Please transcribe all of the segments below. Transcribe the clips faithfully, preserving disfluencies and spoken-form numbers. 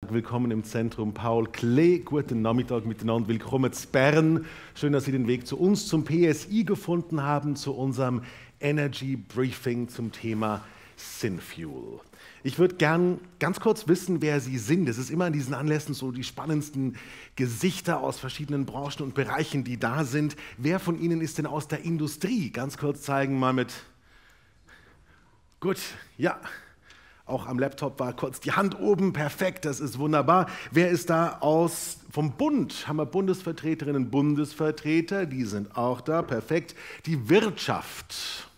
Willkommen im Zentrum Paul Klee. Guten Nachmittag miteinander. Willkommen zu Bern. Schön, dass Sie den Weg zu uns, zum P S I gefunden haben, zu unserem Energy Briefing zum Thema Synfuel. Ich würde gern ganz kurz wissen, wer Sie sind. Es ist immer an diesen Anlässen so die spannendsten Gesichter aus verschiedenen Branchen und Bereichen, die da sind. Wer von Ihnen ist denn aus der Industrie? Ganz kurz zeigen, mal mit. Gut, ja. Auch am Laptop war kurz die Hand oben, perfekt, das ist wunderbar. Wer ist da aus vom Bund? Haben wir Bundesvertreterinnen, Bundesvertreter, die sind auch da, perfekt. Die Wirtschaft.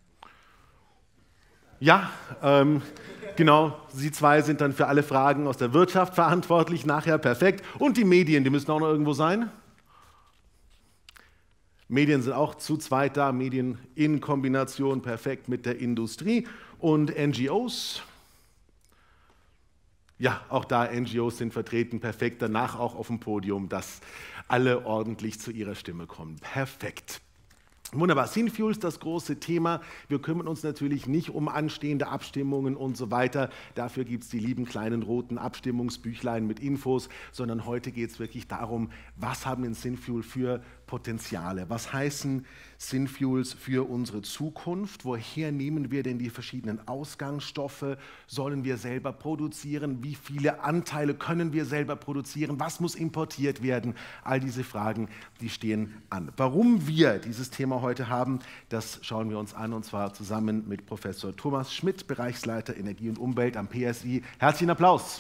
Ja, ähm, genau, Sie zwei sind dann für alle Fragen aus der Wirtschaft verantwortlich, nachher perfekt. Und die Medien, die müssen auch noch irgendwo sein. Medien sind auch zu zweit da, Medien in Kombination perfekt mit der Industrie. Und N G Os. Ja, auch da N G Os sind vertreten, perfekt. Danach auch auf dem Podium, dass alle ordentlich zu ihrer Stimme kommen. Perfekt. Wunderbar. Synfuels, das große Thema. Wir kümmern uns natürlich nicht um anstehende Abstimmungen und so weiter. Dafür gibt es die lieben kleinen roten Abstimmungsbüchlein mit Infos, sondern heute geht es wirklich darum, was haben denn Synfuel für Potenziale? Was heißen Synfuels für unsere Zukunft? Woher nehmen wir denn die verschiedenen Ausgangsstoffe? Sollen wir selber produzieren? Wie viele Anteile können wir selber produzieren? Was muss importiert werden? All diese Fragen, die stehen an. Warum wir dieses Thema heute haben, das schauen wir uns an, und zwar zusammen mit Professor Thomas Schmidt, Bereichsleiter Energie und Umwelt am P S I. Herzlichen Applaus.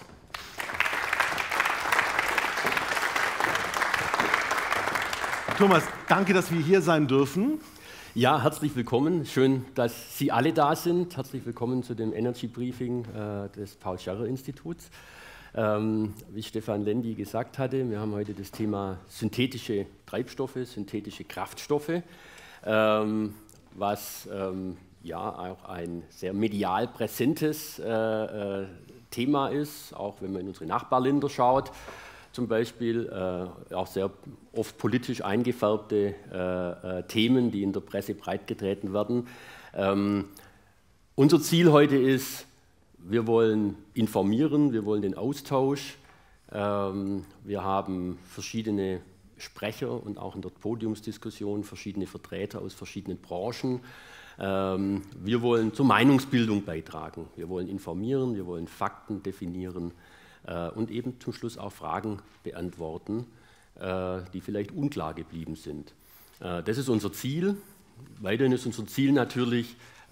Thomas, danke, dass wir hier sein dürfen. Ja, herzlich willkommen. Schön, dass Sie alle da sind. Herzlich willkommen zu dem Energy Briefing äh, des Paul-Scherrer-Instituts. Ähm, wie Stefan Lendi gesagt hatte, wir haben heute das Thema synthetische Treibstoffe, synthetische Kraftstoffe, ähm, was ähm, ja auch ein sehr medial präsentes äh, äh, Thema ist, auch wenn man in unsere Nachbarländer schaut. Zum Beispiel äh, auch sehr oft politisch eingefärbte äh, äh, Themen, die in der Presse breitgetreten werden. Ähm, unser Ziel heute ist, wir wollen informieren, wir wollen den Austausch. Ähm, wir haben verschiedene Sprecher und auch in der Podiumsdiskussion verschiedene Vertreter aus verschiedenen Branchen. Ähm, wir wollen zur Meinungsbildung beitragen. Wir wollen informieren, wir wollen Fakten definieren. Und eben zum Schluss auch Fragen beantworten, die vielleicht unklar geblieben sind. Das ist unser Ziel. Weiterhin ist unser Ziel natürlich,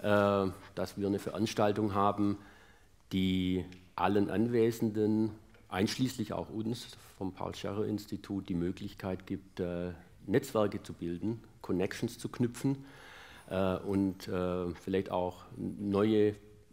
dass wir eine Veranstaltung haben, die allen Anwesenden, einschließlich auch uns vom Paul-Scherrer-Institut, die Möglichkeit gibt, Netzwerke zu bilden, Connections zu knüpfen und vielleicht auch neue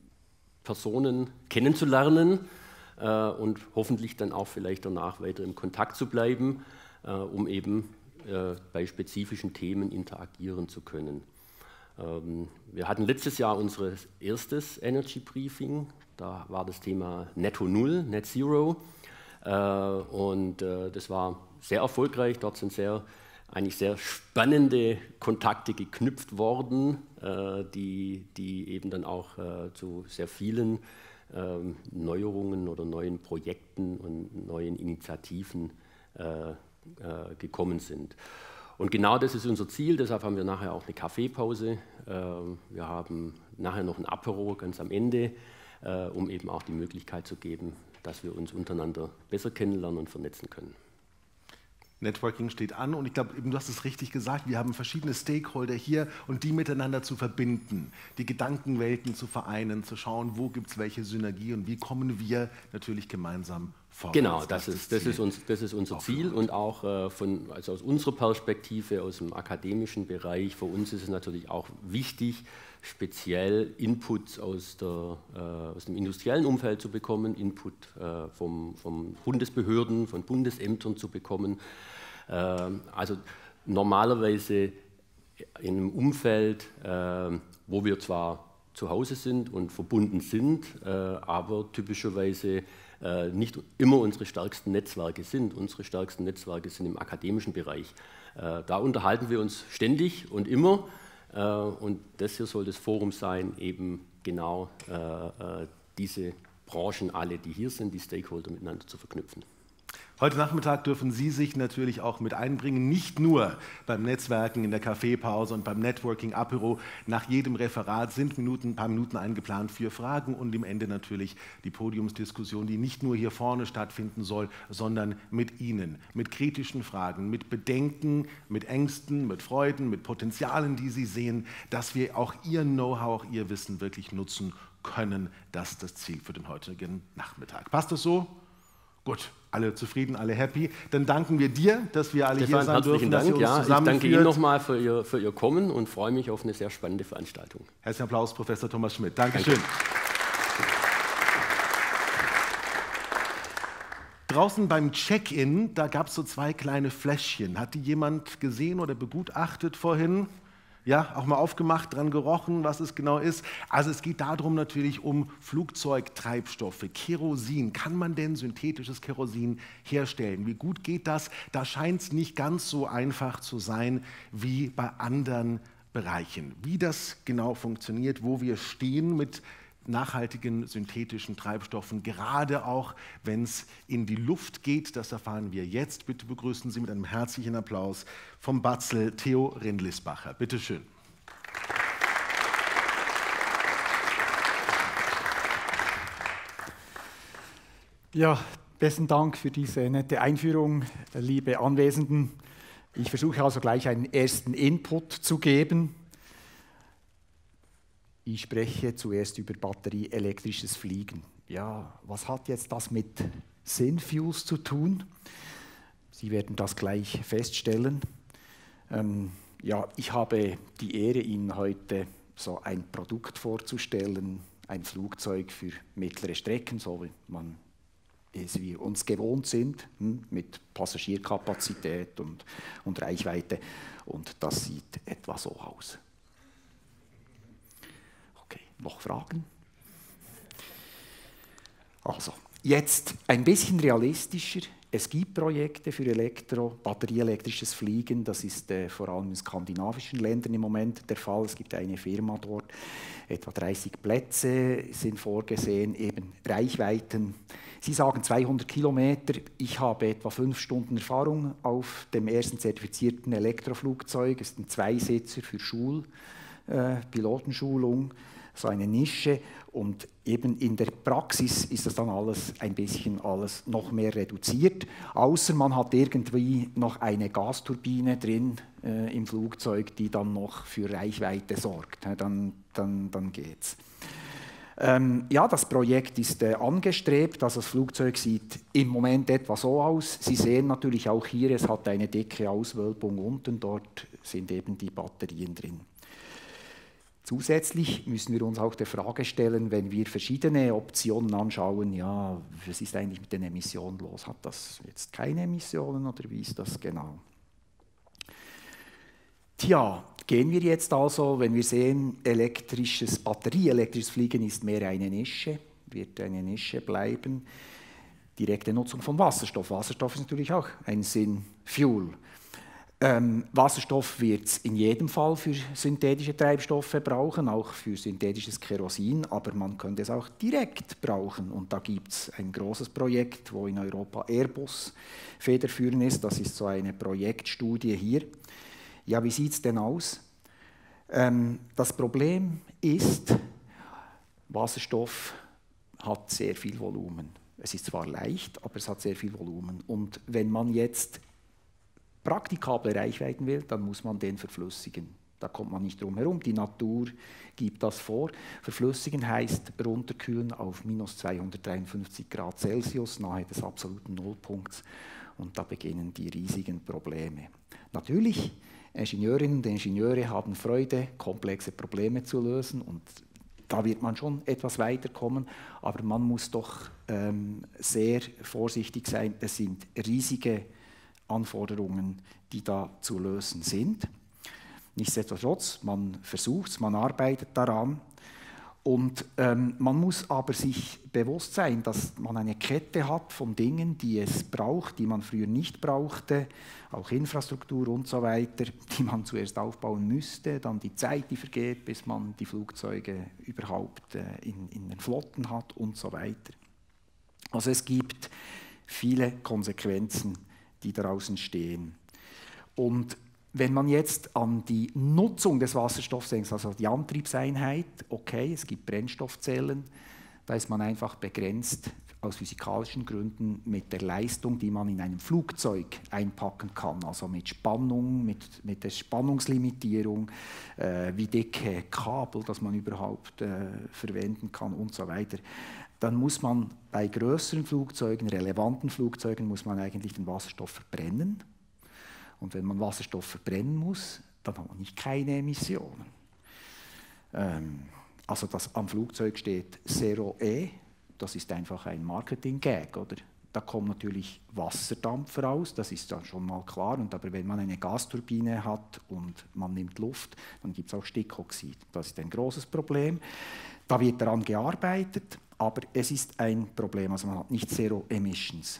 Personen kennenzulernen. Und hoffentlich dann auch vielleicht danach weiter im Kontakt zu bleiben, äh, um eben äh, bei spezifischen Themen interagieren zu können. Ähm, wir hatten letztes Jahr unser erstes Energy Briefing, da war das Thema Netto Null, Net Zero, äh, und äh, das war sehr erfolgreich. Dort sind sehr, eigentlich sehr spannende Kontakte geknüpft worden, äh, die, die eben dann auch äh, zu sehr vielen Ähm, Neuerungen oder neuen Projekten und neuen Initiativen äh, äh, gekommen sind. Und genau das ist unser Ziel, deshalb haben wir nachher auch eine Kaffeepause. Äh, wir haben nachher noch ein Apero ganz am Ende, äh, um eben auch die Möglichkeit zu geben, dass wir uns untereinander besser kennenlernen und vernetzen können. Networking steht an, und ich glaube, du hast es richtig gesagt, wir haben verschiedene Stakeholder hier, und die miteinander zu verbinden, die Gedankenwelten zu vereinen, zu schauen, wo gibt es welche Synergie und wie kommen wir natürlich gemeinsam vorwärts. Genau, das, das, ist, das, ist, uns, das ist unser Ziel, und auch äh, von, also aus unserer Perspektive, aus dem akademischen Bereich, für uns ist es natürlich auch wichtig, speziell Inputs aus, der, äh, aus dem industriellen Umfeld zu bekommen, Input äh, vom, vom Bundesbehörden, von Bundesämtern zu bekommen. Äh, also normalerweise in einem Umfeld, äh, wo wir zwar zu Hause sind und verbunden sind, äh, aber typischerweise äh, nicht immer unsere stärksten Netzwerke sind. Unsere stärksten Netzwerke sind im akademischen Bereich. Äh, da unterhalten wir uns ständig und immer. Und das hier soll das Forum sein, eben genau äh, diese Branchen, alle, die hier sind, die Stakeholder miteinander zu verknüpfen. Heute Nachmittag dürfen Sie sich natürlich auch mit einbringen, nicht nur beim Netzwerken in der Kaffeepause und beim Networking-Apero. Nach jedem Referat sind Minuten, ein paar Minuten eingeplant für Fragen und im Ende natürlich die Podiumsdiskussion, die nicht nur hier vorne stattfinden soll, sondern mit Ihnen, mit kritischen Fragen, mit Bedenken, mit Ängsten, mit Freuden, mit Potenzialen, die Sie sehen, dass wir auch Ihr Know-how, auch Ihr Wissen wirklich nutzen können. Das ist das Ziel für den heutigen Nachmittag. Passt das so? Gut, alle zufrieden, alle happy. Dann danken wir dir, dass wir alle Stefan, hier sein herzlichen dürfen, dass Dank. ihr uns Ja, ich danke zusammenführt. Ihnen nochmal für Ihr, für Ihr Kommen und freue mich auf eine sehr spannende Veranstaltung. Herzlichen Applaus, Professor Thomas Schmidt. Dankeschön. Danke. Draußen beim Check-in, da gab es so zwei kleine Fläschchen. Hat die jemand gesehen oder begutachtet vorhin? Ja, auch mal aufgemacht, dran gerochen, was es genau ist. Also es geht darum natürlich um Flugzeugtreibstoffe, Kerosin. Kann man denn synthetisches Kerosin herstellen? Wie gut geht das? Da scheint es nicht ganz so einfach zu sein wie bei anderen Bereichen. Wie das genau funktioniert, wo wir stehen mit nachhaltigen synthetischen Treibstoffen, gerade auch, wenn es in die Luft geht. Das erfahren wir jetzt. Bitte begrüßen Sie mit einem herzlichen Applaus vom Batzel Theo Rindlisbacher. Bitte schön. Ja, besten Dank für diese nette Einführung, liebe Anwesenden. Ich versuche also gleich einen ersten Input zu geben. Ich spreche zuerst über batterieelektrisches Fliegen. Ja, was hat jetzt das mit Synfuels zu tun? Sie werden das gleich feststellen. Ähm, ja, ich habe die Ehre, Ihnen heute so ein Produkt vorzustellen, ein Flugzeug für mittlere Strecken, so wie man es wir uns gewohnt sind, hm, mit Passagierkapazität und, und Reichweite. Und das sieht etwa so aus. Noch Fragen? Also, jetzt ein bisschen realistischer. Es gibt Projekte für Elektro, batterieelektrisches Fliegen. Das ist äh, vor allem in skandinavischen Ländern im Moment der Fall. Es gibt eine Firma dort. Etwa dreißig Plätze sind vorgesehen, eben Reichweiten. Sie sagen zweihundert Kilometer. Ich habe etwa fünf Stunden Erfahrung auf dem ersten zertifizierten Elektroflugzeug. Es ist ein Zweisitzer für Schul, äh, Pilotenschulung. So eine Nische, und eben in der Praxis ist das dann alles ein bisschen alles noch mehr reduziert, außer man hat irgendwie noch eine Gasturbine drin äh, im Flugzeug, die dann noch für Reichweite sorgt. Ja, dann, dann, dann geht's. Ähm, ja, das Projekt ist äh, angestrebt, also das Flugzeug sieht im Moment etwa so aus. Sie sehen natürlich auch hier, es hat eine dicke Auswölbung unten, dort sind eben die Batterien drin. Zusätzlich müssen wir uns auch der Frage stellen, wenn wir verschiedene Optionen anschauen, ja, was ist eigentlich mit den Emissionen los? Hat das jetzt keine Emissionen oder wie ist das genau? Tja, gehen wir jetzt also, wenn wir sehen, elektrisches, batterieelektrisches Fliegen ist mehr eine Nische, wird eine Nische bleiben. Direkte Nutzung von Wasserstoff. Wasserstoff ist natürlich auch ein Synfuel. Ähm, Wasserstoff wird es in jedem Fall für synthetische Treibstoffe brauchen, auch für synthetisches Kerosin, aber man könnte es auch direkt brauchen. Und da gibt es ein großes Projekt, wo in Europa Airbus federführend ist. Das ist so eine Projektstudie hier. Ja, wie sieht es denn aus? Ähm, das Problem ist, Wasserstoff hat sehr viel Volumen. Es ist zwar leicht, aber es hat sehr viel Volumen. Und wenn man jetzt praktikable Reichweiten will, dann muss man den verflüssigen. Da kommt man nicht drum herum. Die Natur gibt das vor. Verflüssigen heißt runterkühlen auf minus zweihundertdreiundfünfzig Grad Celsius, nahe des absoluten Nullpunkts. Und da beginnen die riesigen Probleme. Natürlich, Ingenieurinnen und Ingenieure haben Freude, komplexe Probleme zu lösen. Und da wird man schon etwas weiterkommen. Aber man muss doch ähm, sehr vorsichtig sein. Es sind riesige Anforderungen, die da zu lösen sind. Nichtsdestotrotz, man versucht es, man arbeitet daran. Und ähm, man muss aber sich bewusst sein, dass man eine Kette hat von Dingen, die es braucht, die man früher nicht brauchte, auch Infrastruktur und so weiter, die man zuerst aufbauen müsste, dann die Zeit, die vergeht, bis man die Flugzeuge überhaupt äh, in, in den Flotten hat und so weiter. Also es gibt viele Konsequenzen, die daraus entstehen. Und wenn man jetzt an die Nutzung des Wasserstoffs denkt, also die Antriebseinheit, okay, es gibt Brennstoffzellen, da ist man einfach begrenzt aus physikalischen Gründen mit der Leistung, die man in einem Flugzeug einpacken kann, also mit Spannung, mit, mit der Spannungslimitierung, äh, wie dicke Kabel, das man überhaupt äh, verwenden kann und so weiter. Dann muss man bei größeren Flugzeugen, relevanten Flugzeugen, muss man eigentlich den Wasserstoff verbrennen. Und wenn man Wasserstoff verbrennen muss, dann hat man nicht keine Emissionen. Ähm, also das am Flugzeug steht Zero E, das ist einfach ein Marketing-Gag, oder? Da kommt natürlich Wasserdampf raus, das ist dann schon mal klar. Und aber wenn man eine Gasturbine hat und man nimmt Luft, dann gibt es auch Stickoxid. Das ist ein großes Problem. Da wird daran gearbeitet, aber es ist ein Problem, also man hat nicht Zero Emissions.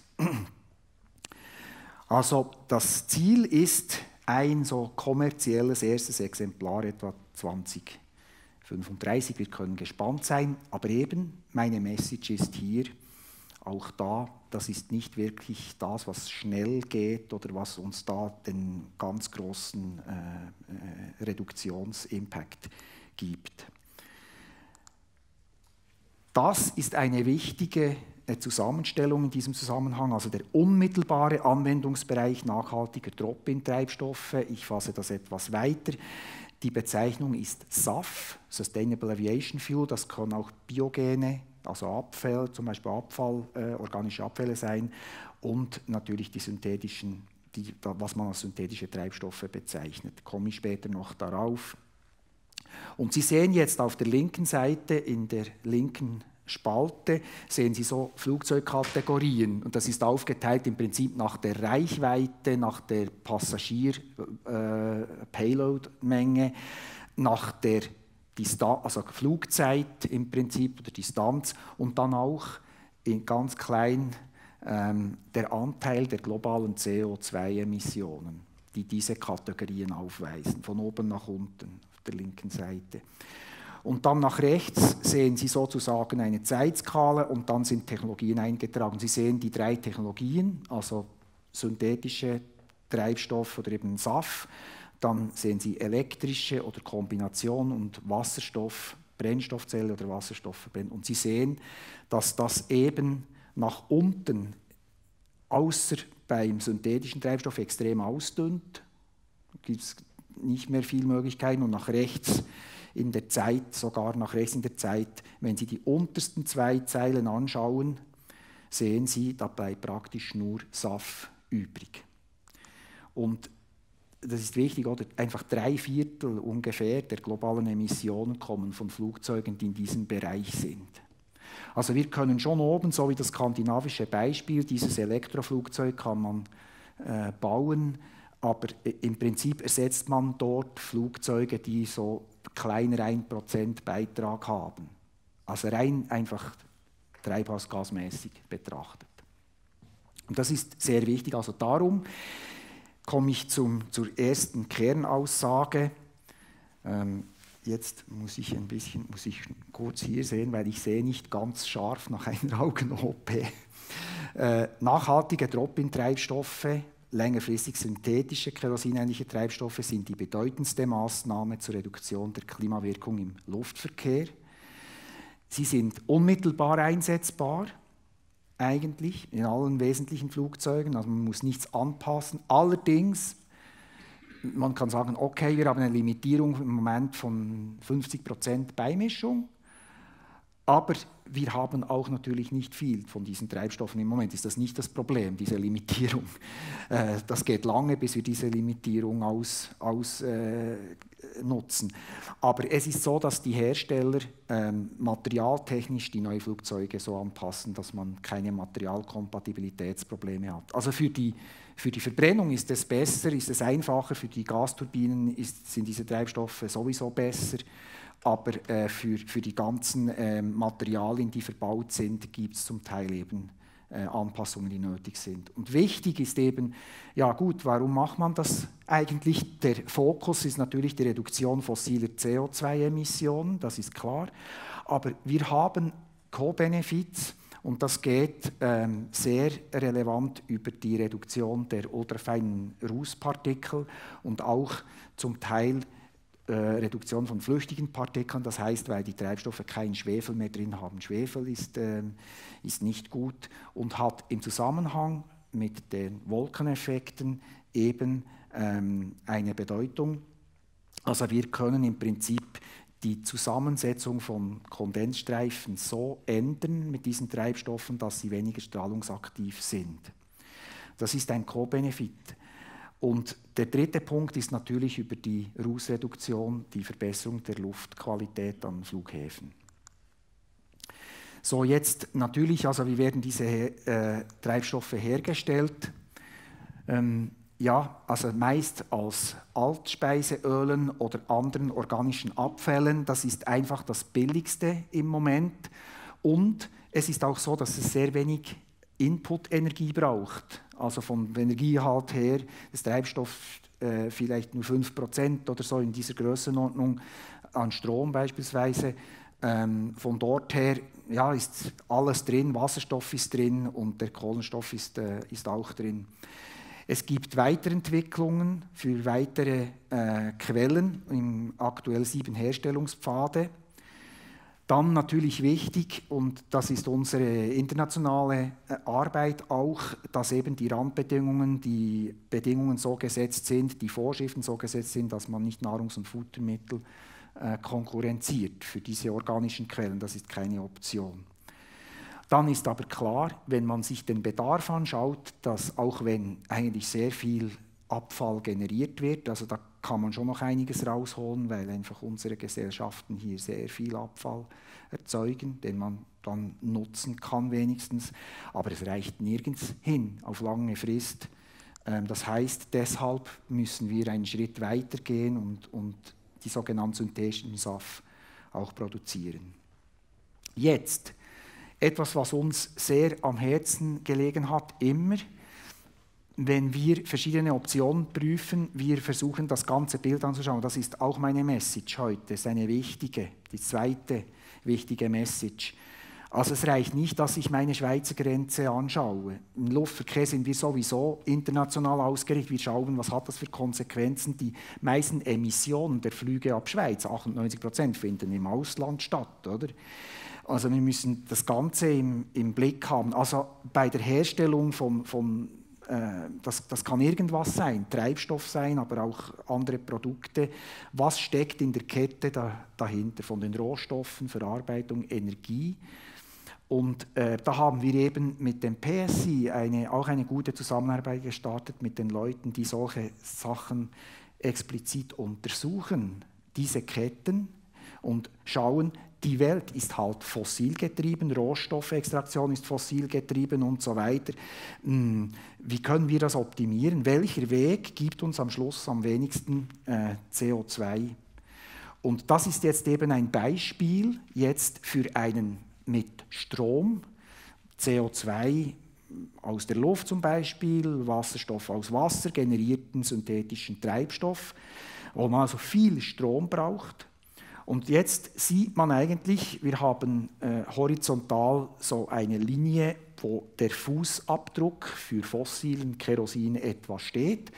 Also das Ziel ist ein so kommerzielles erstes Exemplar, etwa zwanzig fünfunddreißig. Wir können gespannt sein, aber eben meine Message ist hier, auch da, das ist nicht wirklich das, was schnell geht oder was uns da den ganz großen äh, äh, Reduktionsimpact gibt. Das ist eine wichtige Zusammenstellung in diesem Zusammenhang, also der unmittelbare Anwendungsbereich nachhaltiger Drop-in-Treibstoffe. Ich fasse das etwas weiter. Die Bezeichnung ist S A F, Sustainable Aviation Fuel. Das kann auch biogene, also Abfall, zum Beispiel Abfall, äh, organische Abfälle sein und natürlich die synthetischen, die, was man als synthetische Treibstoffe bezeichnet. Komme ich später noch darauf. Und Sie sehen jetzt auf der linken Seite in der linken Spalte sehen Sie so Flugzeugkategorien und das ist aufgeteilt im Prinzip nach der Reichweite, nach der Passagier-Payload-Menge, äh, nach der Distan also Flugzeit im Prinzip oder Distanz und dann auch in ganz klein ähm, der Anteil der globalen C O zwei Emissionen, die diese Kategorien aufweisen, von oben nach unten auf der linken Seite. Und dann nach rechts sehen Sie sozusagen eine Zeitskala und dann sind Technologien eingetragen. Sie sehen die drei Technologien, also synthetische Treibstoff oder eben S A F. Dann sehen Sie elektrische oder Kombination und Wasserstoff, Brennstoffzelle oder Wasserstoffverbrennung. Und Sie sehen, dass das eben nach unten, außer beim synthetischen Treibstoff, extrem ausdünnt. Da gibt es nicht mehr viele Möglichkeiten. Und nach rechts in der Zeit, sogar nach rechts in der Zeit, wenn Sie die untersten zwei Zeilen anschauen, sehen Sie, da bleibt praktisch nur S A F übrig. Und das ist wichtig, oder? Einfach drei Viertel ungefähr der globalen Emissionen kommen von Flugzeugen, die in diesem Bereich sind. Also wir können schon oben, so wie das skandinavische Beispiel, dieses Elektroflugzeug kann man äh, bauen, aber im Prinzip ersetzt man dort Flugzeuge, die so kleiner ein Prozent Beitrag haben. Also rein einfach treibhausgasmäßig betrachtet. Und das ist sehr wichtig. Also darum komme ich zum, zur ersten Kernaussage. Ähm, jetzt muss ich ein bisschen, muss ich kurz hier sehen, weil ich sehe nicht ganz scharf nach einer Augen-O P. Äh, nachhaltige Drop-in-Treibstoffe, längerfristig synthetische kerosinähnliche Treibstoffe sind die bedeutendste Maßnahme zur Reduktion der Klimawirkung im Luftverkehr. Sie sind unmittelbar einsetzbar, eigentlich in allen wesentlichen Flugzeugen, also man muss nichts anpassen. Allerdings, man kann sagen, okay, wir haben eine Limitierung im Moment von fünfzig Prozent Beimischung, aber wir haben auch natürlich nicht viel von diesen Treibstoffen. Im Moment ist das nicht das Problem, diese Limitierung. Äh, das geht lange, bis wir diese Limitierung ausnutzen. Aus, äh, aber es ist so, dass die Hersteller ähm, materialtechnisch die neuen Flugzeuge so anpassen, dass man keine Materialkompatibilitätsprobleme hat. Also für die, für die Verbrennung ist es besser, ist es einfacher, für die Gasturbinen ist, sind diese Treibstoffe sowieso besser. aber äh, für, für die ganzen äh, Materialien, die verbaut sind, gibt es zum Teil eben äh, Anpassungen, die nötig sind. Und wichtig ist eben, ja gut, warum macht man das eigentlich? Der Fokus ist natürlich die Reduktion fossiler C O zwei Emissionen, das ist klar, aber wir haben Co-Benefits. Und das geht ähm, sehr relevant über die Reduktion der ultrafeinen Rußpartikel und auch zum Teil äh, Reduktion von flüchtigen Partikeln. Das heißt, weil die Treibstoffe keinen Schwefel mehr drin haben. Schwefel ist, äh, ist nicht gut und hat im Zusammenhang mit den Wolkeneffekten eben ähm, eine Bedeutung. Also wir können im Prinzip die Zusammensetzung von Kondensstreifen so ändern mit diesen Treibstoffen, dass sie weniger strahlungsaktiv sind. Das ist ein Co-Benefit. Und der dritte Punkt ist natürlich über die Rußreduktion, die Verbesserung der Luftqualität an Flughäfen. So, jetzt natürlich, also wie werden diese äh, Treibstoffe hergestellt? Ähm, Ja, also meist als Altspeiseölen oder anderen organischen Abfällen. Das ist einfach das Billigste im Moment. Und es ist auch so, dass es sehr wenig Input-Energie braucht. Also vom Energiegehalt her des Treibstoffs äh, vielleicht nur fünf Prozent oder so in dieser Grössenordnung an Strom beispielsweise. Ähm, von dort her ja, ist alles drin, Wasserstoff ist drin und der Kohlenstoff ist, äh, ist auch drin. Es gibt Weiterentwicklungen für weitere äh, Quellen, im aktuell sieben Herstellungspfade. Dann natürlich wichtig, und das ist unsere internationale äh, Arbeit auch, dass eben die Randbedingungen, die Bedingungen so gesetzt sind, die Vorschriften so gesetzt sind, dass man nicht Nahrungs- und Futtermittel äh, konkurrenziert für diese organischen Quellen. Das ist keine Option. Dann ist aber klar, wenn man sich den Bedarf anschaut, dass auch wenn eigentlich sehr viel Abfall generiert wird, also da kann man schon noch einiges rausholen, weil einfach unsere Gesellschaften hier sehr viel Abfall erzeugen, den man dann nutzen kann wenigstens, aber es reicht nirgends hin auf lange Frist. Das heißt, deshalb müssen wir einen Schritt weiter gehen und, und die sogenannten synthetischen S A F auch produzieren. Jetzt etwas, was uns sehr am Herzen gelegen hat, immer, wenn wir verschiedene Optionen prüfen, wir versuchen, das ganze Bild anzuschauen. Das ist auch meine Message heute, das ist eine wichtige, die zweite wichtige Message. Also es reicht nicht, dass ich meine Schweizer Grenze anschaue. Im Luftverkehr sind wir sowieso international ausgerichtet. Wir schauen, was hat das für Konsequenzen. Die meisten Emissionen der Flüge ab Schweiz, achtundneunzig Prozent, finden im Ausland statt, oder? Also wir müssen das Ganze im, im Blick haben. Also bei der Herstellung von, von äh, das, das kann irgendwas sein, Treibstoff sein, aber auch andere Produkte. Was steckt in der Kette da, dahinter, von den Rohstoffen, Verarbeitung, Energie? Und äh, da haben wir eben mit dem P S I eine, auch eine gute Zusammenarbeit gestartet mit den Leuten, die solche Sachen explizit untersuchen, diese Ketten, und schauen, die Welt ist halt fossilgetrieben, Rohstoffextraktion ist fossilgetrieben und so weiter. Wie können wir das optimieren? Welcher Weg gibt uns am Schluss am wenigsten äh, C O zwei? Und das ist jetzt eben ein Beispiel jetzt für einen mit Strom, C O zwei aus der Luft zum Beispiel, Wasserstoff aus Wasser, generierten synthetischen Treibstoff, wo man also viel Strom braucht. Und jetzt sieht man eigentlich, wir haben äh, horizontal so eine Linie, wo der Fußabdruck für fossilen Kerosin etwa steht.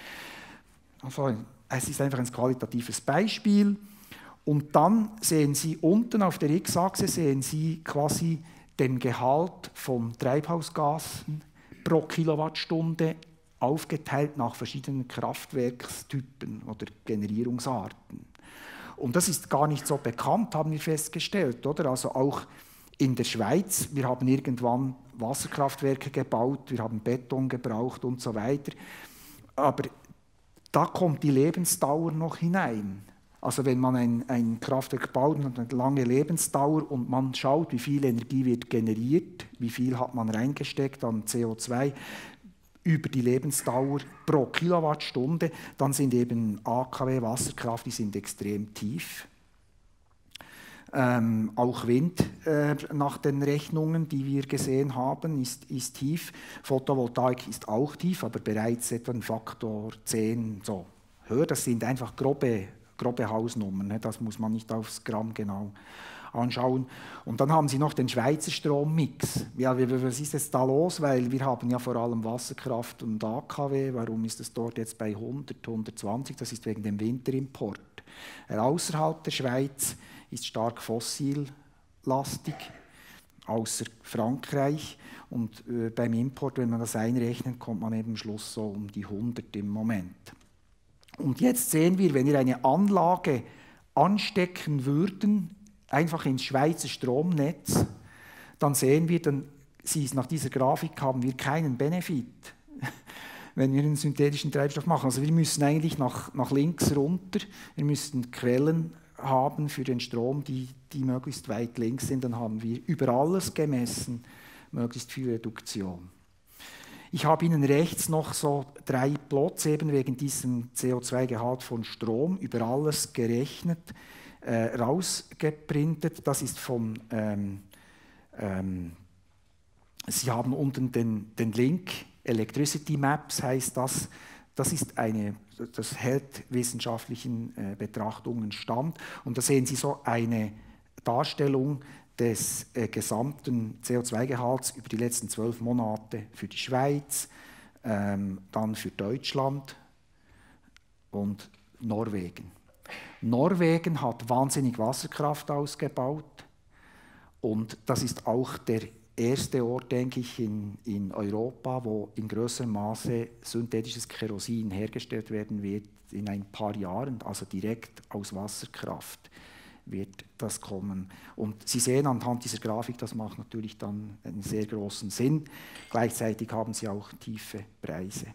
Also es ist einfach ein qualitatives Beispiel. Und dann sehen Sie unten auf der X-Achse sehen Sie quasi den Gehalt von Treibhausgasen pro Kilowattstunde aufgeteilt nach verschiedenen Kraftwerkstypen oder Generierungsarten. Und das ist gar nicht so bekannt, haben wir festgestellt, oder? Also auch in der Schweiz, wir haben irgendwann Wasserkraftwerke gebaut, wir haben Beton gebraucht und so weiter. Aber da kommt die Lebensdauer noch hinein. Also wenn man ein, ein Kraftwerk baut, hat eine lange Lebensdauer und man schaut, wie viel Energie wird generiert, wie viel hat man reingesteckt an C O zwei, über die Lebensdauer pro Kilowattstunde, dann sind eben A K W Wasserkraft, die sind extrem tief. Ähm, auch Wind äh, nach den Rechnungen, die wir gesehen haben, ist, ist tief. Photovoltaik ist auch tief, aber bereits etwa ein Faktor zehn so höher. Das sind einfach grobe, grobe Hausnummern, ne? Das muss man nicht aufs Gramm genau anschauen. Und dann haben Sie noch den Schweizer Strommix. Ja, was ist jetzt da los? Weil wir haben ja vor allem Wasserkraft und A K W. Warum ist es dort jetzt bei hundert, hundertzwanzig? Das ist wegen dem Winterimport. Außerhalb der Schweiz ist stark fossillastig, außer Frankreich. Und äh, beim Import, wenn man das einrechnet, kommt man eben am Schluss so um die hundert im Moment. Und jetzt sehen wir, wenn wir eine Anlage anstecken würden, einfach ins Schweizer Stromnetz, dann sehen wir, dann, Sie, nach dieser Grafik haben wir keinen Benefit, wenn wir einen synthetischen Treibstoff machen. Also wir müssen eigentlich nach, nach links runter, wir müssen Quellen haben für den Strom, die, die möglichst weit links sind, dann haben wir über alles gemessen möglichst viel Reduktion. Ich habe Ihnen rechts noch so drei Plots eben wegen diesem C O zwei Gehalt von Strom über alles gerechnet, äh, rausgeprintet. Das ist von, ähm, ähm, Sie haben unten den, den Link, Electricity Maps heißt das. Das ist eine, das hält wissenschaftlichen äh, Betrachtungen stand. Und da sehen Sie so eine Darstellung des äh, gesamten C O zwei Gehalts über die letzten zwölf Monate für die Schweiz, ähm, dann für Deutschland und Norwegen. Norwegen hat wahnsinnig Wasserkraft ausgebaut und das ist auch der erste Ort, denke ich, in, in Europa, wo in größerem Maße synthetisches Kerosin hergestellt werden wird in ein paar Jahren, also direkt aus Wasserkraft wird das kommen. Und Sie sehen anhand dieser Grafik, das macht natürlich dann einen sehr großen Sinn. Gleichzeitig haben Sie auch tiefe Preise.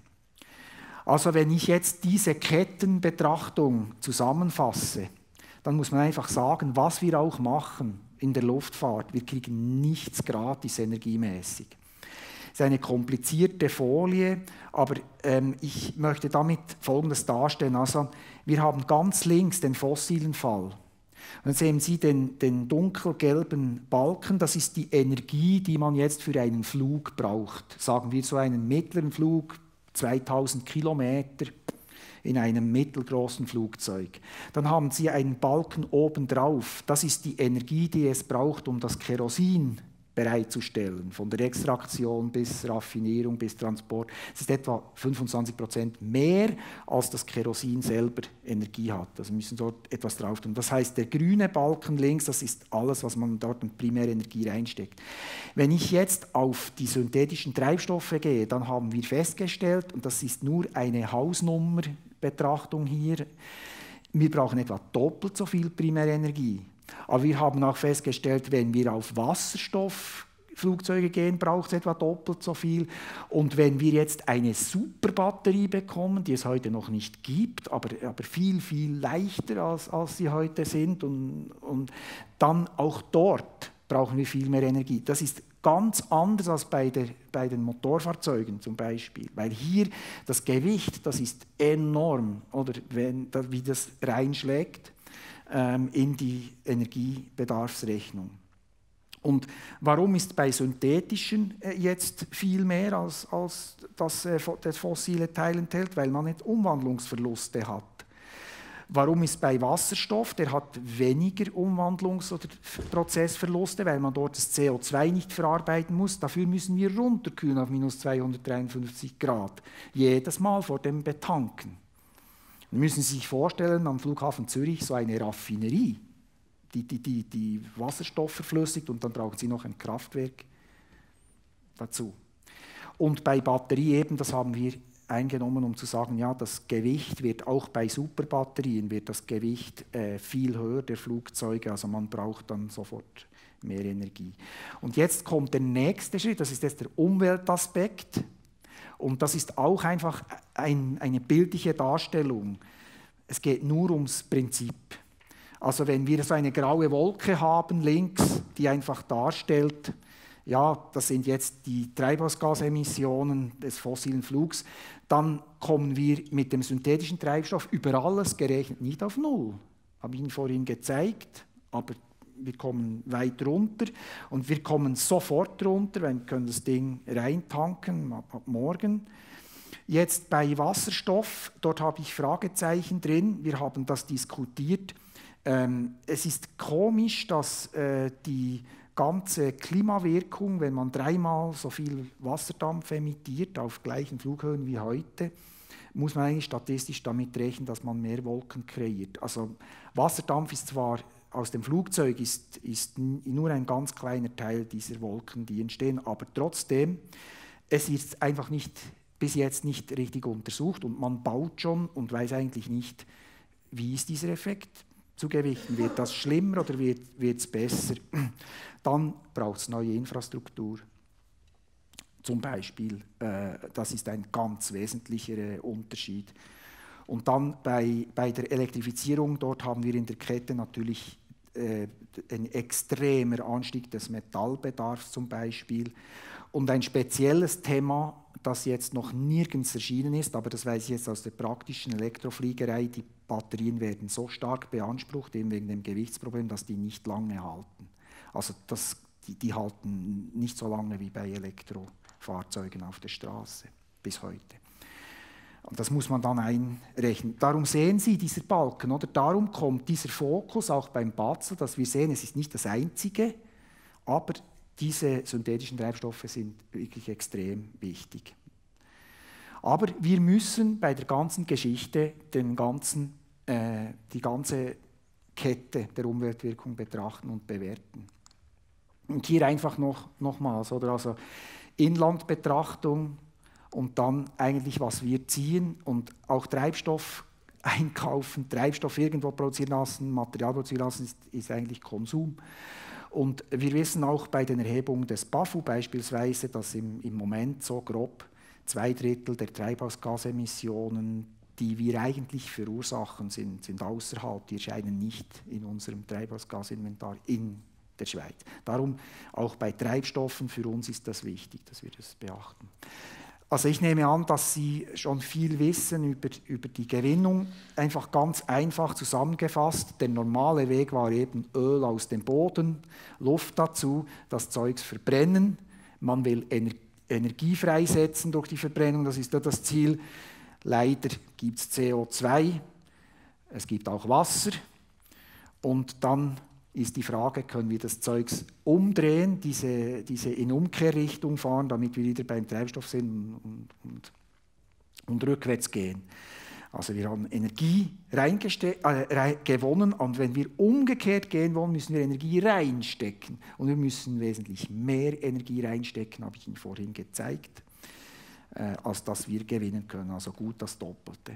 Also wenn ich jetzt diese Kettenbetrachtung zusammenfasse, dann muss man einfach sagen, was wir auch machen in der Luftfahrt, wir kriegen nichts gratis energiemäßig. Es ist eine komplizierte Folie, aber ähm, ich möchte damit Folgendes darstellen. Also, wir haben ganz links den fossilen Fall. Und dann sehen Sie den, den dunkelgelben Balken, das ist die Energie, die man jetzt für einen Flug braucht. Sagen wir so einen mittleren Flug, zweitausend Kilometer in einem mittelgroßen Flugzeug. Dann haben Sie einen Balken obendrauf. Das ist die Energie, die es braucht, um das Kerosin bereitzustellen, von der Extraktion bis Raffinierung bis Transport. Es ist etwa fünfundzwanzig Prozent mehr, als das Kerosin selber Energie hat. Also müssen dort etwas drauf tun. Das heißt, der grüne Balken links, das ist alles, was man dort an Primärenergie reinsteckt. Wenn ich jetzt auf die synthetischen Treibstoffe gehe, dann haben wir festgestellt, und das ist nur eine Hausnummerbetrachtung hier, wir brauchen etwa doppelt so viel Primärenergie. Aber wir haben auch festgestellt, wenn wir auf Wasserstoffflugzeuge gehen, braucht es etwa doppelt so viel. Und wenn wir jetzt eine Superbatterie bekommen, die es heute noch nicht gibt, aber, aber viel, viel leichter als, als sie heute sind, und, und dann auch dort brauchen wir viel mehr Energie. Das ist ganz anders als bei, der, bei den Motorfahrzeugen zum Beispiel, weil hier das Gewicht, das ist enorm, oder wenn, wie das reinschlägt in die Energiebedarfsrechnung. Und warum ist bei synthetischen jetzt viel mehr, als, als das, das fossile Teil enthält? Weil man nicht Umwandlungsverluste hat. Warum ist bei Wasserstoff, der hat weniger Umwandlungs- oder Prozessverluste, weil man dort das C O zwei nicht verarbeiten muss. Dafür müssen wir runterkühlen auf minus zweihundertdreiundfünfzig Grad. Jedes Mal vor dem Betanken. Müssen Sie sich vorstellen, am Flughafen Zürich so eine Raffinerie, die, die, die, die Wasserstoff verflüssigt, und dann brauchen Sie noch ein Kraftwerk dazu. Und bei Batterie eben, das haben wir eingenommen, um zu sagen, ja, das Gewicht wird auch bei Superbatterien, wird das Gewicht äh, viel höher der Flugzeuge, also man braucht dann sofort mehr Energie. Und jetzt kommt der nächste Schritt, das ist jetzt der Umweltaspekt. Und das ist auch einfach ein, eine bildliche Darstellung. Es geht nur ums Prinzip. Also wenn wir so eine graue Wolke haben links, die einfach darstellt, ja, das sind jetzt die Treibhausgasemissionen des fossilen Flugs, dann kommen wir mit dem synthetischen Treibstoff über alles gerechnet nicht auf Null. Habe ich Ihnen vorhin gezeigt, aber wir kommen weit runter und wir kommen sofort runter, weil wir können das Ding reintanken ab morgen. Jetzt bei Wasserstoff, dort habe ich Fragezeichen drin, wir haben das diskutiert. Ähm, es ist komisch, dass äh, die ganze Klimawirkung, wenn man dreimal so viel Wasserdampf emittiert auf gleichen Flughöhen wie heute, muss man eigentlich statistisch damit rechnen, dass man mehr Wolken kreiert. Also Wasserdampf ist zwar aus dem Flugzeug ist, ist nur ein ganz kleiner Teil dieser Wolken, die entstehen, aber trotzdem, es ist einfach nicht, bis jetzt nicht richtig untersucht und man baut schon und weiß eigentlich nicht, wie ist dieser Effekt zu gewichten. Wird das schlimmer oder wird es besser? Dann braucht es neue Infrastruktur. Zum Beispiel, äh, das ist ein ganz wesentlicher Unterschied. Und dann bei, bei der Elektrifizierung, dort haben wir in der Kette natürlich äh, ein extremer Anstieg des Metallbedarfs zum Beispiel. Und ein spezielles Thema, das jetzt noch nirgends erschienen ist, aber das weiß ich jetzt aus der praktischen Elektrofliegerei, die Batterien werden so stark beansprucht, eben wegen dem Gewichtsproblem, dass die nicht lange halten. Also das, die, die halten nicht so lange wie bei Elektrofahrzeugen auf der Straße bis heute. Und das muss man dann einrechnen. Darum sehen Sie dieser Balken, oder? Darum kommt dieser Fokus auch beim Batzel, dass wir sehen, es ist nicht das Einzige, aber diese synthetischen Treibstoffe sind wirklich extrem wichtig. Aber wir müssen bei der ganzen Geschichte den ganzen, äh, die ganze Kette der Umweltwirkung betrachten und bewerten. Und hier einfach noch, nochmals, oder? Also Inlandbetrachtung und dann eigentlich, was wir ziehen und auch Treibstoff einkaufen, Treibstoff irgendwo produzieren lassen, Material produzieren lassen, ist, ist eigentlich Konsum. Und wir wissen auch bei den Erhebungen des B A F U beispielsweise, dass im, im Moment so grob zwei Drittel der Treibhausgasemissionen, die wir eigentlich verursachen, sind, sind außerhalb, die erscheinen nicht in unserem Treibhausgasinventar in der Schweiz. Darum auch bei Treibstoffen für uns ist das wichtig, dass wir das beachten. Also ich nehme an, dass Sie schon viel wissen über, über die Gewinnung. Einfach ganz einfach zusammengefasst, der normale Weg war eben Öl aus dem Boden, Luft dazu, das Zeugs verbrennen. Man will Ener- Energie freisetzen durch die Verbrennung, das ist ja das Ziel. Leider gibt es C O zwei, es gibt auch Wasser und dann ist die Frage, können wir das Zeugs umdrehen, diese, diese in Umkehrrichtung fahren, damit wir wieder beim Treibstoff sind und, und, und rückwärts gehen. Also wir haben Energie äh, gewonnen und wenn wir umgekehrt gehen wollen, müssen wir Energie reinstecken. Und wir müssen wesentlich mehr Energie reinstecken, habe ich Ihnen vorhin gezeigt, äh, als dass wir gewinnen können, also gut das Doppelte.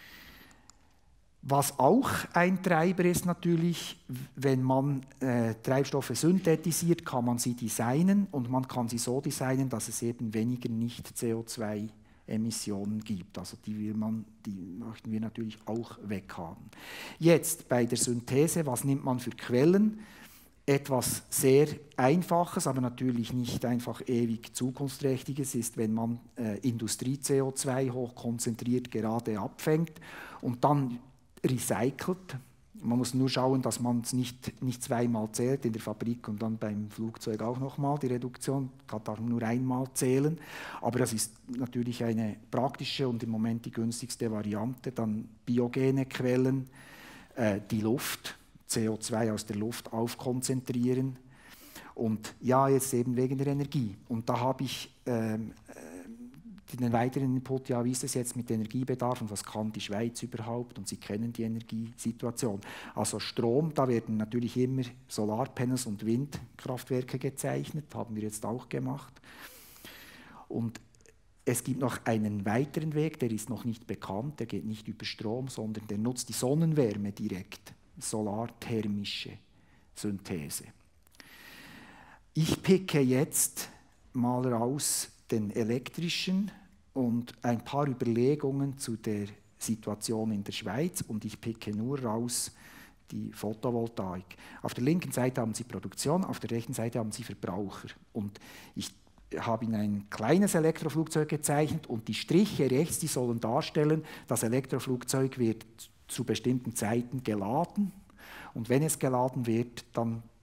Was auch ein Treiber ist natürlich, wenn man äh, Treibstoffe synthetisiert, kann man sie designen und man kann sie so designen, dass es eben weniger Nicht-C O zwei Emissionen gibt. Also die, will man, die möchten wir natürlich auch weghaben. Jetzt bei der Synthese, was nimmt man für Quellen? Etwas sehr Einfaches, aber natürlich nicht einfach ewig Zukunftsträchtiges ist, wenn man äh, Industrie-C O zwei hochkonzentriert gerade abfängt und dann recycelt. Man muss nur schauen, dass man es nicht, nicht zweimal zählt in der Fabrik und dann beim Flugzeug auch nochmal die Reduktion, kann darf nur einmal zählen. Aber das ist natürlich eine praktische und im Moment die günstigste Variante. Dann biogene Quellen, äh, die Luft, C O zwei aus der Luft aufkonzentrieren. Und ja, jetzt eben wegen der Energie. Und da habe ich ähm, den weiteren Input, ja, wie ist es jetzt mit Energiebedarf und was kann die Schweiz überhaupt? Und Sie kennen die Energiesituation. Also Strom, da werden natürlich immer Solarpanels und Windkraftwerke gezeichnet, haben wir jetzt auch gemacht. Und es gibt noch einen weiteren Weg, der ist noch nicht bekannt, der geht nicht über Strom, sondern der nutzt die Sonnenwärme direkt, solarthermische Synthese. Ich picke jetzt mal raus den elektrischen und ein paar Überlegungen zu der Situation in der Schweiz und ich picke nur raus die Photovoltaik. Auf der linken Seite haben Sie Produktion, auf der rechten Seite haben Sie Verbraucher. Und ich habe Ihnen ein kleines Elektroflugzeug gezeichnet und die Striche rechts, die sollen darstellen, das Elektroflugzeug wird zu bestimmten Zeiten geladen und wenn es geladen wird, dann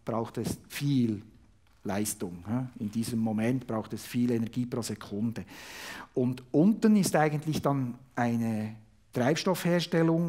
braucht es viel Leistung. In diesem Moment braucht es viel Energie pro Sekunde. Und unten ist eigentlich dann eine Treibstoffherstellung.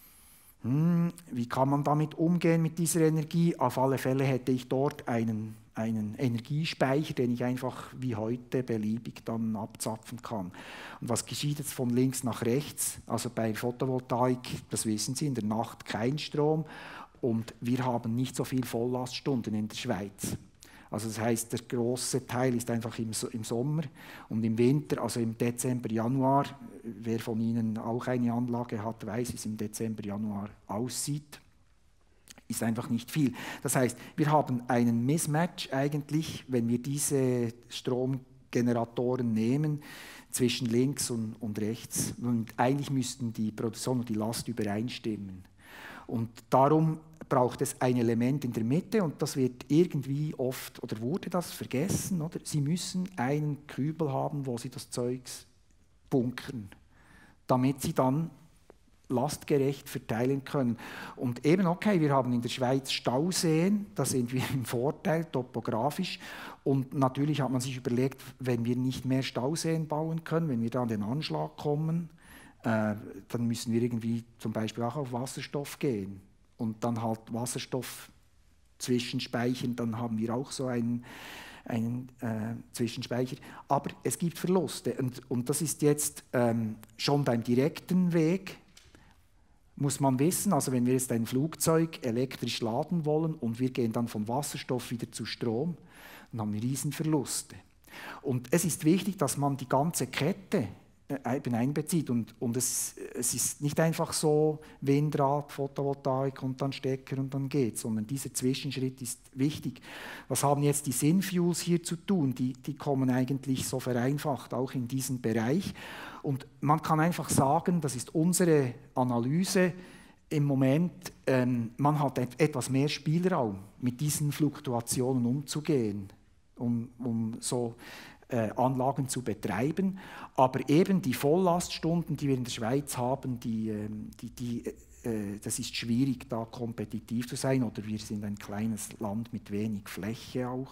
Hm, wie kann man damit umgehen mit dieser Energie? Auf alle Fälle hätte ich dort einen, einen Energiespeicher, den ich einfach wie heute beliebig dann abzapfen kann. Und was geschieht jetzt von links nach rechts? Also bei Photovoltaik, das wissen Sie, in der Nacht kein Strom und wir haben nicht so viele Volllaststunden in der Schweiz. Also das heißt, der große Teil ist einfach im, im Sommer und im Winter, also im Dezember, Januar, wer von Ihnen auch eine Anlage hat, weiß, wie es im Dezember, Januar aussieht, ist einfach nicht viel. Das heißt, wir haben einen Mismatch eigentlich, wenn wir diese Stromgeneratoren nehmen, zwischen links und, und rechts. Und eigentlich müssten die Produktion und die Last übereinstimmen. Und darum braucht es ein Element in der Mitte und das wird irgendwie oft, oder wurde das vergessen, oder? Sie müssen einen Kübel haben, wo Sie das Zeugs bunkern, damit Sie dann lastgerecht verteilen können. Und eben, okay, wir haben in der Schweiz Stauseen, da sind wir im Vorteil, topografisch. Und natürlich hat man sich überlegt, wenn wir nicht mehr Stauseen bauen können, wenn wir da an den Anschlag kommen, äh, dann müssen wir irgendwie zum Beispiel auch auf Wasserstoff gehen. Und dann halt Wasserstoff zwischenspeichern, dann haben wir auch so einen, einen äh, Zwischenspeicher. Aber es gibt Verluste. Und, und das ist jetzt ähm, schon beim direkten Weg, muss man wissen, also wenn wir jetzt ein Flugzeug elektrisch laden wollen und wir gehen dann von Wasserstoff wieder zu Strom, dann haben wir Riesenverluste. Und es ist wichtig, dass man die ganze Kette eben einbezieht. Und, und es, es ist nicht einfach so Windrad, Photovoltaik und dann Stecker und dann geht, sondern dieser Zwischenschritt ist wichtig. Was haben jetzt die Synfuels hier zu tun? Die, die kommen eigentlich so vereinfacht auch in diesen Bereich. Und man kann einfach sagen, das ist unsere Analyse, im Moment, ähm, man hat et etwas mehr Spielraum, mit diesen Fluktuationen umzugehen, um, um so Äh, Anlagen zu betreiben, aber eben die Volllaststunden, die wir in der Schweiz haben, die, äh, die, die, äh, das ist schwierig, da kompetitiv zu sein, oder wir sind ein kleines Land mit wenig Fläche auch.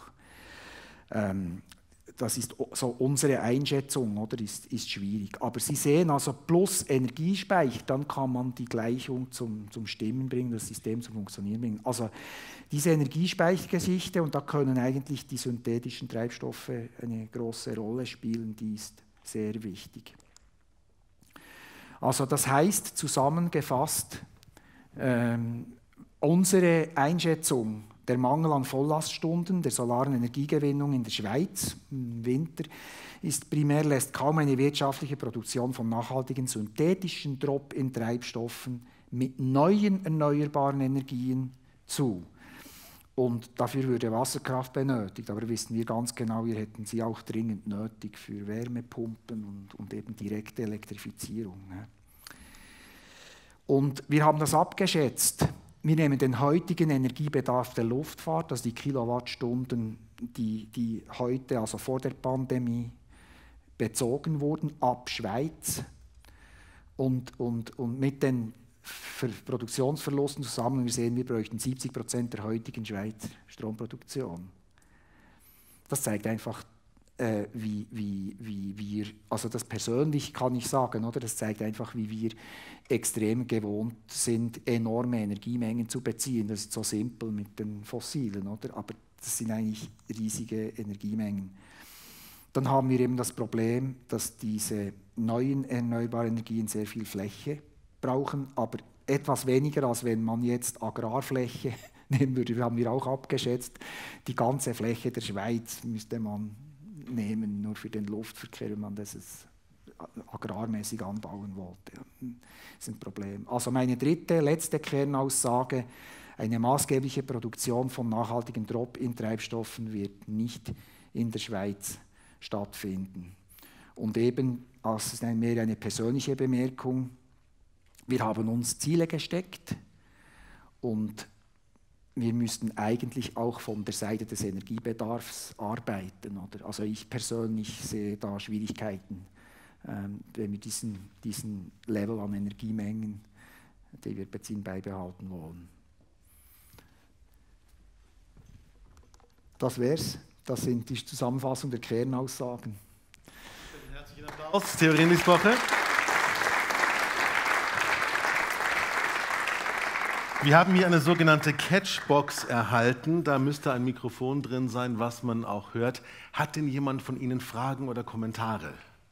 Ähm, das ist so unsere Einschätzung, oder, ist, ist schwierig. Aber Sie sehen also plus Energiespeicher, dann kann man die Gleichung zum, zum Stimmen bringen, das System zum Funktionieren bringen. Also diese Energiespeichergeschichte, und da können eigentlich die synthetischen Treibstoffe eine große Rolle spielen, die ist sehr wichtig. Also das heißt zusammengefasst, ähm, unsere Einschätzung, der Mangel an Volllaststunden der solaren Energiegewinnung in der Schweiz im Winter ist primär, lässt kaum eine wirtschaftliche Produktion von nachhaltigen synthetischen Drop-in-Treibstoffen mit neuen erneuerbaren Energien zu. Und dafür würde Wasserkraft benötigt, aber wissen wir ganz genau, wir hätten sie auch dringend nötig für Wärmepumpen und, und eben direkte Elektrifizierung. Ne? Und wir haben das abgeschätzt. Wir nehmen den heutigen Energiebedarf der Luftfahrt, also die Kilowattstunden, die, die heute, also vor der Pandemie, bezogen wurden, ab Schweiz und, und, und mit den Produktionsverlusten zusammen. Wir sehen, wir bräuchten siebzig Prozent der heutigen Schweizer Stromproduktion. Das zeigt einfach, äh, wie, wie, wie wir, also das persönlich kann ich sagen, oder? Das zeigt einfach, wie wir extrem gewohnt sind, enorme Energiemengen zu beziehen. Das ist so simpel mit den Fossilen, oder? Aber das sind eigentlich riesige Energiemengen. Dann haben wir eben das Problem, dass diese neuen erneuerbaren Energien sehr viel Fläche brauchen, aber etwas weniger, als wenn man jetzt Agrarfläche nehmen würde. Wir haben wir auch abgeschätzt, die ganze Fläche der Schweiz müsste man nehmen, nur für den Luftverkehr, wenn man das agrarmäßig anbauen wollte. Das ist ein Problem. Also meine dritte, letzte Kernaussage, eine maßgebliche Produktion von nachhaltigen Drop-in-Treibstoffen wird nicht in der Schweiz stattfinden. Und eben, das ist mehr eine persönliche Bemerkung, wir haben uns Ziele gesteckt und wir müssten eigentlich auch von der Seite des Energiebedarfs arbeiten. Oder? Also ich persönlich sehe da Schwierigkeiten, ähm, wenn wir diesen, diesen Level an Energiemengen, die wir beziehen, beibehalten wollen. Das wär's. Das sind die Zusammenfassung der Kernaussagen. Herzlichen Applaus, Severin Liesbacher. Wir haben hier eine sogenannte Catchbox erhalten. Da müsste ein Mikrofon drin sein, was man auch hört. Hat denn jemand von Ihnen Fragen oder Kommentare?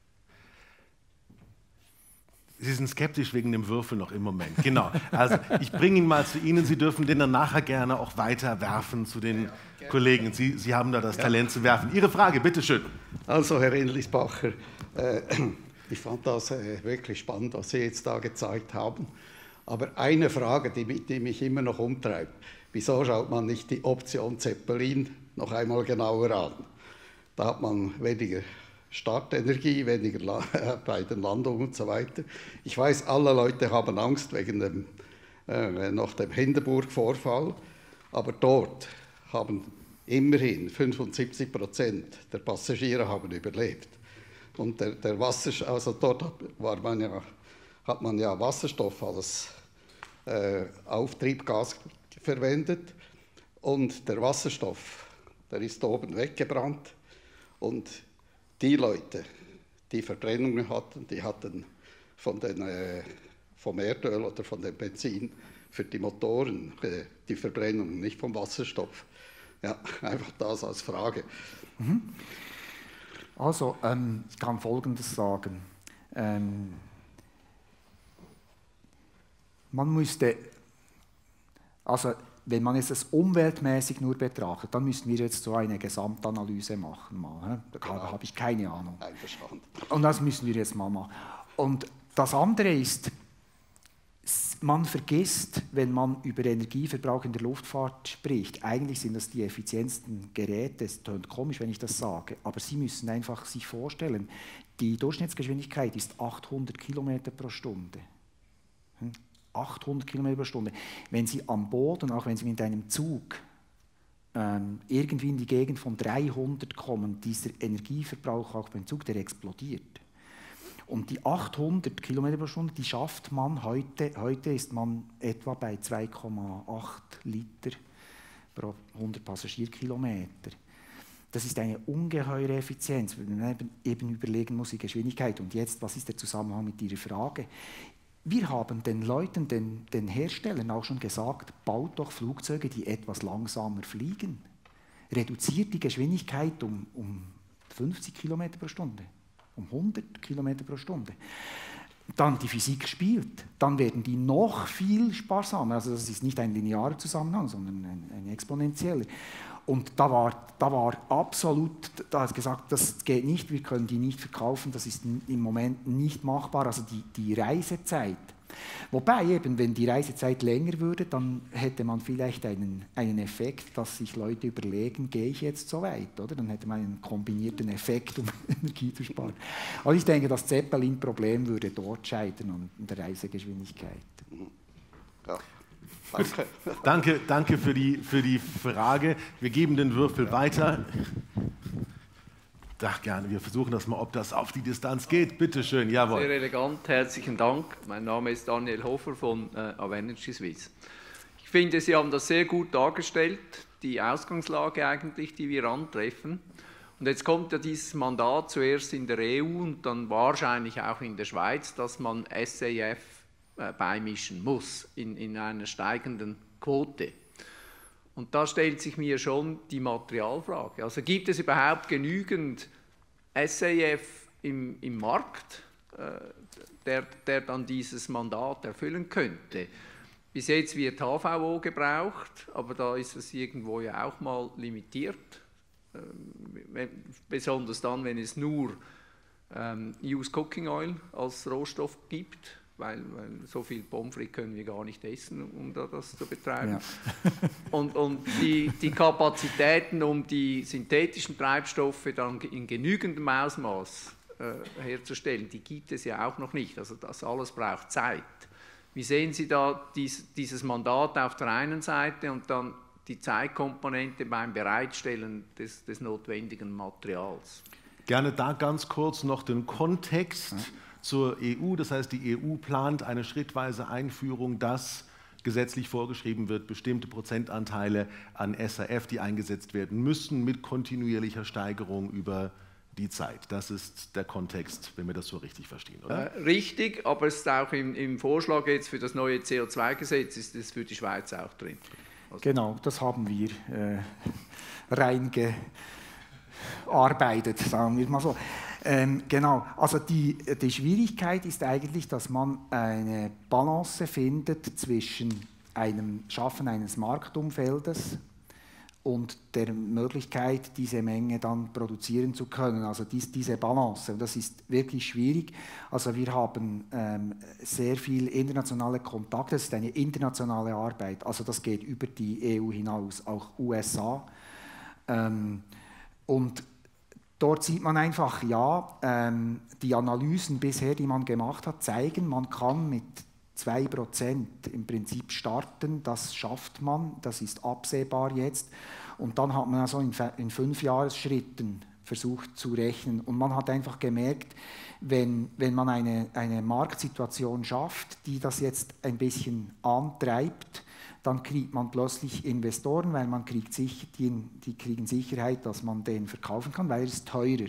Sie sind skeptisch wegen dem Würfel noch im Moment. Genau. Also ich bringe ihn mal zu Ihnen. Sie dürfen den dann nachher gerne auch weiter werfen zu den ja, Kollegen. Sie, Sie haben da das ja. Talent zu werfen. Ihre Frage, bitteschön. Also, Herr Liesbacher, äh, ich fand das äh, wirklich spannend, was Sie jetzt da gezeigt haben. Aber eine Frage, die, die mich immer noch umtreibt: Wieso schaut man nicht die Option Zeppelin noch einmal genauer an? Da hat man weniger Startenergie, weniger bei den Landungen und so weiter. Ich weiß, alle Leute haben Angst wegen dem, äh, noch dem Hindenburg-Vorfall, aber dort haben immerhin fünfundsiebzig Prozent der Passagiere haben überlebt. Und der, der Wasser, also dort hat, war man ja, hat man ja Wasserstoff als äh, Auftriebgas verwendet und der Wasserstoff, der ist oben weggebrannt und die Leute, die Verbrennungen hatten, die hatten von den, äh, vom Erdöl oder von dem Benzin für die Motoren äh, die Verbrennung, nicht vom Wasserstoff. Ja, einfach das als Frage. Mhm. Also, ähm, ich kann Folgendes sagen. Ähm, man müsste, also wenn man es das umweltmäßig nur betrachtet, dann müssten wir jetzt so eine Gesamtanalyse machen. Mal, da genau. habe ich keine Ahnung. Einverstanden. Und das müssen wir jetzt mal machen. Und das andere ist, man vergisst, wenn man über Energieverbrauch in der Luftfahrt spricht, eigentlich sind das die effizientesten Geräte. Es klingt komisch, wenn ich das sage, aber Sie müssen einfach sich vorstellen, die Durchschnittsgeschwindigkeit ist achthundert Kilometer pro Stunde. achthundert Kilometer pro Stunde. Wenn Sie am Boden, auch wenn Sie mit einem Zug ähm, irgendwie in die Gegend von dreihundert kommen, dieser Energieverbrauch auch beim Zug, der explodiert. Und die achthundert Kilometer pro Stunde, die schafft man heute, heute ist man etwa bei zwei Komma acht Liter pro hundert Passagierkilometer. Das ist eine ungeheure Effizienz, wenn man eben, eben überlegen muss, die Geschwindigkeit. Und jetzt, was ist der Zusammenhang mit Ihrer Frage? Wir haben den Leuten, den, den Herstellern auch schon gesagt, baut doch Flugzeuge, die etwas langsamer fliegen. Reduziert die Geschwindigkeit um, um fünfzig Kilometer pro Stunde, um hundert Kilometer pro Stunde. Dann die Physik spielt, dann werden die noch viel sparsamer. Also das ist nicht ein linearer Zusammenhang, sondern ein, ein exponentieller. Und da war, da war absolut, da hat gesagt, das geht nicht, wir können die nicht verkaufen, das ist im Moment nicht machbar, also die, die Reisezeit. Wobei eben, wenn die Reisezeit länger würde, dann hätte man vielleicht einen, einen Effekt, dass sich Leute überlegen, gehe ich jetzt so weit, oder? Dann hätte man einen kombinierten Effekt, um Energie zu sparen. Also ich denke, das Zeppelin-Problem würde dort scheitern an der Reisegeschwindigkeit. Ja. Danke. danke, danke für die, für die Frage. Wir geben den Würfel weiter. Ach, gerne, wir versuchen das mal, ob das auf die Distanz geht. Bitte schön, jawohl. Sehr elegant, herzlichen Dank. Mein Name ist Daniel Hofer von äh, Avenergy Suisse. Ich finde, Sie haben das sehr gut dargestellt, die Ausgangslage eigentlich, die wir antreffen. Und jetzt kommt ja dieses Mandat zuerst in der E U und dann wahrscheinlich auch in der Schweiz, dass man S A F beimischen muss in, in einer steigenden Quote. Und da stellt sich mir schon die Materialfrage. Also gibt es überhaupt genügend S A F im, im Markt, äh, der, der dann dieses Mandat erfüllen könnte? Bis jetzt wird H V O gebraucht, aber da ist es irgendwo ja auch mal limitiert. Ähm, besonders dann, wenn es nur ähm, Used Cooking Oil als Rohstoff gibt. Weil, weil so viel Pommes frites können wir gar nicht essen, um da das zu betreiben. Ja. Und, und die, die Kapazitäten, um die synthetischen Treibstoffe dann in genügendem Ausmaß äh, herzustellen, die gibt es ja auch noch nicht. Also das alles braucht Zeit. Wie sehen Sie da dies, dieses Mandat auf der einen Seite und dann die Zeitkomponente beim Bereitstellen des, des notwendigen Materials? Gerne da ganz kurz noch den Kontext. Ja. Zur E U, das heißt, die E U plant eine schrittweise Einführung, dass gesetzlich vorgeschrieben wird, bestimmte Prozentanteile an S A F, die eingesetzt werden müssen, mit kontinuierlicher Steigerung über die Zeit. Das ist der Kontext, wenn wir das so richtig verstehen, oder? Äh, richtig, aber es ist auch im, im Vorschlag jetzt für das neue C O zwei Gesetz, ist das für die Schweiz auch drin. Also genau, das haben wir äh, reingearbeitet, sagen wir mal so. Ähm, genau, also die, die Schwierigkeit ist eigentlich, dass man eine Balance findet zwischen einem Schaffen eines Marktumfeldes und der Möglichkeit, diese Menge dann produzieren zu können. Also dies, diese Balance, das ist wirklich schwierig. Also wir haben ähm, sehr viel internationale Kontakte, das ist eine internationale Arbeit, also das geht über die E U hinaus, auch U S A. Ähm, und dort sieht man einfach, ja, ähm, die Analysen bisher, die man gemacht hat, zeigen, man kann mit zwei Prozent im Prinzip starten, das schafft man, das ist absehbar jetzt. Und dann hat man also in, in fünf Jahresschritten versucht zu rechnen. Und man hat einfach gemerkt, wenn, wenn man eine, eine Marktsituation schafft, die das jetzt ein bisschen antreibt, dann kriegt man plötzlich Investoren, weil man kriegt sicher, die, die kriegen Sicherheit, dass man den verkaufen kann, weil er ist teurer.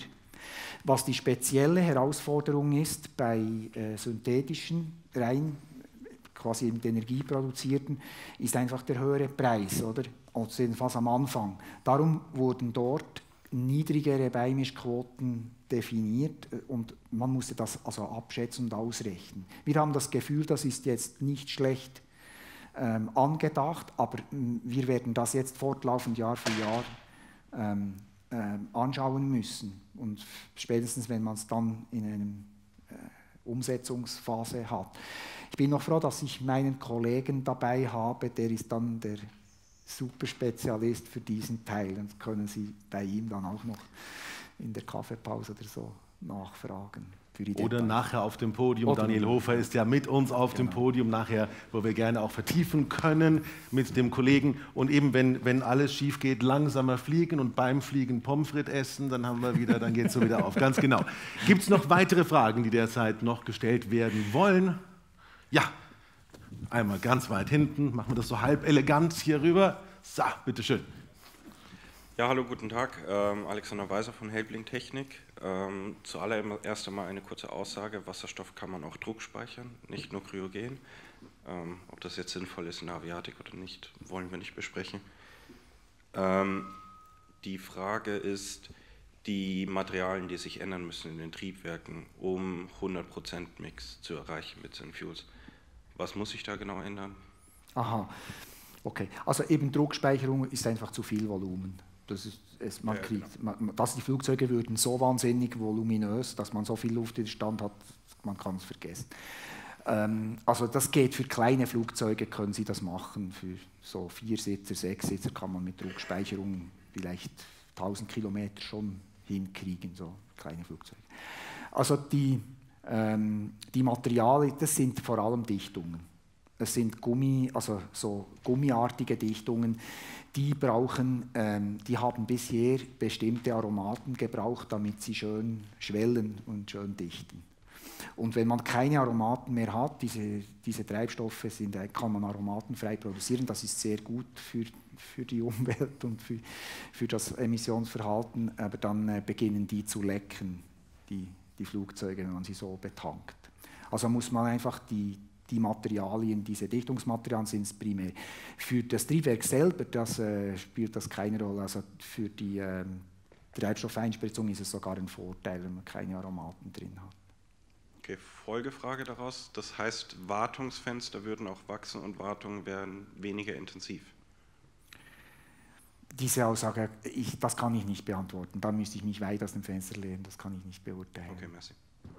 Was die spezielle Herausforderung ist bei äh, synthetischen, rein quasi mit Energie produzierten, ist einfach der höhere Preis, oder? Also jedenfalls am Anfang. Darum wurden dort niedrigere Beimischquoten definiert und man musste das also abschätzen und ausrechnen. Wir haben das Gefühl, das ist jetzt nicht schlecht ähm, angedacht, aber ähm, wir werden das jetzt fortlaufend Jahr für Jahr ähm, ähm, anschauen müssen. Und spätestens, wenn man es dann in einer äh, Umsetzungsphase hat. Ich bin noch froh, dass ich meinen Kollegen dabei habe, der ist dann der Superspezialist für diesen Teil. Und können Sie bei ihm dann auch noch in der Kaffeepause oder so nachfragen. Für die Oder Details. nachher auf dem Podium. Oder Daniel Hofer ist ja mit uns auf genau. dem Podium nachher, wo wir gerne auch vertiefen können mit dem Kollegen. Und eben, wenn, wenn alles schief geht, langsamer fliegen und beim Fliegen Pommes frites essen, dann haben wir wieder, dann geht es so wieder auf. Ganz genau. Gibt es noch weitere Fragen, die derzeit noch gestellt werden wollen? Ja, einmal ganz weit hinten. Machen wir das so halb elegant hier rüber. So, bitteschön. Ja, hallo, guten Tag. Ähm, Alexander Weiser von Helbling Technik. Ähm, zuallererst einmal eine kurze Aussage. Wasserstoff kann man auch Druck speichern, nicht nur kryogen. Ähm, ob das jetzt sinnvoll ist in der Aviatik oder nicht, wollen wir nicht besprechen. Ähm, die Frage ist, die Materialien, die sich ändern müssen in den Triebwerken, um hundert Prozent Mix zu erreichen mit Synfuels. Was muss sich da genau ändern? Aha, okay. Also eben Druckspeicherung ist einfach zu viel Volumen. Das ist, es, man ja, kriegt, genau. man, dass die Flugzeuge würden so wahnsinnig voluminös, dass man so viel Luftwiderstand hat, man kann es vergessen. Ähm, also das geht für kleine Flugzeuge, können Sie das machen. Für so Viersitzer, Sechssitzer kann man mit Druckspeicherung vielleicht tausend Kilometer schon hinkriegen, so kleine Flugzeuge. Also die, ähm, die Materialien, das sind vor allem Dichtungen. Es sind Gummi, also so gummiartige Dichtungen, die brauchen, ähm, die haben bisher bestimmte Aromaten gebraucht, damit sie schön schwellen und schön dichten. Und wenn man keine Aromaten mehr hat, diese, diese Treibstoffe sind, kann man aromatenfrei produzieren, das ist sehr gut für, für die Umwelt und für, für das Emissionsverhalten, aber dann äh, beginnen die zu lecken, die, die Flugzeuge, wenn man sie so betankt. Also muss man einfach die die Materialien, diese Dichtungsmaterialien sind es primär. Für das Triebwerk selber das, äh, spielt das keine Rolle. Also für die äh, Treibstoffeinspritzung ist es sogar ein Vorteil, wenn man keine Aromaten drin hat. Okay, Folgefrage daraus. Das heißt, Wartungsfenster würden auch wachsen und Wartungen wären weniger intensiv? Diese Aussage, ich, das kann ich nicht beantworten. Da müsste ich mich weit aus dem Fenster lehnen, das kann ich nicht beurteilen. Okay, merci.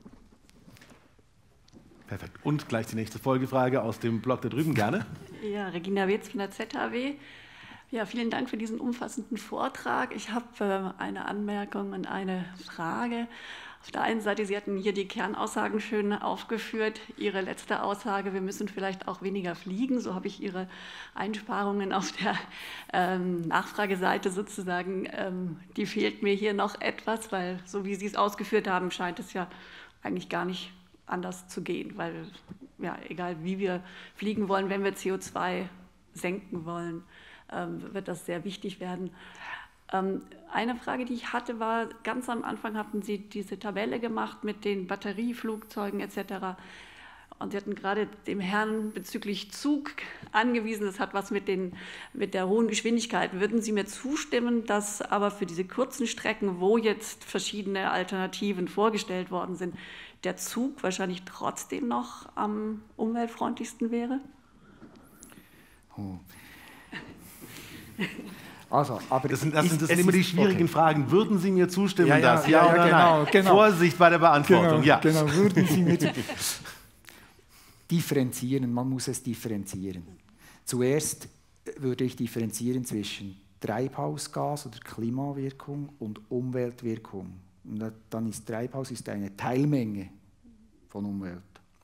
Perfekt. Und gleich die nächste Folgefrage aus dem Blog da drüben, gerne. Ja, Regina Wetz von der Z H W. Ja, vielen Dank für diesen umfassenden Vortrag. Ich habe äh, eine Anmerkung und eine Frage. Auf der einen Seite, Sie hatten hier die Kernaussagen schön aufgeführt. Ihre letzte Aussage, wir müssen vielleicht auch weniger fliegen. So habe ich Ihre Einsparungen auf der ähm, Nachfrageseite sozusagen, ähm, die fehlt mir hier noch etwas, weil so wie Sie es ausgeführt haben, scheint es ja eigentlich gar nicht anders zu gehen, weil ja, egal wie wir fliegen wollen, wenn wir C O zwei senken wollen, ähm, wird das sehr wichtig werden. Ähm, eine Frage, die ich hatte, war, ganz am Anfang hatten Sie diese Tabelle gemacht mit den Batterieflugzeugen et cetera. Und Sie hatten gerade dem Herrn bezüglich Zug angewiesen, das hat was mit, den, mit der hohen Geschwindigkeit. Würden Sie mir zustimmen, dass aber für diese kurzen Strecken, wo jetzt verschiedene Alternativen vorgestellt worden sind, der Zug wahrscheinlich trotzdem noch am umweltfreundlichsten wäre? Oh. Also, aber das sind, das sind, das sind ist, immer die schwierigen okay. Fragen. Würden Sie mir zustimmen, ja, ja, das? Ja, ja, ja oder genau, nein? genau. Vorsicht bei der Beantwortung. Genau, ja. genau, würden Sie mir differenzieren, man muss es differenzieren. Zuerst würde ich differenzieren zwischen Treibhausgas oder Klimawirkung und Umweltwirkung. Und dann ist Treibhaus ist eine Teilmenge von Umwelt.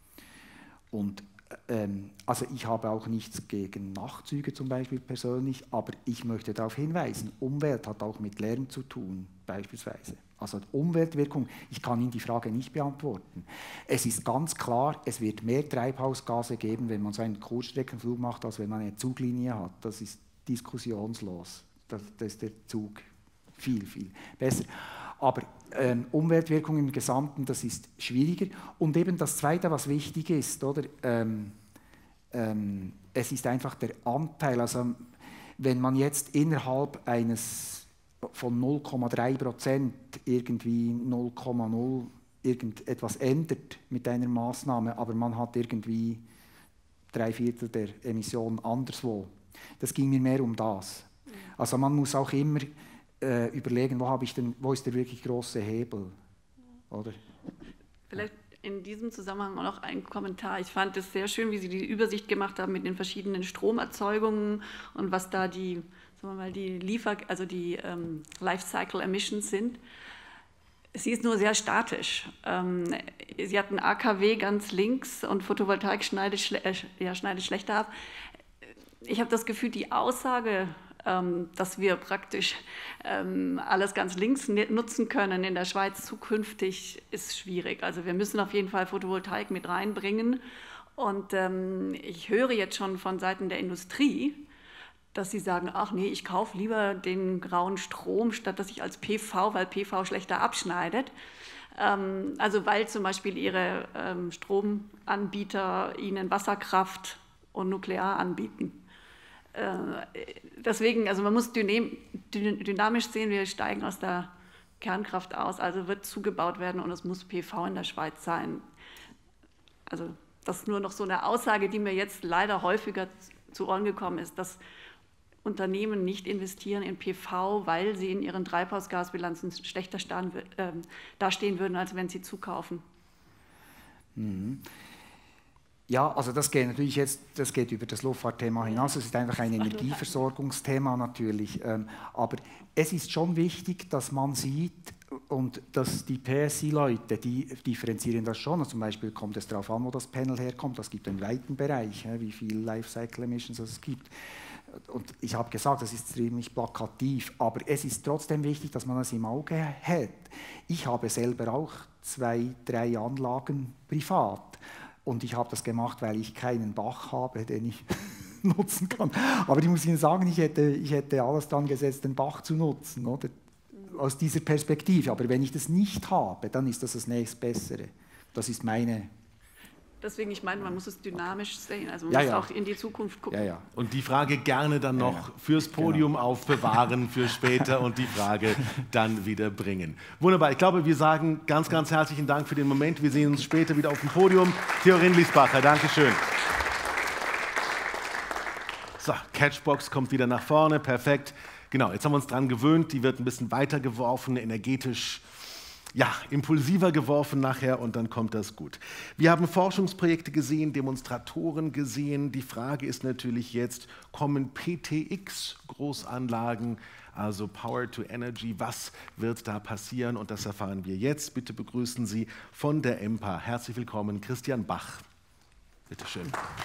Und ähm, also ich habe auch nichts gegen Nachtzüge zum Beispiel persönlich, aber ich möchte darauf hinweisen, Umwelt hat auch mit Lärm zu tun, beispielsweise. Also Umweltwirkung, ich kann Ihnen die Frage nicht beantworten. Es ist ganz klar, es wird mehr Treibhausgase geben, wenn man so einen Kurzstreckenflug macht, als wenn man eine Zuglinie hat. Das ist diskussionslos. Das, das ist der Zug viel, viel besser. Aber ähm, Umweltwirkung im Gesamten, das ist schwieriger. Und eben das Zweite, was wichtig ist, oder? Ähm, ähm, es ist einfach der Anteil. Also wenn man jetzt innerhalb eines von null Komma drei Prozent irgendwie null Komma null irgendetwas ändert mit einer Maßnahme, aber man hat irgendwie drei Viertel der Emissionen anderswo. Das ging mir mehr um das. Also man muss auch immer äh, überlegen, wo, habe ich denn, wo ist der wirklich große Hebel, oder? Vielleicht in diesem Zusammenhang auch noch ein Kommentar. Ich fand es sehr schön, wie Sie die Übersicht gemacht haben mit den verschiedenen Stromerzeugungen und was da die, sagen wir mal, die Liefer-, also die ähm, Lifecycle Emissions sind. Sie ist nur sehr statisch. Ähm, Sie hatten A K W ganz links und Photovoltaik schneidet, schle äh, ja, schneidet schlechter ab. Ich habe das Gefühl, die Aussage, ähm, dass wir praktisch ähm, alles ganz links nutzen können in der Schweiz zukünftig, ist schwierig. Also wir müssen auf jeden Fall Photovoltaik mit reinbringen. Und ähm, ich höre jetzt schon von Seiten der Industrie, dass sie sagen, ach nee, ich kaufe lieber den grauen Strom, statt dass ich als P V, weil P V schlechter abschneidet. Ähm, also weil zum Beispiel ihre ähm, Stromanbieter ihnen Wasserkraft und Nuklear anbieten. Äh, deswegen, also man muss dynam dynamisch sehen, wir steigen aus der Kernkraft aus, also wird zugebaut werden und es muss P V in der Schweiz sein. Also das ist nur noch so eine Aussage, die mir jetzt leider häufiger zu Ohren gekommen ist, dass Unternehmen nicht investieren in P V, weil sie in ihren Treibhausgasbilanzen schlechter stand, äh, dastehen würden, als wenn sie zukaufen. Mhm. Ja, also das geht natürlich jetzt, das geht über das Luftfahrtthema hinaus. Es ist einfach ein Energieversorgungsthema natürlich. Ähm, aber es ist schon wichtig, dass man sieht, und dass die P S I-Leute, die differenzieren das schon. Also zum Beispiel kommt es darauf an, wo das Panel herkommt. Es gibt einen weiten Bereich, wie viel Lifecycle Emissions es gibt. Und ich habe gesagt, das ist ziemlich plakativ, aber es ist trotzdem wichtig, dass man das im Auge hält. Ich habe selber auch zwei, drei Anlagen privat und ich habe das gemacht, weil ich keinen Bach habe, den ich nutzen kann. Aber ich muss Ihnen sagen, ich hätte, ich hätte alles dran gesetzt, den Bach zu nutzen, oder? Aus dieser Perspektive. Aber wenn ich das nicht habe, dann ist das das nächstbessere. Das ist meine... Deswegen, ich meine, man muss es dynamisch sehen, also man ja, muss ja. auch in die Zukunft gucken. Ja, ja. Und die Frage gerne dann noch ja, ja. fürs Podium genau. aufbewahren, für später und die Frage dann wieder bringen. Wunderbar, ich glaube, wir sagen ganz, ganz herzlichen Dank für den Moment. Wir sehen uns später wieder auf dem Podium. Theo Rindlisbacher, Dankeschön. So, Catchbox kommt wieder nach vorne, perfekt. Genau, jetzt haben wir uns dran gewöhnt, die wird ein bisschen weiter geworfen, energetisch, ja, impulsiver geworfen nachher und dann kommt das gut. Wir haben Forschungsprojekte gesehen, Demonstratoren gesehen. Die Frage ist natürlich jetzt, kommen P T X-Großanlagen, also Power to Energy, was wird da passieren? Und das erfahren wir jetzt. Bitte begrüßen Sie von der E M P A. Herzlich willkommen, Christian Bach. Bitte schön.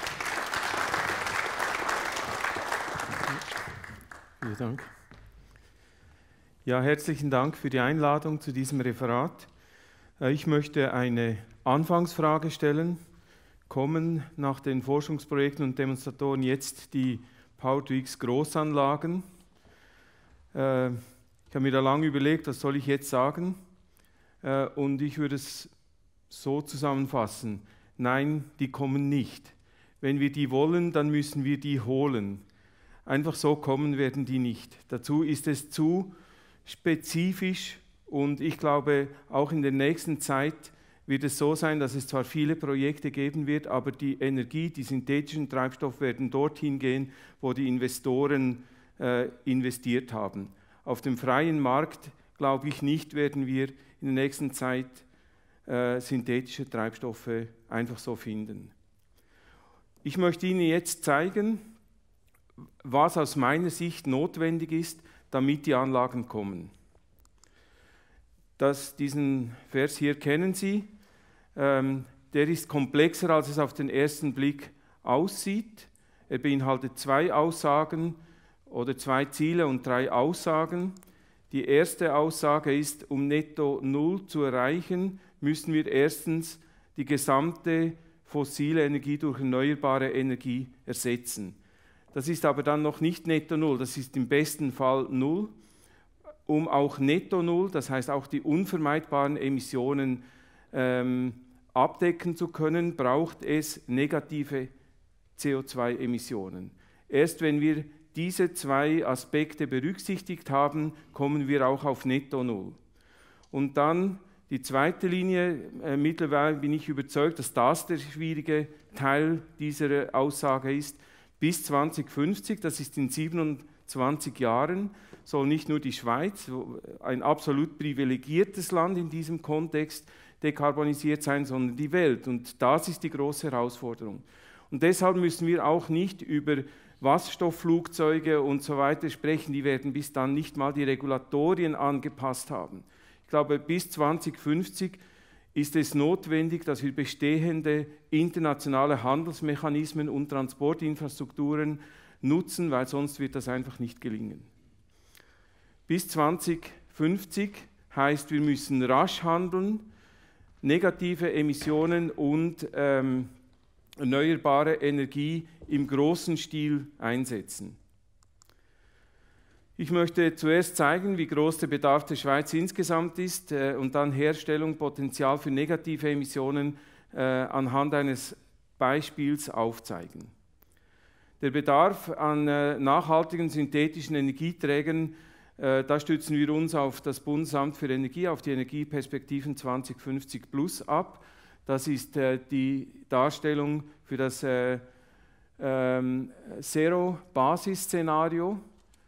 Vielen Dank. Ja, herzlichen Dank für die Einladung zu diesem Referat. Ich möchte eine Anfangsfrage stellen. kommen nach den Forschungsprojekten und Demonstratoren jetzt die Power to X Großanlagen. Äh, ich habe mir da lange überlegt, was soll ich jetzt sagen? Äh, und ich würde es so zusammenfassen: Nein, die kommen nicht. Wenn wir die wollen, dann müssen wir die holen. Einfach so kommen werden die nicht. Dazu ist es zu spezifisch und ich glaube, auch in der nächsten Zeit wird es so sein, dass es zwar viele Projekte geben wird, aber die Energie, die synthetischen Treibstoffe werden dorthin gehen, wo die Investoren äh, investiert haben. Auf dem freien Markt, glaube ich nicht, werden wir in der nächsten Zeit äh, synthetische Treibstoffe einfach so finden. Ich möchte Ihnen jetzt zeigen, was aus meiner Sicht notwendig ist, damit die Anlagen kommen. Das, diesen Vers hier kennen Sie. Ähm, der ist komplexer, als es auf den ersten Blick aussieht. Er beinhaltet zwei Aussagen oder zwei Ziele und drei Aussagen. Die erste Aussage ist, um netto null zu erreichen, müssen wir erstens die gesamte fossile Energie durch erneuerbare Energie ersetzen. Das ist aber dann noch nicht netto null, das ist im besten Fall null. Um auch netto null, das heißt auch die unvermeidbaren Emissionen ähm, abdecken zu können, braucht es negative C O zwei Emissionen. Erst wenn wir diese zwei Aspekte berücksichtigt haben, kommen wir auch auf netto null. Und dann die zweite Linie, äh, mittlerweile bin ich überzeugt, dass das der schwierige Teil dieser Aussage ist. Bis zweitausendfünfzig, das ist in siebenundzwanzig Jahren, soll nicht nur die Schweiz, ein absolut privilegiertes Land in diesem Kontext, dekarbonisiert sein, sondern die Welt. Und das ist die große Herausforderung. Und deshalb müssen wir auch nicht über Wasserstoffflugzeuge und so weiter sprechen, die werden bis dann nicht mal die Regulatorien angepasst haben. Ich glaube, bis zweitausendfünfzig ist es notwendig, dass wir bestehende internationale Handelsmechanismen und Transportinfrastrukturen nutzen, weil sonst wird das einfach nicht gelingen. Bis zweitausendfünfzig heißt, wir müssen rasch handeln, negative Emissionen und ähm, erneuerbare Energie im großen Stil einsetzen. Ich möchte zuerst zeigen, wie groß der Bedarf der Schweiz insgesamt ist äh, und dann Herstellung, Potenzial für negative Emissionen äh, anhand eines Beispiels aufzeigen. Der Bedarf an äh, nachhaltigen synthetischen Energieträgern, äh, da stützen wir uns auf das Bundesamt für Energie, auf die Energieperspektiven zweitausendfünfzig plus ab. Das ist äh, die Darstellung für das äh, ähm, Zero-Basis-Szenario.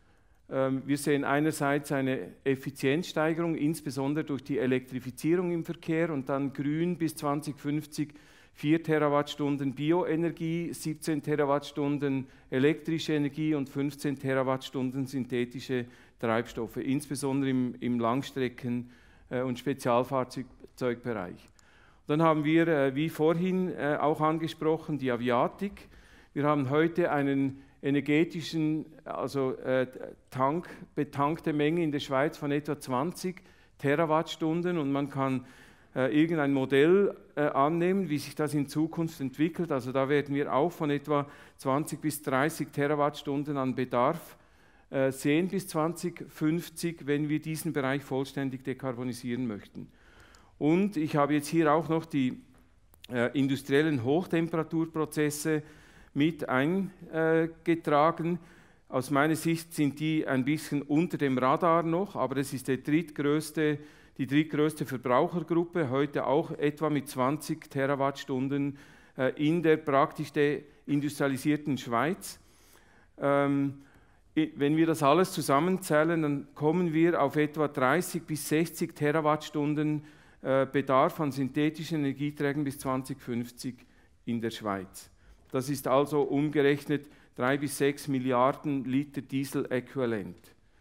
Wir sehen einerseits eine Effizienzsteigerung, insbesondere durch die Elektrifizierung im Verkehr, und dann grün bis zweitausendfünfzig vier Terawattstunden Bioenergie, siebzehn Terawattstunden elektrische Energie und fünfzehn Terawattstunden synthetische Treibstoffe, insbesondere im, im Langstrecken- und Spezialfahrzeugbereich. Dann haben wir, wie vorhin auch angesprochen, die Aviatik. Wir haben heute einen energetischen, also äh, Tank, betankte Menge in der Schweiz von etwa zwanzig Terawattstunden, und man kann äh, irgendein Modell äh, annehmen, wie sich das in Zukunft entwickelt. Also da werden wir auch von etwa zwanzig bis dreißig Terawattstunden an Bedarf äh, sehen bis zweitausendfünfzig, wenn wir diesen Bereich vollständig dekarbonisieren möchten. Und ich habe jetzt hier auch noch die äh, industriellen Hochtemperaturprozesse mit eingetragen. Aus meiner Sicht sind die ein bisschen unter dem Radar noch, aber es ist der drittgrößte, die drittgrößte Verbrauchergruppe, heute auch etwa mit zwanzig Terawattstunden äh, in der praktisch industrialisierten Schweiz. Ähm, wenn wir das alles zusammenzählen, dann kommen wir auf etwa dreißig bis sechzig Terawattstunden äh, Bedarf an synthetischen Energieträgern bis zweitausendfünfzig in der Schweiz. Das ist also umgerechnet drei bis sechs Milliarden Liter Diesel-Äquivalent.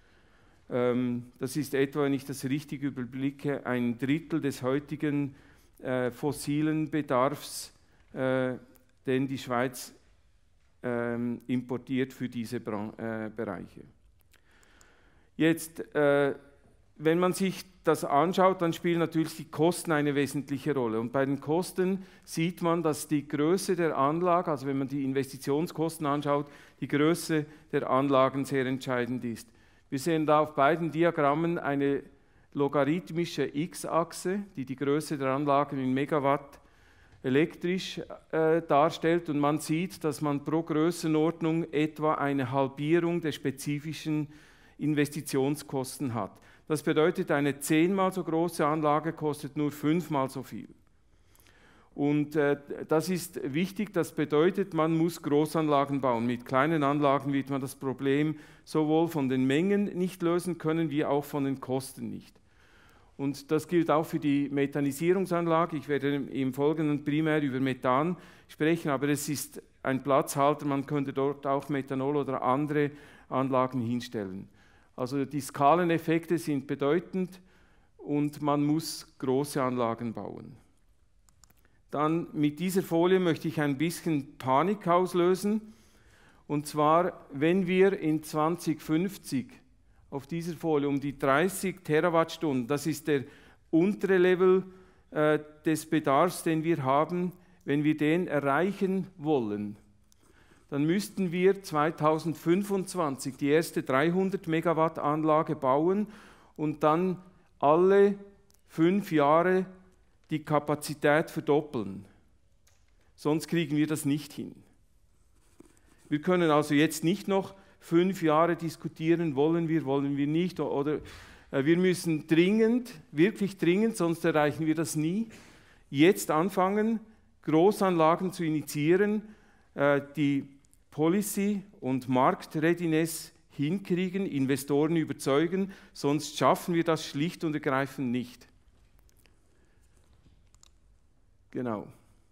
Ähm, das ist etwa, wenn ich das richtig überblicke, ein Drittel des heutigen äh, fossilen Bedarfs, äh, den die Schweiz äh, importiert für diese Bran äh, Bereiche. Jetzt, äh, wenn man sich das anschaut, dann spielen natürlich die Kosten eine wesentliche Rolle. Und bei den Kosten sieht man, dass die Größe der Anlage, also wenn man die Investitionskosten anschaut, die Größe der Anlagen sehr entscheidend ist. Wir sehen da auf beiden Diagrammen eine logarithmische X-Achse, die die Größe der Anlagen in Megawatt elektrisch äh, darstellt, und man sieht, dass man pro Größenordnung etwa eine Halbierung der spezifischen Investitionskosten hat. Das bedeutet, eine zehnmal so große Anlage kostet nur fünfmal so viel. Und äh, das ist wichtig, das bedeutet, man muss Großanlagen bauen. Mit kleinen Anlagen wird man das Problem sowohl von den Mengen nicht lösen können, wie auch von den Kosten nicht. Und das gilt auch für die Methanisierungsanlage. Ich werde im Folgenden primär über Methan sprechen, aber es ist ein Platzhalter, man könnte dort auch Methanol oder andere Anlagen hinstellen. Also die Skaleneffekte sind bedeutend und man muss große Anlagen bauen. Dann mit dieser Folie möchte ich ein bisschen Panik auslösen. Und zwar, wenn wir in zwanzig fünfzig auf dieser Folie um die dreißig Terawattstunden, das ist der untere Level äh, des Bedarfs, den wir haben, wenn wir den erreichen wollen, dann müssten wir zweitausendfünfundzwanzig die erste dreihundert Megawatt Anlage bauen und dann alle fünf Jahre die Kapazität verdoppeln. Sonst kriegen wir das nicht hin. Wir können also jetzt nicht noch fünf Jahre diskutieren, wollen wir, wollen wir nicht, oder äh, wir müssen dringend, wirklich dringend, sonst erreichen wir das nie, jetzt anfangen, Großanlagen zu initiieren, äh, die Policy und Marktreadiness hinkriegen, Investoren überzeugen, sonst schaffen wir das schlicht und ergreifend nicht. Genau.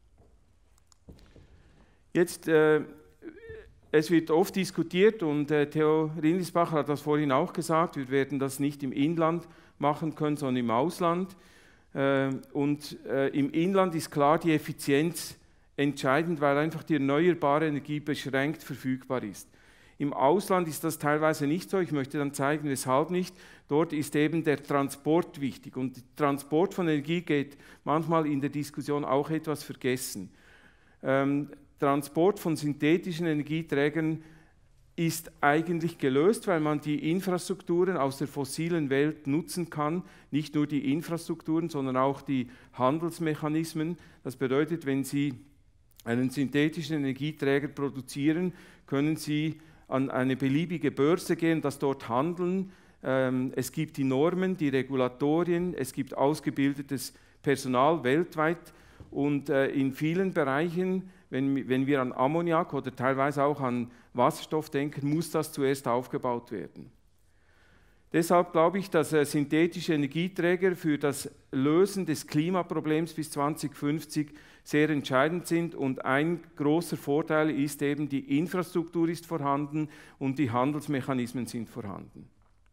Jetzt, äh, es wird oft diskutiert und äh, Theo Rindlisbacher hat das vorhin auch gesagt, wir werden das nicht im Inland machen können, sondern im Ausland. Äh, und äh, im Inland ist klar die Effizienz entscheidend, weil einfach die erneuerbare Energie beschränkt verfügbar ist. Im Ausland ist das teilweise nicht so. Ich möchte dann zeigen, weshalb nicht. Dort ist eben der Transport wichtig. Und der Transport von Energie geht manchmal in der Diskussion auch etwas vergessen. Ähm, Transport von synthetischen Energieträgern ist eigentlich gelöst, weil man die Infrastrukturen aus der fossilen Welt nutzen kann. Nicht nur die Infrastrukturen, sondern auch die Handelsmechanismen. Das bedeutet, wenn Sie einen synthetischen Energieträger produzieren, können Sie an eine beliebige Börse gehen, das dort handeln. Ähm, es gibt die Normen, die Regulatorien, es gibt ausgebildetes Personal weltweit und äh, in vielen Bereichen, wenn, wenn wir an Ammoniak oder teilweise auch an Wasserstoff denken, muss das zuerst aufgebaut werden. Deshalb glaube ich, dass äh, synthetische Energieträger für das Lösen des Klimaproblems bis zwanzig fünfzig sehr entscheidend sind und ein großer Vorteil ist eben, die Infrastruktur ist vorhanden und die Handelsmechanismen sind vorhanden.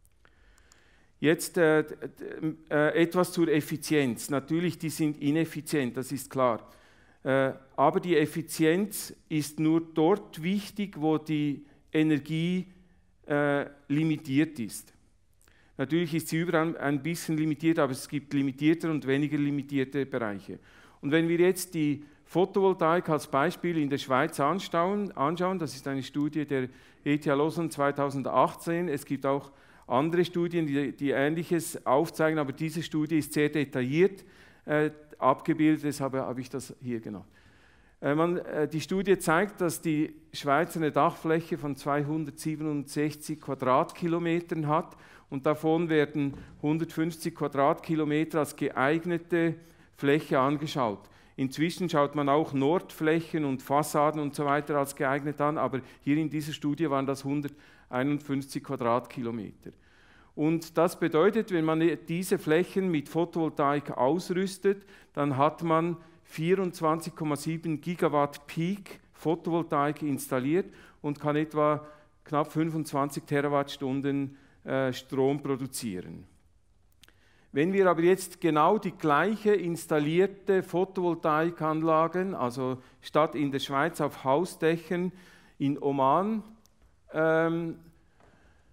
Jetzt äh, äh, etwas zur Effizienz. Natürlich, die sind ineffizient, das ist klar. Äh, aber die Effizienz ist nur dort wichtig, wo die Energie äh, limitiert ist. Natürlich ist sie überall ein bisschen limitiert, aber es gibt limitierte und weniger limitierte Bereiche. Und wenn wir jetzt die Photovoltaik als Beispiel in der Schweiz anschauen, anschauen das ist eine Studie der E T H Lausanne zweitausendachtzehn, es gibt auch andere Studien, die, die Ähnliches aufzeigen, aber diese Studie ist sehr detailliert äh, abgebildet, deshalb habe ich das hier genannt. Äh, man, äh, die Studie zeigt, dass die Schweiz eine Dachfläche von zweihundertsiebenundsechzig Quadratkilometern hat und davon werden hundertfünfzig Quadratkilometer als geeignete Fläche angeschaut. Inzwischen schaut man auch Nordflächen und Fassaden und so weiter als geeignet an, aber hier in dieser Studie waren das hunderteinundfünfzig Quadratkilometer. Und das bedeutet, wenn man diese Flächen mit Photovoltaik ausrüstet, dann hat man vierundzwanzig Komma sieben Gigawatt Peak Photovoltaik installiert und kann etwa knapp fünfundzwanzig Terawattstunden äh, Strom produzieren. Wenn wir aber jetzt genau die gleiche installierte Photovoltaikanlagen, also statt in der Schweiz auf Hausdächern in Oman ähm,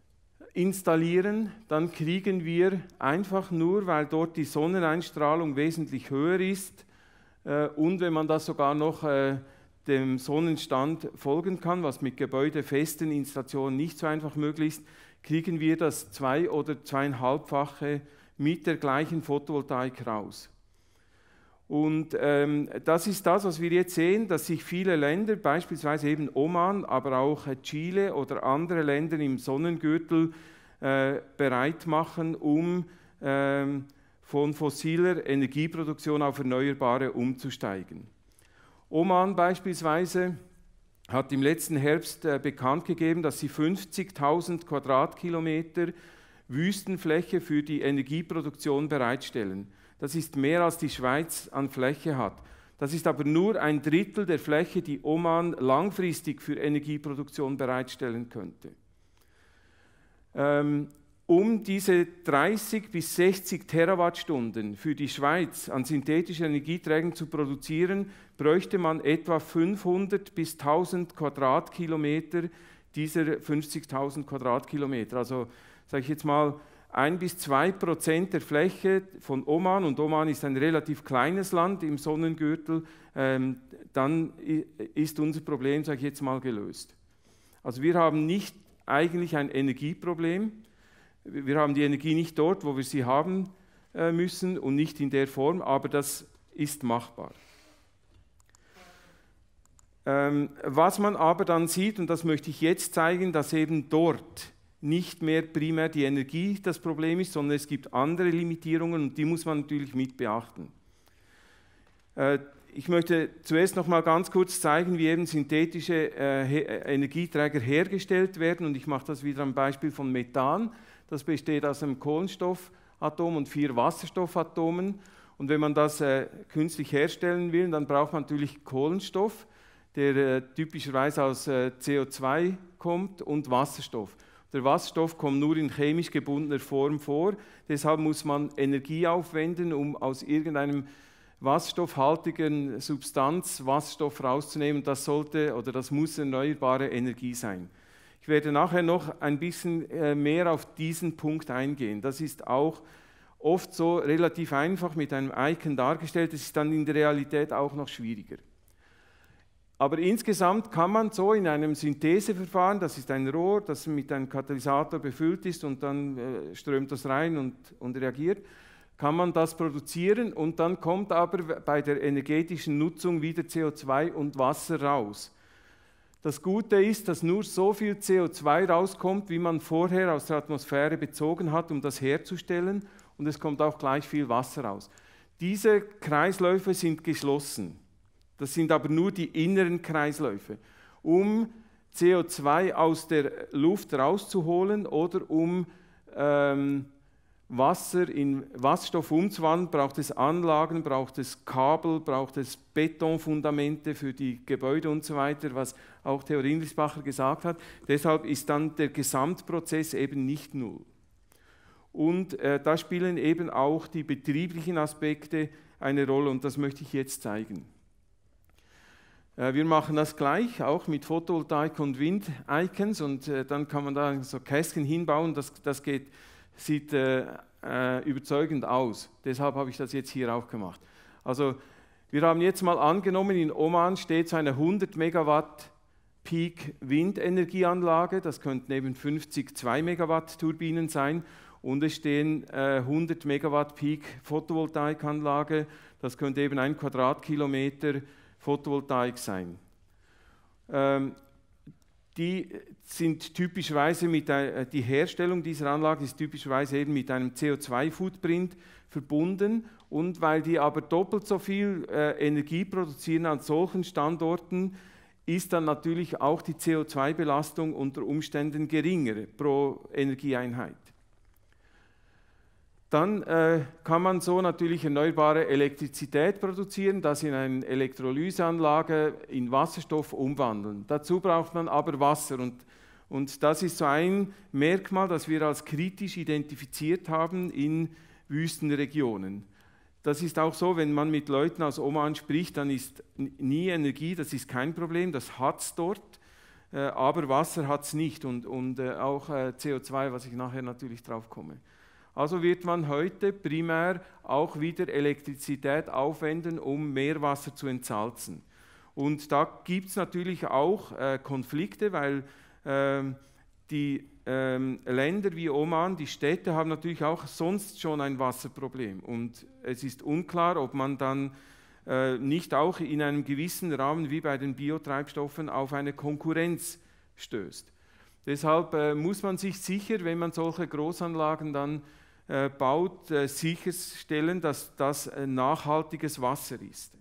installieren, dann kriegen wir einfach nur, weil dort die Sonneneinstrahlung wesentlich höher ist äh, und wenn man das sogar noch äh, dem Sonnenstand folgen kann, was mit gebäudefesten Installationen nicht so einfach möglich ist, kriegen wir das zwei- oder zweieinhalbfache mit der gleichen Photovoltaik raus. Und ähm, das ist das, was wir jetzt sehen, dass sich viele Länder, beispielsweise eben Oman, aber auch äh, Chile oder andere Länder im Sonnengürtel äh, bereit machen, um ähm, von fossiler Energieproduktion auf erneuerbare umzusteigen. Oman beispielsweise hat im letzten Herbst äh, bekannt gegeben, dass sie fünfzigtausend Quadratkilometer Wüstenfläche für die Energieproduktion bereitstellen. Das ist mehr, als die Schweiz an Fläche hat. Das ist aber nur ein Drittel der Fläche, die Oman langfristig für Energieproduktion bereitstellen könnte. Ähm, um diese dreißig bis sechzig Terawattstunden für die Schweiz an synthetischen Energieträgern zu produzieren, bräuchte man etwa fünfhundert bis tausend Quadratkilometer dieser fünfzigtausend Quadratkilometer. Also sage ich jetzt mal, ein bis zwei Prozent der Fläche von Oman, und Oman ist ein relativ kleines Land im Sonnengürtel, ähm, dann ist unser Problem, sage ich jetzt mal, gelöst. Also wir haben nicht eigentlich ein Energieproblem, wir haben die Energie nicht dort, wo wir sie haben äh, müssen und nicht in der Form, aber das ist machbar. Ähm, was man aber dann sieht, und das möchte ich jetzt zeigen, dass eben dort nicht mehr primär die Energie das Problem ist, sondern es gibt andere Limitierungen und die muss man natürlich mit beachten. Äh, ich möchte zuerst noch mal ganz kurz zeigen, wie eben synthetische äh, Energieträger hergestellt werden und ich mache das wieder am Beispiel von Methan. Das besteht aus einem Kohlenstoffatom und vier Wasserstoffatomen und wenn man das äh, künstlich herstellen will, dann braucht man natürlich Kohlenstoff, der äh, typischerweise aus äh, C O zwei kommt und Wasserstoff. Der Wasserstoff kommt nur in chemisch gebundener Form vor, deshalb muss man Energie aufwenden, um aus irgendeinem wasserstoffhaltigen Substanz Wasserstoff rauszunehmen. Das sollte oder das muss erneuerbare Energie sein. Ich werde nachher noch ein bisschen mehr auf diesen Punkt eingehen. Das ist auch oft so relativ einfach mit einem Icon dargestellt, das ist dann in der Realität auch noch schwieriger. Aber insgesamt kann man so in einem Syntheseverfahren, das ist ein Rohr, das mit einem Katalysator befüllt ist und dann äh, strömt das rein und, und reagiert, kann man das produzieren und dann kommt aber bei der energetischen Nutzung wieder C O zwei und Wasser raus. Das Gute ist, dass nur so viel C O zwei rauskommt, wie man vorher aus der Atmosphäre bezogen hat, um das herzustellen und es kommt auch gleich viel Wasser raus. Diese Kreisläufe sind geschlossen. Das sind aber nur die inneren Kreisläufe. Um C O zwei aus der Luft rauszuholen oder um ähm, Wasser in Wasserstoff umzuwandeln, braucht es Anlagen, braucht es Kabel, braucht es Betonfundamente für die Gebäude und so weiter, was auch Theo Rindlisbacher gesagt hat. Deshalb ist dann der Gesamtprozess eben nicht null. Und äh, da spielen eben auch die betrieblichen Aspekte eine Rolle und das möchte ich jetzt zeigen. Wir machen das gleich, auch mit Photovoltaik und Wind-Icons und äh, dann kann man da so Kästchen hinbauen, das, das geht, sieht äh, äh, überzeugend aus. Deshalb habe ich das jetzt hier auch gemacht. Also wir haben jetzt mal angenommen, in Oman steht so eine hundert Megawatt Peak Windenergieanlage, das könnten eben fünfzig zwei Megawatt Turbinen sein und es stehen äh, hundert Megawatt Peak Photovoltaikanlage, das könnte eben ein Quadratkilometer Photovoltaik sein. Ähm, die sind typischerweise mit ein, die Herstellung dieser Anlage ist typischerweise eben mit einem C O zwei Footprint verbunden und weil die aber doppelt so viel äh, Energie produzieren an solchen Standorten, ist dann natürlich auch die C O zwei Belastung unter Umständen geringer pro Energieeinheit. Dann äh, kann man so natürlich erneuerbare Elektrizität produzieren, das in eine Elektrolyseanlage in Wasserstoff umwandeln. Dazu braucht man aber Wasser und, und das ist so ein Merkmal, das wir als kritisch identifiziert haben in Wüstenregionen. Das ist auch so, wenn man mit Leuten aus Oman spricht, dann ist nie Energie, das ist kein Problem, das hat es dort. äh, aber Wasser hat es nicht und, und äh, auch äh, C O zwei, was ich nachher natürlich drauf komme. Also wird man heute primär auch wieder Elektrizität aufwenden, um Meerwasser zu entsalzen. Und da gibt es natürlich auch äh, Konflikte, weil ähm, die ähm, Länder wie Oman, die Städte haben natürlich auch sonst schon ein Wasserproblem. Und es ist unklar, ob man dann äh, nicht auch in einem gewissen Rahmen wie bei den Biotreibstoffen auf eine Konkurrenz stößt. Deshalb äh, muss man sich sicher, wenn man solche Großanlagen dann äh, baut, äh, sicherstellen, dass das äh, nachhaltiges Wasser ist.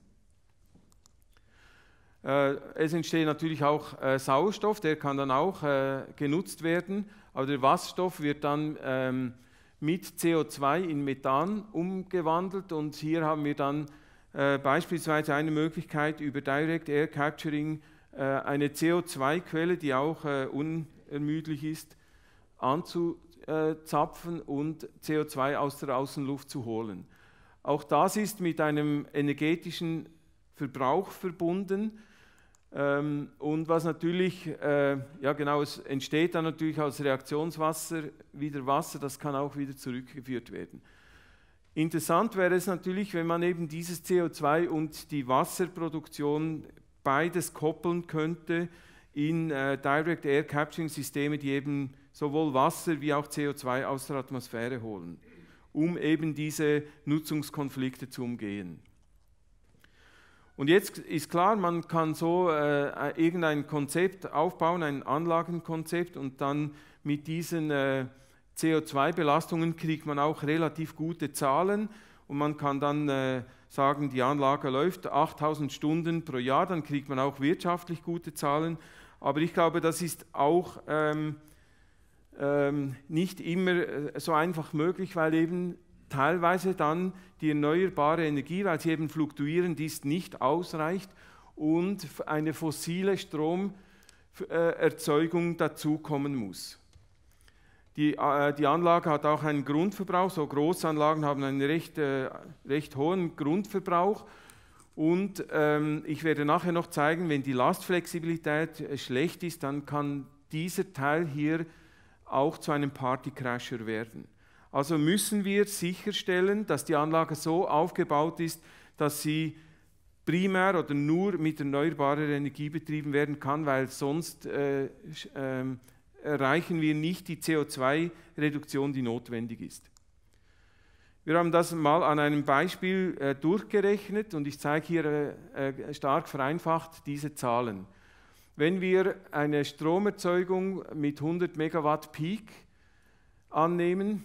Es entsteht natürlich auch äh, Sauerstoff, der kann dann auch äh, genutzt werden, aber der Wasserstoff wird dann ähm, mit C O zwei in Methan umgewandelt und hier haben wir dann äh, beispielsweise eine Möglichkeit über Direct Air Capturing äh, eine C O zwei Quelle, die auch äh, unermüdlich ist, anzuzapfen und C O zwei aus der Außenluft zu holen. Auch das ist mit einem energetischen Verbrauch verbunden. Ähm, und was natürlich, äh, ja genau, es entsteht dann natürlich aus Reaktionswasser wieder Wasser, das kann auch wieder zurückgeführt werden. Interessant wäre es natürlich, wenn man eben dieses C O zwei und die Wasserproduktion beides koppeln könnte in äh, Direct Air Capturing Systeme, die eben sowohl Wasser wie auch C O zwei aus der Atmosphäre holen, um eben diese Nutzungskonflikte zu umgehen. Und jetzt ist klar, man kann so äh, irgendein Konzept aufbauen, ein Anlagenkonzept, und dann mit diesen äh, C O zwei Belastungen kriegt man auch relativ gute Zahlen und man kann dann äh, sagen, die Anlage läuft achttausend Stunden pro Jahr, dann kriegt man auch wirtschaftlich gute Zahlen. Aber ich glaube, das ist auch ähm, ähm, nicht immer äh, so einfach möglich, weil eben teilweise dann die erneuerbare Energie, weil sie eben fluktuierend ist, nicht ausreicht und eine fossile Stromerzeugung dazukommen muss. Die, äh, die Anlage hat auch einen Grundverbrauch, so Großanlagen haben einen recht, äh, recht hohen Grundverbrauch und ähm, ich werde nachher noch zeigen, wenn die Lastflexibilität äh, schlecht ist, dann kann dieser Teil hier auch zu einem Partycrasher werden. Also müssen wir sicherstellen, dass die Anlage so aufgebaut ist, dass sie primär oder nur mit erneuerbarer Energie betrieben werden kann, weil sonst äh, äh, erreichen wir nicht die C O zwei Reduktion, die notwendig ist. Wir haben das mal an einem Beispiel äh, durchgerechnet und ich zeige hier äh, stark vereinfacht diese Zahlen. Wenn wir eine Stromerzeugung mit hundert Megawatt Peak annehmen,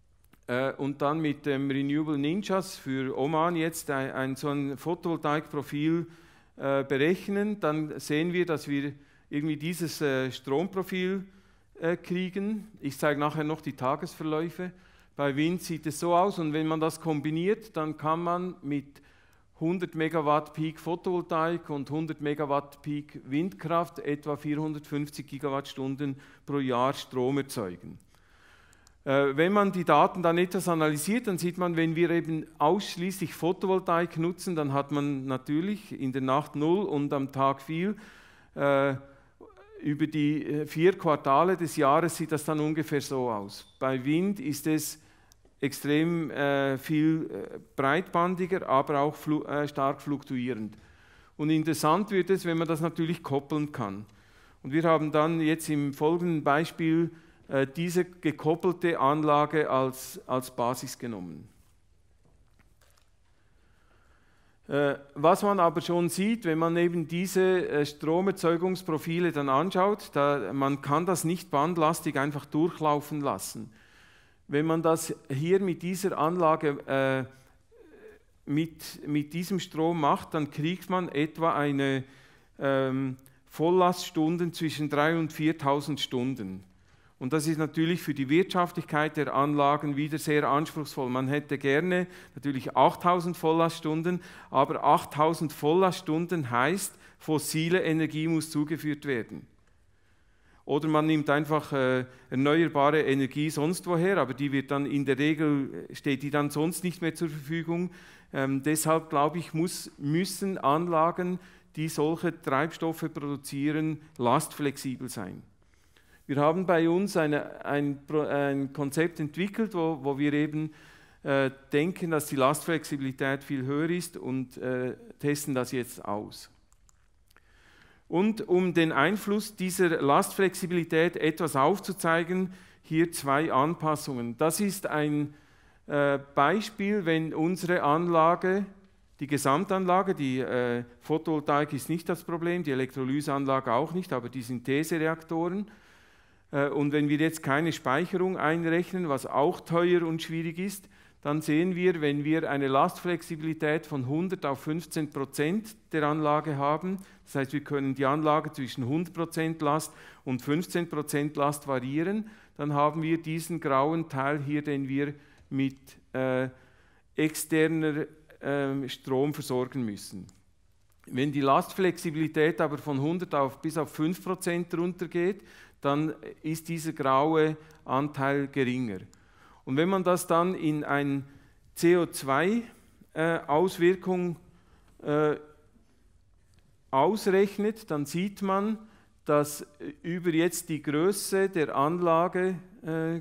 und dann mit dem Renewable Ninjas für Oman jetzt ein, ein, so ein Photovoltaikprofil äh, berechnen, dann sehen wir, dass wir irgendwie dieses äh, Stromprofil äh, kriegen. Ich zeige nachher noch die Tagesverläufe. Bei Wind sieht es so aus und wenn man das kombiniert, dann kann man mit hundert Megawatt Peak Photovoltaik und hundert Megawatt Peak Windkraft etwa vierhundertfünfzig Gigawattstunden pro Jahr Strom erzeugen. Wenn man die Daten dann etwas analysiert, dann sieht man, wenn wir eben ausschließlich Photovoltaik nutzen, dann hat man natürlich in der Nacht null und am Tag viel. Äh, über die vier Quartale des Jahres sieht das dann ungefähr so aus. Bei Wind ist es extrem äh, viel äh, breitbandiger, aber auch flu äh, stark fluktuierend. Und interessant wird es, wenn man das natürlich koppeln kann. Und wir haben dann jetzt im folgenden Beispiel diese gekoppelte Anlage als, als Basis genommen. Äh, was man aber schon sieht, wenn man eben diese äh, Stromerzeugungsprofile dann anschaut, da, man kann das nicht bandlastig einfach durchlaufen lassen. Wenn man das hier mit dieser Anlage, äh, mit, mit diesem Strom macht, dann kriegt man etwa eine ähm, Volllaststunden zwischen dreitausend und viertausend Stunden. Und das ist natürlich für die Wirtschaftlichkeit der Anlagen wieder sehr anspruchsvoll. Man hätte gerne natürlich achttausend Volllaststunden, aber achttausend Volllaststunden heißt, fossile Energie muss zugeführt werden. Oder man nimmt einfach äh, erneuerbare Energie sonst woher, aber die wird dann in der Regel, steht die dann sonst nicht mehr zur Verfügung. Ähm, deshalb glaube ich, muss, müssen Anlagen die solche Treibstoffe produzieren, lastflexibel sein. Wir haben bei uns eine, ein, ein Konzept entwickelt, wo, wo wir eben äh, denken, dass die Lastflexibilität viel höher ist und äh, testen das jetzt aus. Und um den Einfluss dieser Lastflexibilität etwas aufzuzeigen, hier zwei Anpassungen. Das ist ein äh, Beispiel, wenn unsere Anlage, die Gesamtanlage, die äh, Photovoltaik ist nicht das Problem, die Elektrolyseanlage auch nicht, aber die Synthesereaktoren. Äh, und wenn wir jetzt keine Speicherung einrechnen, was auch teuer und schwierig ist, dann sehen wir, wenn wir eine Lastflexibilität von hundert auf fünfzehn Prozent der Anlage haben, das heißt, wir können die Anlage zwischen hundert Prozent Last und fünfzehn Prozent Last variieren, dann haben wir diesen grauen Teil hier, den wir mit äh, externer äh, Strom versorgen müssen. Wenn die Lastflexibilität aber von hundert auf, bis auf fünf Prozent runtergeht, dann ist dieser graue Anteil geringer. Und wenn man das dann in eine C O zwei Auswirkung äh, ausrechnet, dann sieht man, dass über jetzt die Größe der Anlage äh,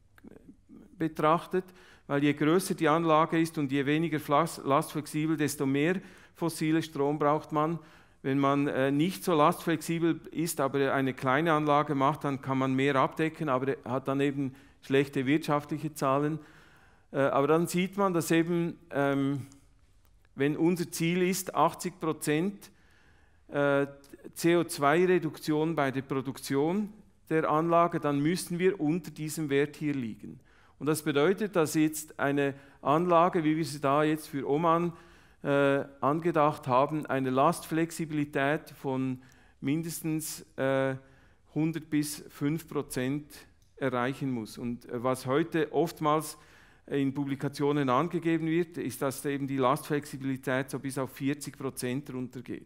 betrachtet, weil je größer die Anlage ist und je weniger lastflexibel, desto mehr fossile Strom braucht man. Wenn man äh, nicht so lastflexibel ist, aber eine kleine Anlage macht, dann kann man mehr abdecken, aber hat dann eben schlechte wirtschaftliche Zahlen. Äh, aber dann sieht man, dass eben, ähm, wenn unser Ziel ist, achtzig Prozent äh, C O zwei Reduktion bei der Produktion der Anlage, dann müssen wir unter diesem Wert hier liegen. Und das bedeutet, dass jetzt eine Anlage, wie wir sie da jetzt für Oman äh, angedacht haben, eine Lastflexibilität von mindestens äh, hundert bis fünf Prozent erreichen muss. Und äh, was heute oftmals in Publikationen angegeben wird, ist, dass eben die Lastflexibilität so bis auf vierzig Prozent runtergeht.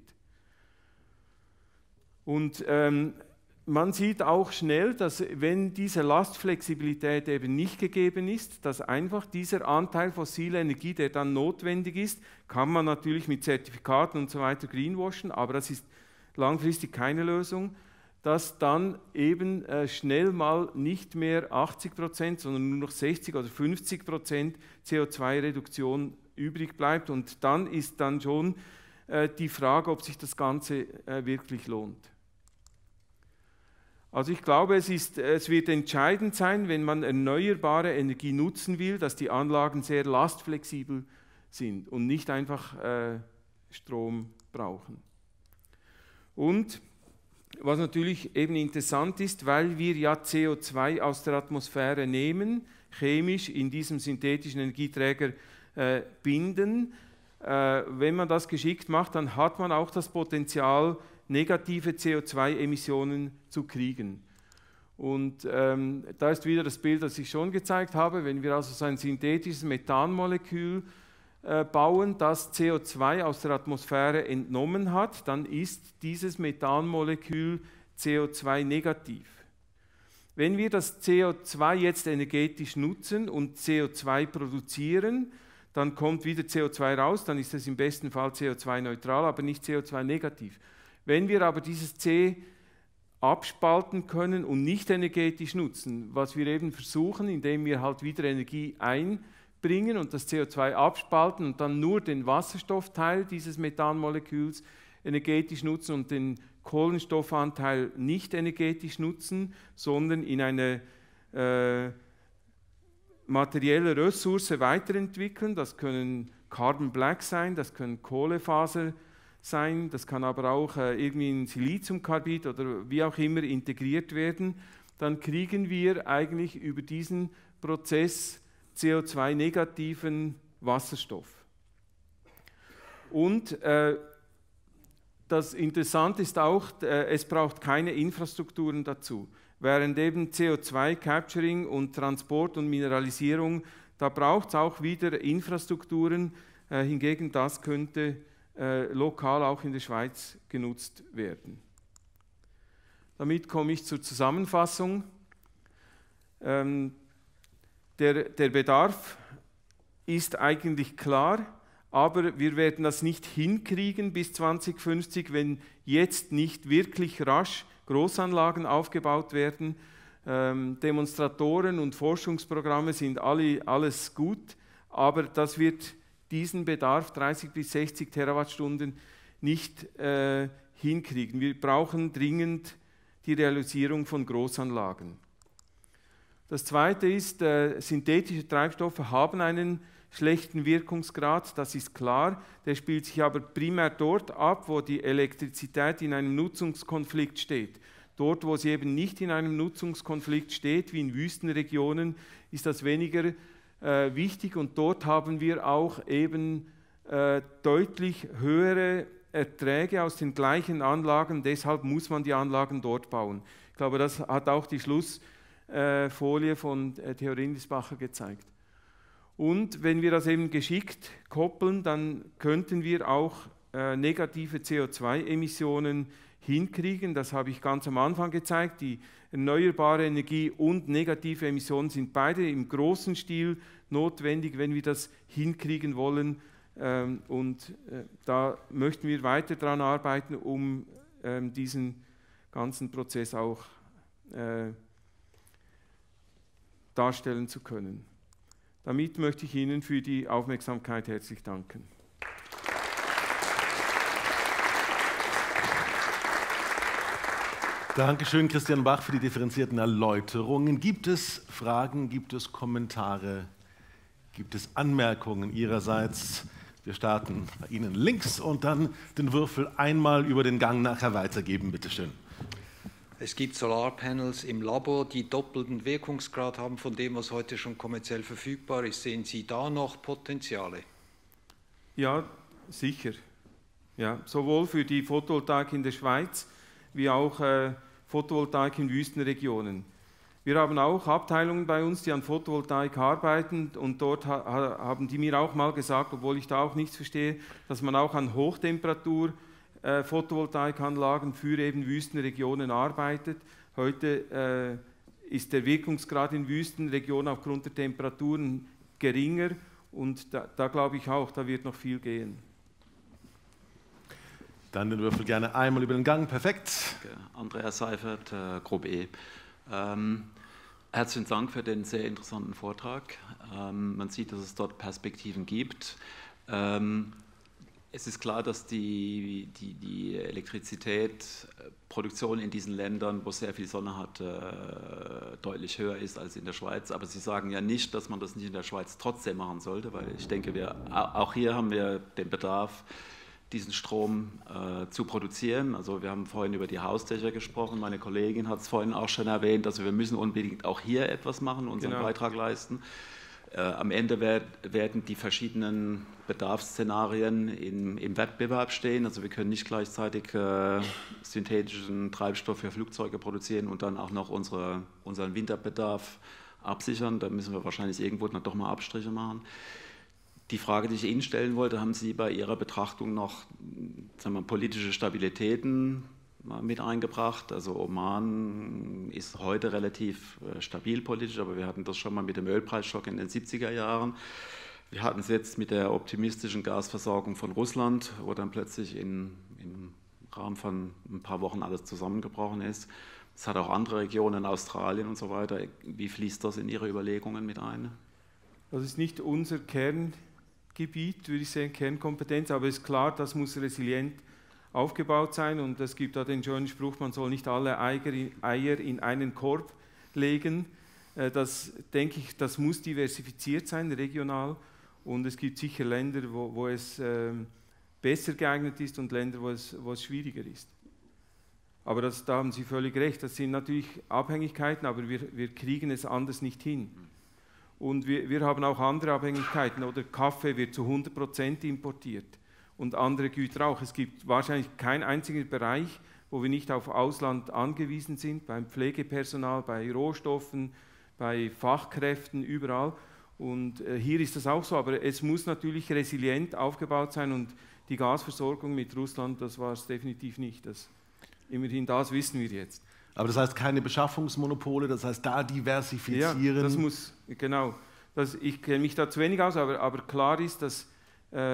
Und ähm, man sieht auch schnell, dass wenn diese Lastflexibilität eben nicht gegeben ist, dass einfach dieser Anteil fossiler Energie, der dann notwendig ist, kann man natürlich mit Zertifikaten und so weiter greenwashen, aber das ist langfristig keine Lösung, dass dann eben äh, schnell mal nicht mehr achtzig Prozent, sondern nur noch sechzig oder fünfzig Prozent C O zwei Reduktion übrig bleibt. Und dann ist dann schon äh, die Frage, ob sich das Ganze äh, wirklich lohnt. Also ich glaube, es, ist, es wird entscheidend sein, wenn man erneuerbare Energie nutzen will, dass die Anlagen sehr lastflexibel sind und nicht einfach äh, Strom brauchen. Und was natürlich eben interessant ist, weil wir ja C O zwei aus der Atmosphäre nehmen, chemisch in diesem synthetischen Energieträger äh, binden, äh, wenn man das geschickt macht, dann hat man auch das Potenzial, negative C O zwei Emissionen zu kriegen. Und ähm, da ist wieder das Bild, das ich schon gezeigt habe, wenn wir also so ein synthetisches Methanmolekül äh, bauen, das C O zwei aus der Atmosphäre entnommen hat, dann ist dieses Methanmolekül C O zwei negativ. Wenn wir das C O zwei jetzt energetisch nutzen und C O zwei produzieren, dann kommt wieder C O zwei raus, dann ist es im besten Fall C O zwei neutral, aber nicht C O zwei negativ. Wenn wir aber dieses C abspalten können und nicht energetisch nutzen, was wir eben versuchen, indem wir halt wieder Energie einbringen und das C O zwei abspalten und dann nur den Wasserstoffteil dieses Methanmoleküls energetisch nutzen und den Kohlenstoffanteil nicht energetisch nutzen, sondern in eine äh, materielle Ressource weiterentwickeln. Das können Carbon Black sein, das können Kohlefaser sein, das kann aber auch äh, irgendwie in Siliziumkarbid oder wie auch immer integriert werden, dann kriegen wir eigentlich über diesen Prozess C O zwei negativen Wasserstoff. Und äh, das Interessante ist auch, äh, es braucht keine Infrastrukturen dazu. Während eben C O zwei Capturing und Transport und Mineralisierung, da braucht es auch wieder Infrastrukturen, äh, hingegen das könnte Äh, lokal auch in der Schweiz genutzt werden. Damit komme ich zur Zusammenfassung. Ähm, der, der Bedarf ist eigentlich klar, aber wir werden das nicht hinkriegen bis zwanzig fünfzig, wenn jetzt nicht wirklich rasch Großanlagen aufgebaut werden. Ähm, Demonstratoren und Forschungsprogramme sind alle, alles gut, aber das wird diesen Bedarf, dreißig bis sechzig Terawattstunden, nicht äh, hinkriegen. Wir brauchen dringend die Realisierung von Großanlagen. Das Zweite ist, äh, synthetische Treibstoffe haben einen schlechten Wirkungsgrad, das ist klar. Der spielt sich aber primär dort ab, wo die Elektrizität in einem Nutzungskonflikt steht. Dort, wo sie eben nicht in einem Nutzungskonflikt steht, wie in Wüstenregionen, ist das weniger äh, wichtig und dort haben wir auch eben äh, deutlich höhere Erträge aus den gleichen Anlagen, deshalb muss man die Anlagen dort bauen. Ich glaube, das hat auch die Schlussfolie äh, von äh, Theo Rindlisbacher gezeigt. Und wenn wir das eben geschickt koppeln, dann könnten wir auch äh, negative C O zwei Emissionen hinkriegen. Das habe ich ganz am Anfang gezeigt. Die erneuerbare Energie und negative Emissionen sind beide im großen Stil notwendig, wenn wir das hinkriegen wollen. Ähm, und äh, da möchten wir weiter daran arbeiten, um ähm, diesen ganzen Prozess auch äh, darstellen zu können. Damit möchte ich Ihnen für die Aufmerksamkeit herzlich danken. Dankeschön, Christian Bach, für die differenzierten Erläuterungen. Gibt es Fragen, gibt es Kommentare, gibt es Anmerkungen Ihrerseits? Wir starten bei Ihnen links und dann den Würfel einmal über den Gang nachher weitergeben, bitteschön. Es gibt Solarpanels im Labor, die doppelten Wirkungsgrad haben von dem, was heute schon kommerziell verfügbar ist. Sehen Sie da noch Potenziale? Ja, sicher. Ja, sowohl für die Photovoltaik in der Schweiz wie auch äh, Photovoltaik in Wüstenregionen. Wir haben auch Abteilungen bei uns, die an Photovoltaik arbeiten und dort ha haben die mir auch mal gesagt, obwohl ich da auch nichts verstehe, dass man auch an Hochtemperatur äh, Photovoltaikanlagen für eben Wüstenregionen arbeitet. Heute äh, ist der Wirkungsgrad in Wüstenregionen aufgrund der Temperaturen geringer und da, da glaube ich auch, da wird noch viel gehen. Dann den Würfel gerne einmal über den Gang, perfekt. Andreas Seifert, äh, Gruppe E. Ähm, herzlichen Dank für den sehr interessanten Vortrag. Ähm, man sieht, dass es dort Perspektiven gibt. Ähm, es ist klar, dass die, die, die Elektrizitätsproduktion in diesen Ländern, wo sehr viel Sonne hat, äh, deutlich höher ist als in der Schweiz. Aber Sie sagen ja nicht, dass man das nicht in der Schweiz trotzdem machen sollte, weil ich denke, wir, auch hier haben wir den Bedarf, diesen Strom äh, zu produzieren. Also wir haben vorhin über die Hausdächer gesprochen, meine Kollegin hat es vorhin auch schon erwähnt, also wir müssen unbedingt auch hier etwas machen, unseren genau. Beitrag leisten. Äh, am Ende werd, werden die verschiedenen Bedarfsszenarien in, im Wettbewerb stehen, also wir können nicht gleichzeitig äh, synthetischen Treibstoff für Flugzeuge produzieren und dann auch noch unsere, unseren Winterbedarf absichern, da müssen wir wahrscheinlich irgendwo dann doch mal Abstriche machen. Die Frage, die ich Ihnen stellen wollte, haben Sie bei Ihrer Betrachtung noch, sagen wir, politische Stabilitäten mit eingebracht? Also Oman ist heute relativ stabil politisch, aber wir hatten das schon mal mit dem Ölpreisschock in den siebziger Jahren. Wir hatten es jetzt mit der optimistischen Gasversorgung von Russland, wo dann plötzlich in, im Rahmen von ein paar Wochen alles zusammengebrochen ist. Es hat auch andere Regionen, Australien und so weiter. Wie fließt das in Ihre Überlegungen mit ein? Das ist nicht unser Kern. Gebiet, würde ich sagen, Kernkompetenz, aber es ist klar, das muss resilient aufgebaut sein und es gibt da den schönen Spruch, man soll nicht alle Eier in einen Korb legen. Das, denke ich, das muss diversifiziert sein, regional und es gibt sicher Länder, wo, wo es äh, besser geeignet ist und Länder, wo es, wo es schwieriger ist. Aber das, da haben Sie völlig recht, das sind natürlich Abhängigkeiten, aber wir, wir kriegen es anders nicht hin. Und wir, wir haben auch andere Abhängigkeiten, oder Kaffee wird zu hundert Prozent importiert und andere Güter auch. Es gibt wahrscheinlich keinen einzigen Bereich, wo wir nicht auf Ausland angewiesen sind, beim Pflegepersonal, bei Rohstoffen, bei Fachkräften, überall. Und äh, hier ist das auch so, aber es muss natürlich resilient aufgebaut sein und die Gasversorgung mit Russland, das war es definitiv nicht. Das, immerhin das wissen wir jetzt. Aber das heißt keine Beschaffungsmonopole, das heißt da diversifizieren. Ja, das muss, genau. Das, ich kenne mich da zu wenig aus, aber, aber klar ist, dass äh,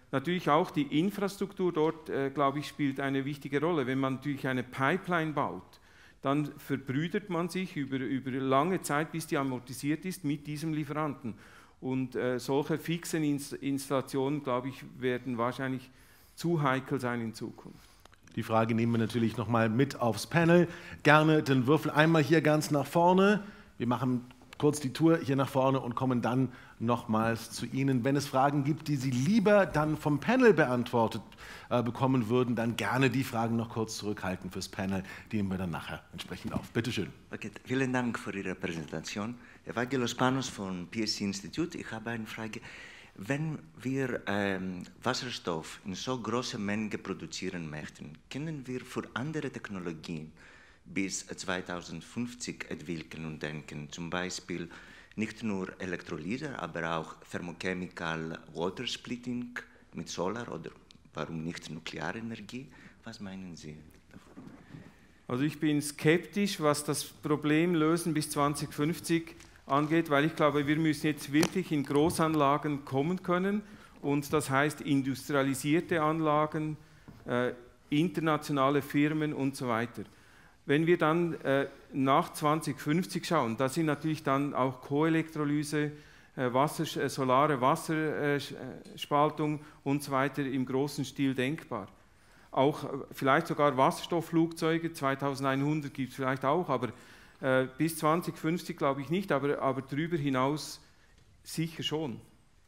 natürlich auch die Infrastruktur dort, äh, glaube ich, spielt eine wichtige Rolle. Wenn man natürlich eine Pipeline baut, dann verbrüdert man sich über, über lange Zeit, bis die amortisiert ist, mit diesem Lieferanten. Und äh, solche fixen Inst Installationen, glaube ich, werden wahrscheinlich zu heikel sein in Zukunft. Die Frage nehmen wir natürlich nochmal mit aufs Panel. Gerne den Würfel einmal hier ganz nach vorne. Wir machen kurz die Tour hier nach vorne und kommen dann nochmals zu Ihnen. Wenn es Fragen gibt, die Sie lieber dann vom Panel beantwortet äh, bekommen würden, dann gerne die Fragen noch kurz zurückhalten fürs Panel. Die nehmen wir dann nachher entsprechend auf. Bitte schön. Okay, vielen Dank für Ihre Präsentation. Evangelos Panos von P S C Institute. Ich habe eine Frage. Wenn wir ähm, Wasserstoff in so großen Mengen produzieren möchten, können wir für andere Technologien bis zweitausendfünfzig entwickeln und denken, zum Beispiel nicht nur Elektrolyse, aber auch Thermochemical Water Splitting mit Solar oder warum nicht Nuklearenergie? Was meinen Sie davon? Also ich bin skeptisch, was das Problem lösen bis zweitausendfünfzig angeht, weil ich glaube, wir müssen jetzt wirklich in Großanlagen kommen können und das heißt industrialisierte Anlagen, äh, internationale Firmen und so weiter. Wenn wir dann äh, nach zweitausendfünfzig schauen, da sind natürlich dann auch Koelektrolyse, äh, Wasser, äh, solare Wasserspaltung äh, und so weiter im großen Stil denkbar. Auch äh, vielleicht sogar Wasserstoffflugzeuge, zweitausendeinhundert gibt es vielleicht auch, aber äh, bis zweitausendfünfzig glaube ich nicht, aber, aber darüber hinaus sicher schon.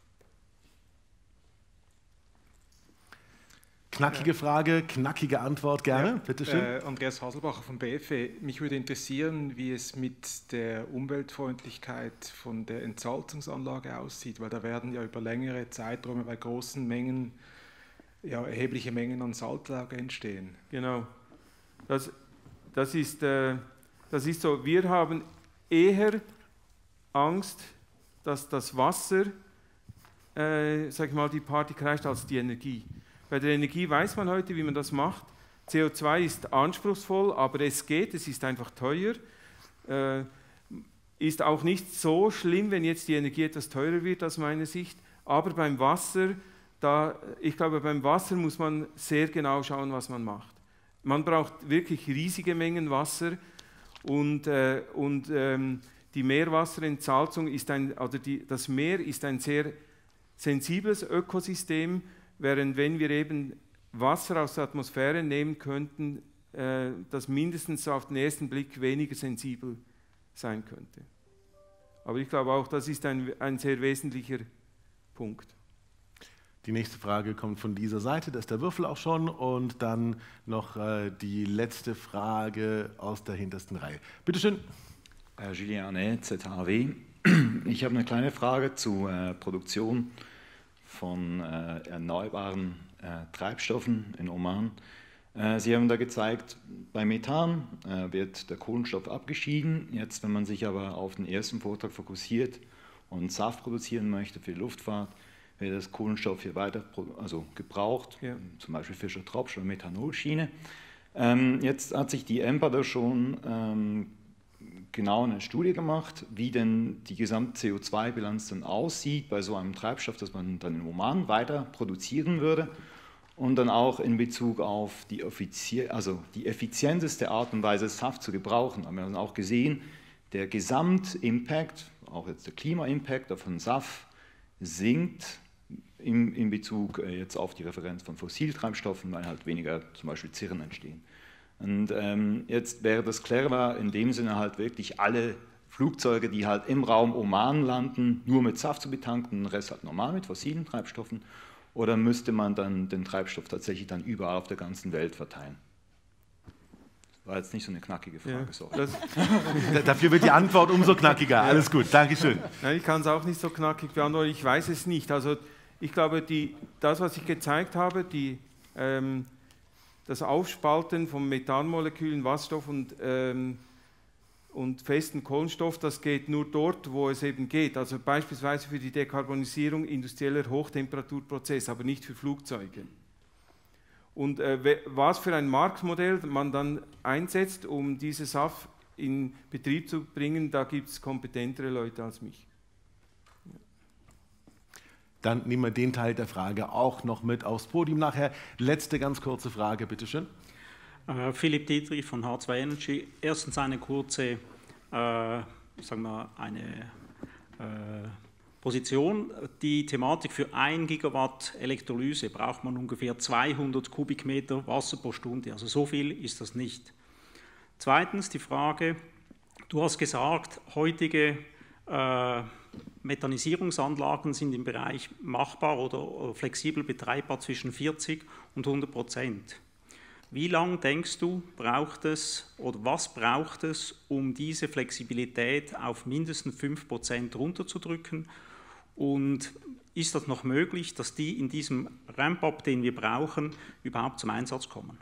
Knackige Frage, knackige Antwort, gerne. Ja, Bitte schön. Äh, Andreas Haselbacher von B F E. Mich würde interessieren, wie es mit der Umweltfreundlichkeit von der Entsalzungsanlage aussieht, weil da werden ja über längere Zeiträume bei großen Mengen ja, erhebliche Mengen an Salzlage entstehen. Genau. Das, das, ist, äh, das ist so. Wir haben eher Angst, dass das Wasser, äh, sag ich mal, die Party kreischt als die Energie. Bei der Energie weiß man heute, wie man das macht. C O zwei ist anspruchsvoll, aber es geht, es ist einfach teuer. Äh, ist auch nicht so schlimm, wenn jetzt die Energie etwas teurer wird, aus meiner Sicht. Aber beim Wasser, da, ich glaube, beim Wasser muss man sehr genau schauen, was man macht. Man braucht wirklich riesige Mengen Wasser und, äh, und ähm, die Meerwasserentsalzung ist ein, oder die, das Meer ist ein sehr sensibles Ökosystem, während wenn wir eben Wasser aus der Atmosphäre nehmen könnten, äh, das mindestens auf den ersten Blick weniger sensibel sein könnte. Aber ich glaube auch, das ist ein, ein sehr wesentlicher Punkt. Die nächste Frage kommt von dieser Seite, da ist der Würfel auch schon und dann noch äh, die letzte Frage aus der hintersten Reihe. Bitte schön. Äh, Julien Arnett, Z H W. Ich habe eine kleine Frage zu äh, Produktion von äh, erneuerbaren äh, Treibstoffen in Oman. Äh, Sie haben da gezeigt, bei Methan äh, wird der Kohlenstoff abgeschieden. Jetzt, wenn man sich aber auf den ersten Vortrag fokussiert und Saft produzieren möchte für die Luftfahrt, wird das Kohlenstoff hier weiter also gebraucht, ja. Zum Beispiel Fischer-Tropsch oder Methanolschiene. Ähm, jetzt hat sich die E M P A da schon ähm, genau eine Studie gemacht, wie denn die Gesamt-C O zwei Bilanz dann aussieht bei so einem Treibstoff, das man dann in Oman weiter produzieren würde und dann auch in Bezug auf die, also die effizienteste Art und Weise, Saft zu gebrauchen. Aber wir haben auch gesehen, der Gesamtimpact, auch jetzt der Klima-Impact von Saft sinkt in, in Bezug jetzt auf die Referenz von Fossiltreibstoffen, weil halt weniger zum Beispiel Zirren entstehen. Und ähm, jetzt wäre das clever, in dem Sinne halt wirklich alle Flugzeuge, die halt im Raum Oman landen, nur mit Saft zu betanken, den Rest halt normal mit fossilen Treibstoffen, oder müsste man dann den Treibstoff tatsächlich dann überall auf der ganzen Welt verteilen? Das war jetzt nicht so eine knackige Frage. Ja, so. Dafür wird die Antwort umso knackiger. Alles gut, Dankeschön. Nein, ich kann es auch nicht so knackig beantworten, ich weiß es nicht. Also ich glaube, die, das, was ich gezeigt habe, die ähm, das Aufspalten von Methanmolekülen, Wasserstoff und, ähm, und festen Kohlenstoff, das geht nur dort, wo es eben geht. Also beispielsweise für die Dekarbonisierung industrieller Hochtemperaturprozesse, aber nicht für Flugzeuge. Und äh, was für ein Marktmodell man dann einsetzt, um diese S A F in Betrieb zu bringen, da gibt es kompetentere Leute als mich. Dann nehmen wir den Teil der Frage auch noch mit aufs Podium nachher. Letzte ganz kurze Frage, bitteschön. Äh, Philipp Dietrich von H zwei Energy. Erstens eine kurze, äh, sagen wir, eine äh, Position. Die Thematik für ein Gigawatt Elektrolyse braucht man ungefähr zweihundert Kubikmeter Wasser pro Stunde. Also so viel ist das nicht. Zweitens die Frage, du hast gesagt, heutige äh, Methanisierungsanlagen sind im Bereich machbar oder, oder flexibel betreibbar zwischen vierzig und hundert Prozent. Wie lange denkst du, braucht es oder was braucht es, um diese Flexibilität auf mindestens fünf Prozent runterzudrücken? Und ist das noch möglich, dass die in diesem Ramp-up, den wir brauchen, überhaupt zum Einsatz kommen?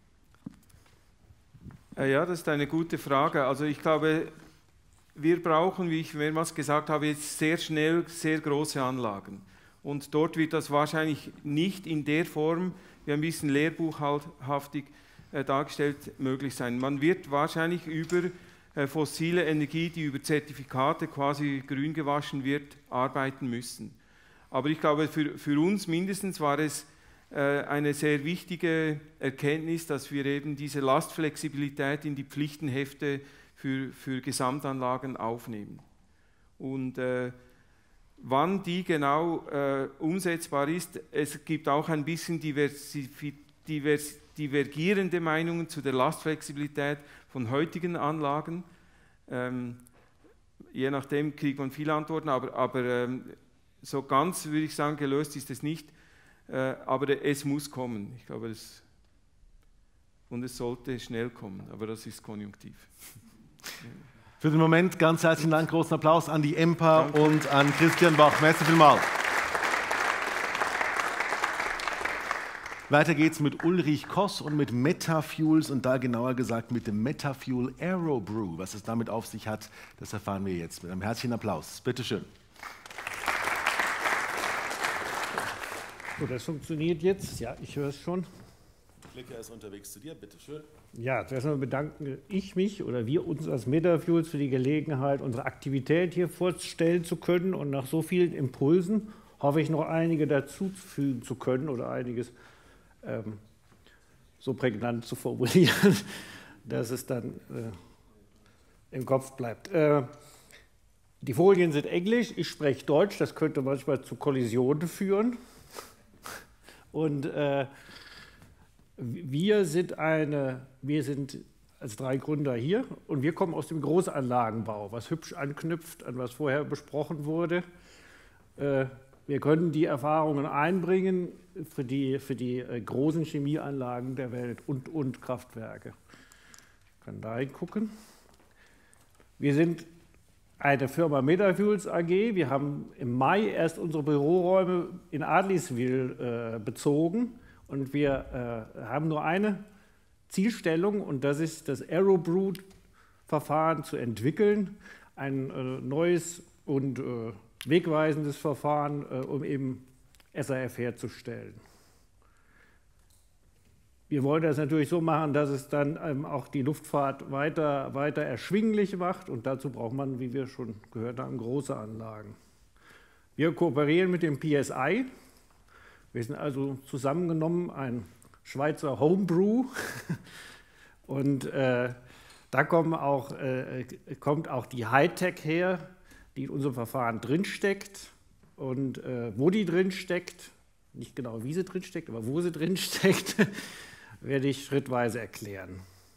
Ja, das ist eine gute Frage. Also ich glaube, wir brauchen, wie ich mehrmals gesagt habe, jetzt sehr schnell sehr große Anlagen. Und dort wird das wahrscheinlich nicht in der Form, wie ein bisschen lehrbuchhaftig äh, dargestellt, möglich sein. Man wird wahrscheinlich über äh, fossile Energie, die über Zertifikate quasi grün gewaschen wird, arbeiten müssen. Aber ich glaube, für, für uns mindestens war es äh, eine sehr wichtige Erkenntnis, dass wir eben diese Lastflexibilität in die Pflichtenhefte für, für Gesamtanlagen aufnehmen. Und äh, wann die genau äh, umsetzbar ist, es gibt auch ein bisschen diversi- divers- divergierende Meinungen zu der Lastflexibilität von heutigen Anlagen. Ähm, je nachdem kriegt man viele Antworten, aber, aber ähm, so ganz, würde ich sagen, gelöst ist es nicht. Äh, aber es muss kommen. Ich glaube, es, und es sollte schnell kommen, aber das ist konjunktiv. Für den Moment ganz herzlichen Dank, großen Applaus an die E M P A Danke. Und an Christian Bach. Merci vielmals. Weiter geht's mit Ulrich Koss und mit Metafuels und da genauer gesagt mit dem Metafuel Aerobrew. Was es damit auf sich hat, das erfahren wir jetzt mit einem herzlichen Applaus. Bitte schön. So, das funktioniert jetzt. Ja, ich höre es schon. Klicker ist unterwegs zu dir, bitte schön. Ja, zuerst einmal bedanke ich mich oder wir uns als Metafuels für die Gelegenheit, unsere Aktivität hier vorstellen zu können und nach so vielen Impulsen hoffe ich noch einige dazufügen zu können oder einiges ähm, so prägnant zu formulieren, dass es dann äh, im Kopf bleibt. Äh, die Folien sind Englisch, ich spreche Deutsch, das könnte manchmal zu Kollisionen führen. Und äh, Wir sind, eine, wir sind als drei Gründer hier und wir kommen aus dem Großanlagenbau, was hübsch anknüpft an was vorher besprochen wurde. Wir können die Erfahrungen einbringen für die, für die großen Chemieanlagen der Welt und, und Kraftwerke. Ich kann da hingucken. Wir sind eine Firma Metafuels A G. Wir haben im Mai erst unsere Büroräume in Adliswil äh, bezogen. Und wir äh, haben nur eine Zielstellung, und das ist das Aerobrew-Verfahren zu entwickeln, ein äh, neues und äh, wegweisendes Verfahren, äh, um eben S A F herzustellen. Wir wollen das natürlich so machen, dass es dann ähm, auch die Luftfahrt weiter, weiter erschwinglich macht, und dazu braucht man, wie wir schon gehört haben, große Anlagen. Wir kooperieren mit dem P S I. Wir sind also zusammengenommen ein Schweizer Homebrew und äh, da kommen auch, äh, kommt auch die Hightech her, die in unserem Verfahren drinsteckt, und äh, wo die drinsteckt, nicht genau wie sie drinsteckt, aber wo sie drinsteckt, werde ich schrittweise erklären.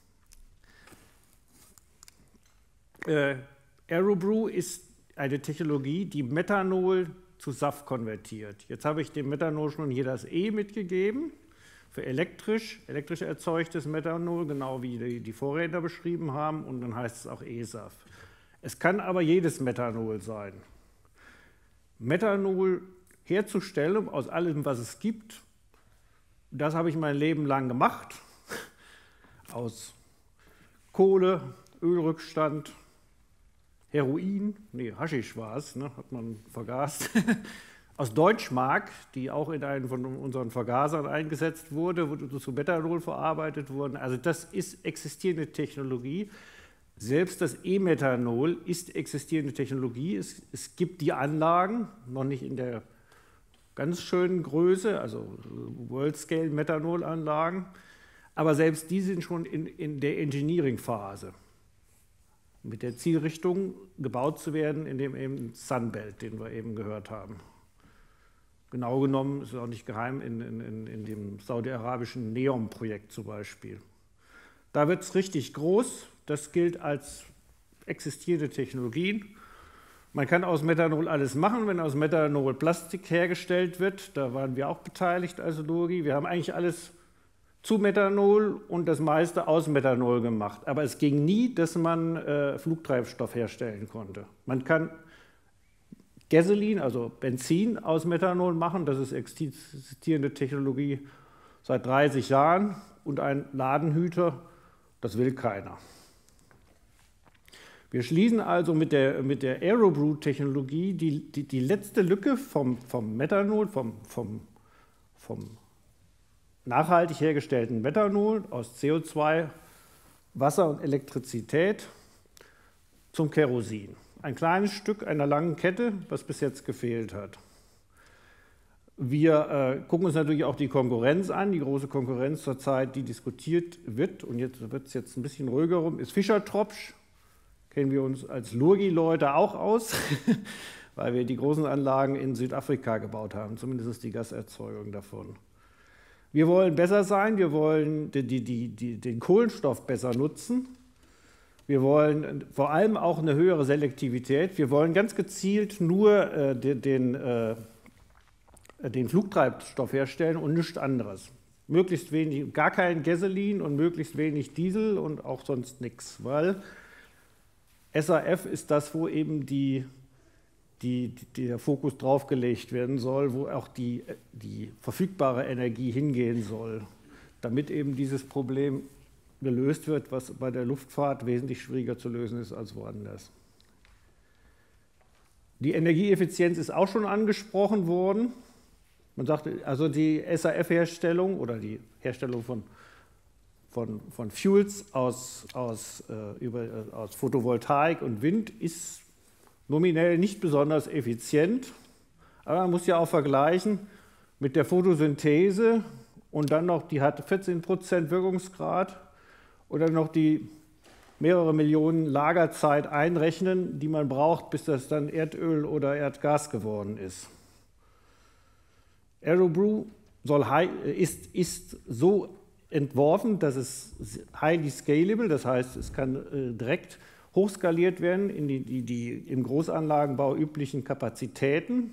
Äh, Aerobrew ist eine Technologie, die Methanol zu Saft konvertiert. Jetzt habe ich dem Methanol schon hier das E mitgegeben, für elektrisch, elektrisch erzeugtes Methanol, genau wie die, die Vorredner beschrieben haben, und dann heißt es auch E-Saft. Es kann aber jedes Methanol sein. Methanol herzustellen aus allem, was es gibt, das habe ich mein Leben lang gemacht, aus Kohle, Ölrückstand, Heroin, nee, Haschisch war es, ne, hat man vergast, aus Deutschmark, die auch in einen von unseren Vergasern eingesetzt wurde, wo zu Methanol verarbeitet wurden. Also das ist existierende Technologie. Selbst das E-Methanol ist existierende Technologie. Es, es gibt die Anlagen, noch nicht in der ganz schönen Größe, also World-Scale-Methanolanlagen. Aber selbst die sind schon in, in der Engineering-Phase, mit der Zielrichtung gebaut zu werden in dem eben Sunbelt, den wir eben gehört haben. Genau genommen ist es auch nicht geheim in, in, in dem saudi-arabischen NEOM-Projekt zum Beispiel. Da wird es richtig groß. Das gilt als existierende Technologien. Man kann aus Methanol alles machen, wenn aus Methanol Plastik hergestellt wird. Da waren wir auch beteiligt als Lurgi. Wir haben eigentlich alles zu Methanol und das meiste aus Methanol gemacht. Aber es ging nie, dass man äh, Flugtreibstoff herstellen konnte. Man kann Gasoline, also Benzin, aus Methanol machen. Das ist existierende Technologie seit dreißig Jahren. Und ein Ladenhüter, das will keiner. Wir schließen also mit der, mit der Aerobrew-Technologie die, die, die letzte Lücke vom, vom Methanol, vom, vom, vom nachhaltig hergestellten Methanol aus C O zwei, Wasser und Elektrizität zum Kerosin. Ein kleines Stück einer langen Kette, was bis jetzt gefehlt hat. Wir äh, gucken uns natürlich auch die Konkurrenz an. Die große Konkurrenz zurzeit, die diskutiert wird, und jetzt wird es jetzt ein bisschen ruhiger rum, ist Fischer-Tropsch. Kennen wir uns als Lurgi-Leute auch aus, weil wir die großen Anlagen in Südafrika gebaut haben, zumindest die Gaserzeugung davon. Wir wollen besser sein, wir wollen die, die, die, die, den Kohlenstoff besser nutzen. Wir wollen vor allem auch eine höhere Selektivität. Wir wollen ganz gezielt nur äh, den, den, äh, den Flugtreibstoff herstellen und nichts anderes. Möglichst wenig, gar kein Gasoline und möglichst wenig Diesel und auch sonst nichts, weil S A F ist das, wo eben die, die, die, der Fokus draufgelegt werden soll, wo auch die, die verfügbare Energie hingehen soll, damit eben dieses Problem gelöst wird, was bei der Luftfahrt wesentlich schwieriger zu lösen ist als woanders. Die Energieeffizienz ist auch schon angesprochen worden. Man sagt, also die S A F-Herstellung oder die Herstellung von, von, von Fuels aus, aus, äh, über, aus Photovoltaik und Wind ist nominell nicht besonders effizient, aber man muss ja auch vergleichen mit der Photosynthese und dann noch, die hat vierzehn Prozent Wirkungsgrad, oder noch die mehrere Millionen Lagerzeit einrechnen, die man braucht, bis das dann Erdöl oder Erdgas geworden ist. Aerobrew soll high, ist, ist so entworfen, dass es highly scalable, das heißt, es kann äh, direkt hochskaliert werden in die, die, die im Großanlagenbau üblichen Kapazitäten.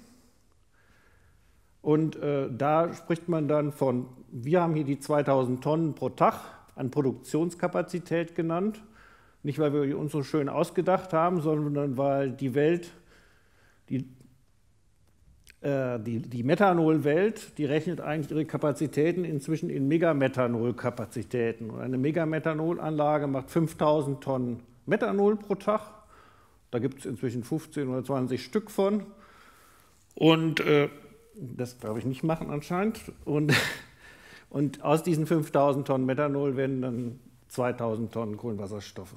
Und äh, da spricht man dann von, wir haben hier die zweitausend Tonnen pro Tag an Produktionskapazität genannt. Nicht, weil wir uns so schön ausgedacht haben, sondern weil die Welt, die, äh, die, die Methanol-Welt, die rechnet eigentlich ihre Kapazitäten inzwischen in Megamethanol-Kapazitäten. Und eine Megamethanol-Anlage macht fünftausend Tonnen Methanol pro Tag. Da gibt es inzwischen fünfzehn oder zwanzig Stück von. Und äh, das darf ich nicht machen anscheinend. Und Und aus diesen fünftausend Tonnen Methanol werden dann zweitausend Tonnen Kohlenwasserstoffe.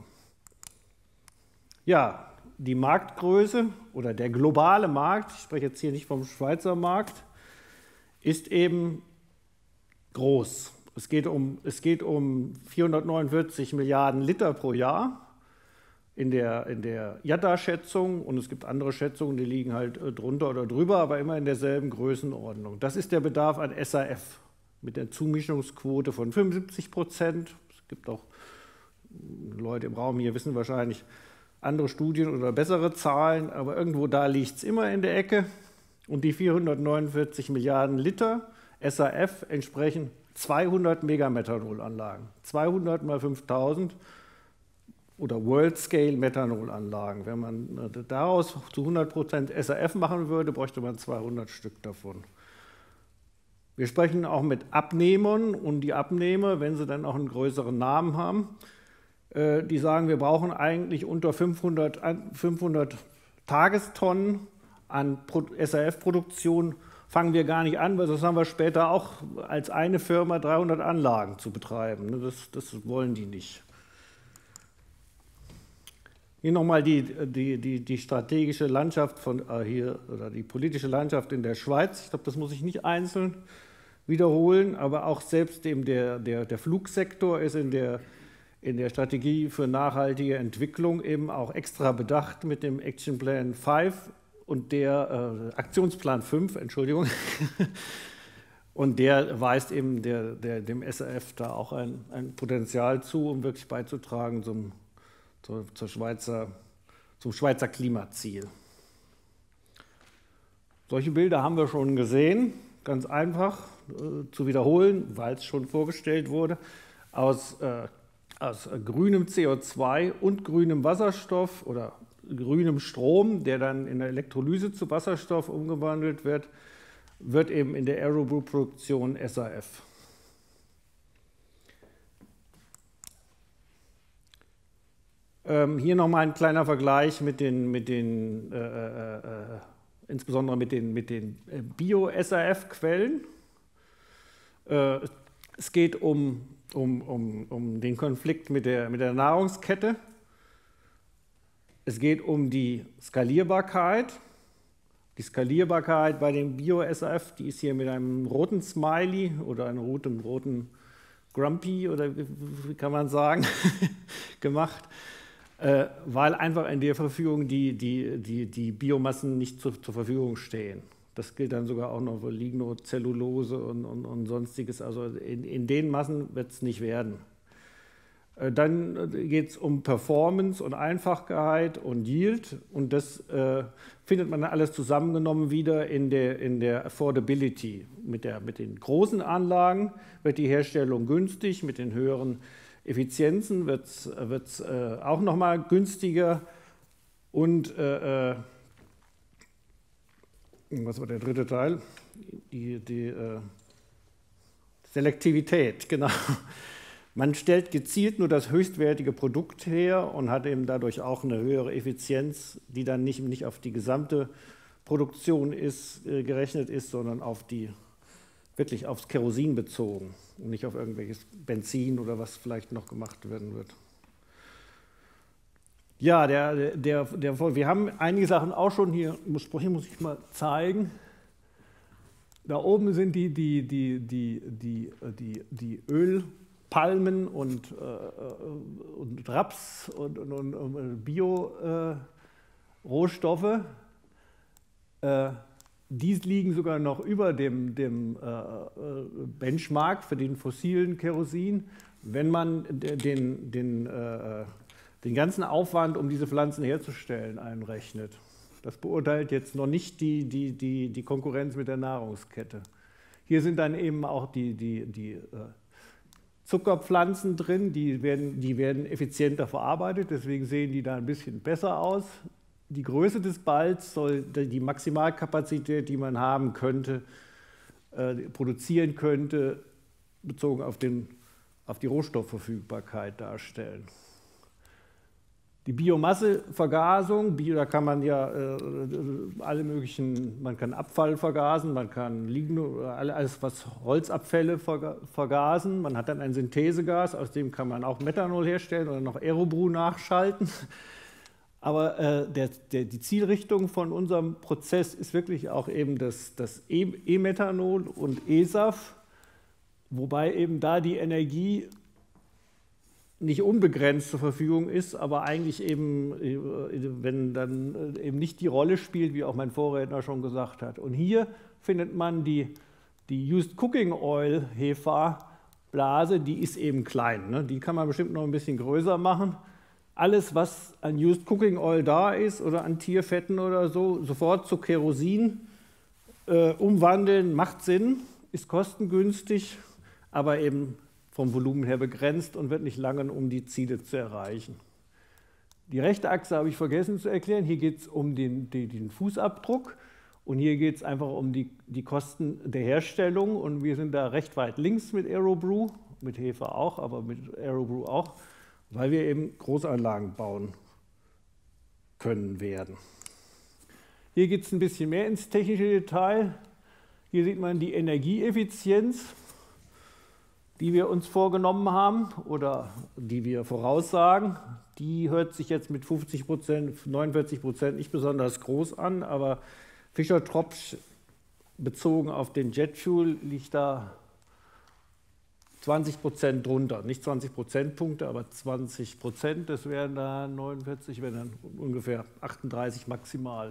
Ja, die Marktgröße oder der globale Markt, ich spreche jetzt hier nicht vom Schweizer Markt, ist eben groß. Es geht um, es geht um vierhundertneunundvierzig Milliarden Liter pro Jahr in der, in der I A T A-Schätzung, und es gibt andere Schätzungen, die liegen halt drunter oder drüber, aber immer in derselben Größenordnung. Das ist der Bedarf an S A F. Mit der Zumischungsquote von fünfundsiebzig Prozent. Es gibt auch Leute im Raum hier, wissen wahrscheinlich andere Studien oder bessere Zahlen, aber irgendwo da liegt es immer in der Ecke. Und die vierhundertneunundvierzig Milliarden Liter S A F entsprechen zweihundert Megamethanolanlagen. zweihundert mal fünftausend oder World-Scale-Methanolanlagen. Wenn man daraus zu hundert Prozent S A F machen würde, bräuchte man zweihundert Stück davon. Wir sprechen auch mit Abnehmern, und die Abnehmer, wenn sie dann auch einen größeren Namen haben, äh, die sagen, wir brauchen eigentlich unter fünfhundert, fünfhundert Tagestonnen an S A F-Produktion, fangen wir gar nicht an, weil sonst haben wir später auch als eine Firma dreihundert Anlagen zu betreiben. Das, das wollen die nicht. Hier nochmal die, die, die, die strategische Landschaft von äh, hier oder die politische Landschaft in der Schweiz. Ich glaube, das muss ich nicht einzeln wiederholen, aber auch selbst eben der, der, der Flugsektor ist in der, in der Strategie für nachhaltige Entwicklung eben auch extra bedacht mit dem Action Plan fünf und der äh, Aktionsplan fünf, Entschuldigung. Und der weist eben der, der, dem S R F da auch ein, ein Potenzial zu, um wirklich beizutragen zum Zur, zur Schweizer, zum Schweizer Klimaziel. Solche Bilder haben wir schon gesehen, ganz einfach äh, zu wiederholen, weil es schon vorgestellt wurde, aus, äh, aus äh, grünem C O zwei und grünem Wasserstoff oder grünem Strom, der dann in der Elektrolyse zu Wasserstoff umgewandelt wird, wird eben in der AeroBrew-Produktion S A F. Ähm, hier nochmal ein kleiner Vergleich mit den, mit den äh, äh, insbesondere mit den, mit den Bio-S A F-Quellen. Äh, es geht um, um, um, um den Konflikt mit der, mit der Nahrungskette. Es geht um die Skalierbarkeit. Die Skalierbarkeit bei dem Bio-S A F, die ist hier mit einem roten Smiley oder einem roten, roten Grumpy, oder wie kann man sagen, gemacht. Äh, weil einfach in der Verfügung die, die, die, die Biomassen nicht zu, zur Verfügung stehen. Das gilt dann sogar auch noch für Lignocellulose und, und, und Sonstiges. Also in, in den Massen wird es nicht werden. Äh, dann geht es um Performance und Einfachheit und Yield. Und das äh, findet man dann alles zusammengenommen wieder in der, in der Affordability. Mit, der, mit den großen Anlagen wird die Herstellung günstig, mit den höheren Effizienzen wird es äh, auch noch mal günstiger und äh, äh, was war der dritte Teil? Die, die äh, Selektivität, genau. Man stellt gezielt nur das höchstwertige Produkt her und hat eben dadurch auch eine höhere Effizienz, die dann nicht, nicht auf die gesamte Produktion ist, äh, gerechnet ist, sondern auf die, wirklich aufs Kerosin bezogen. Und nicht auf irgendwelches Benzin oder was vielleicht noch gemacht werden wird. Ja, der, der, der, wir haben einige Sachen auch schon hier, hier muss ich mal zeigen. Da oben sind die, die, die, die, die, die, die Ölpalmen und, äh, und Raps und, und, und, und Bio-Rohstoffe. Äh, Die liegen sogar noch über dem, dem äh, Benchmark für den fossilen Kerosin. Wenn man den, den, äh, den ganzen Aufwand, um diese Pflanzen herzustellen, einrechnet. Das beurteilt jetzt noch nicht die, die, die, die Konkurrenz mit der Nahrungskette. Hier sind dann eben auch die, die, die äh, Zuckerpflanzen drin, die werden, die werden effizienter verarbeitet, deswegen sehen die da ein bisschen besser aus. Die Größe des Balls soll die Maximalkapazität, die man haben könnte, äh, produzieren könnte, bezogen auf, den, auf die Rohstoffverfügbarkeit darstellen. Die Biomassevergasung, Bio, da kann man ja äh, alle möglichen, man kann Abfall vergasen, man kann Ligno, alles was Holzabfälle vergasen. Man hat dann ein Synthesegas, aus dem kann man auch Methanol herstellen oder noch AeroBrew nachschalten. Aber äh, der, der, die Zielrichtung von unserem Prozess ist wirklich auch eben das, das E-Methanol und E S A F, wobei eben da die Energie nicht unbegrenzt zur Verfügung ist, aber eigentlich eben, wenn dann eben nicht die Rolle spielt, wie auch mein Vorredner schon gesagt hat. Und hier findet man die, die Used Cooking Oil H E F A-Blase, die ist eben klein. Ne? Die kann man bestimmt noch ein bisschen größer machen. Alles, was an Used Cooking Oil da ist oder an Tierfetten oder so, sofort zu Kerosin äh, umwandeln, macht Sinn, ist kostengünstig, aber eben vom Volumen her begrenzt und wird nicht langen, um die Ziele zu erreichen. Die rechte Achse habe ich vergessen zu erklären. Hier geht es um den, den, den Fußabdruck und hier geht es einfach um die, die Kosten der Herstellung. Und wir sind da recht weit links mit AeroBrew, mit Hefe auch, aber mit AeroBrew auch, weil wir eben Großanlagen bauen können werden. Hier geht es ein bisschen mehr ins technische Detail. Hier sieht man die Energieeffizienz, die wir uns vorgenommen haben oder die wir voraussagen. Die hört sich jetzt mit fünfzig Prozent, neunundvierzig Prozent nicht besonders groß an, aber Fischer-Tropsch bezogen auf den Jetfuel liegt da zwanzig Prozent drunter. Nicht zwanzig Prozentpunkte, aber zwanzig Prozent, das wären dann neunundvierzig, wären dann ungefähr achtunddreißig maximal.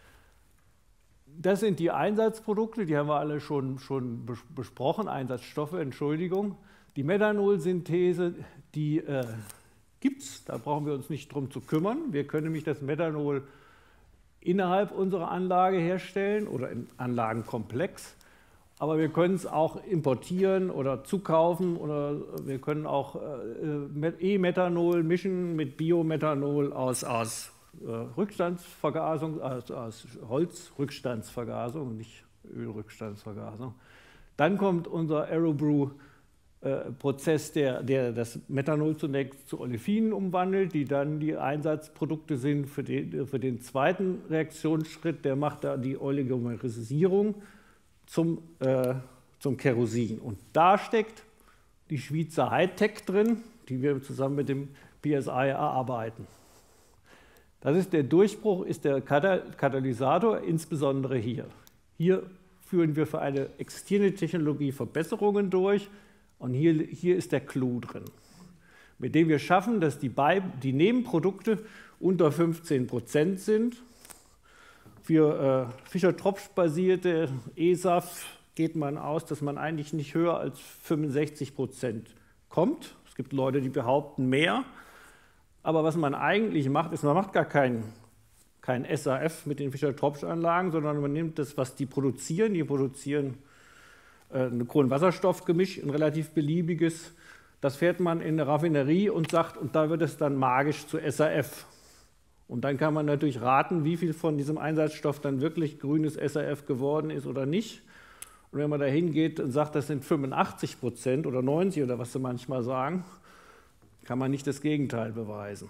Das sind die Einsatzprodukte, die haben wir alle schon, schon besprochen, Einsatzstoffe, Entschuldigung. Die Methanolsynthese, die äh, gibt es, da brauchen wir uns nicht drum zu kümmern. Wir können nämlich das Methanol innerhalb unserer Anlage herstellen oder im Anlagenkomplex. Aber wir können es auch importieren oder zukaufen oder wir können auch äh, E-Methanol mischen mit Biomethanol aus, aus äh, Rückstandsvergasung, aus, aus Holzrückstandsvergasung, nicht Ölrückstandsvergasung. Dann kommt unser Aerobrew-Prozess, der, der das Methanol zunächst zu Olefinen umwandelt, die dann die Einsatzprodukte sind für den, für den zweiten Reaktionsschritt. Der macht da die Oligomerisierung zum, äh, zum Kerosin. Und da steckt die Schweizer Hightech drin, die wir zusammen mit dem P S I erarbeiten. Das ist der Durchbruch, ist der Katalysator, insbesondere hier. Hier führen wir für eine existierende Technologie Verbesserungen durch und hier, hier ist der Clou drin, mit dem wir schaffen, dass die, Be die Nebenprodukte unter fünfzehn Prozent sind. Für äh, Fischer-Tropsch-basierte E S A F geht man aus, dass man eigentlich nicht höher als fünfundsechzig Prozent kommt. Es gibt Leute, die behaupten mehr. Aber was man eigentlich macht, ist, man macht gar kein, kein S A F mit den Fischer-Tropsch-Anlagen, sondern man nimmt das, was die produzieren. Die produzieren äh, ein Kohlenwasserstoffgemisch, ein relativ beliebiges. Das fährt man in eine Raffinerie und sagt, und da wird es dann magisch zu S A F. Und dann kann man natürlich raten, wie viel von diesem Einsatzstoff dann wirklich grünes S A F geworden ist oder nicht. Und wenn man da hingeht und sagt, das sind fünfundachtzig Prozent oder neunzig oder was sie manchmal sagen, kann man nicht das Gegenteil beweisen.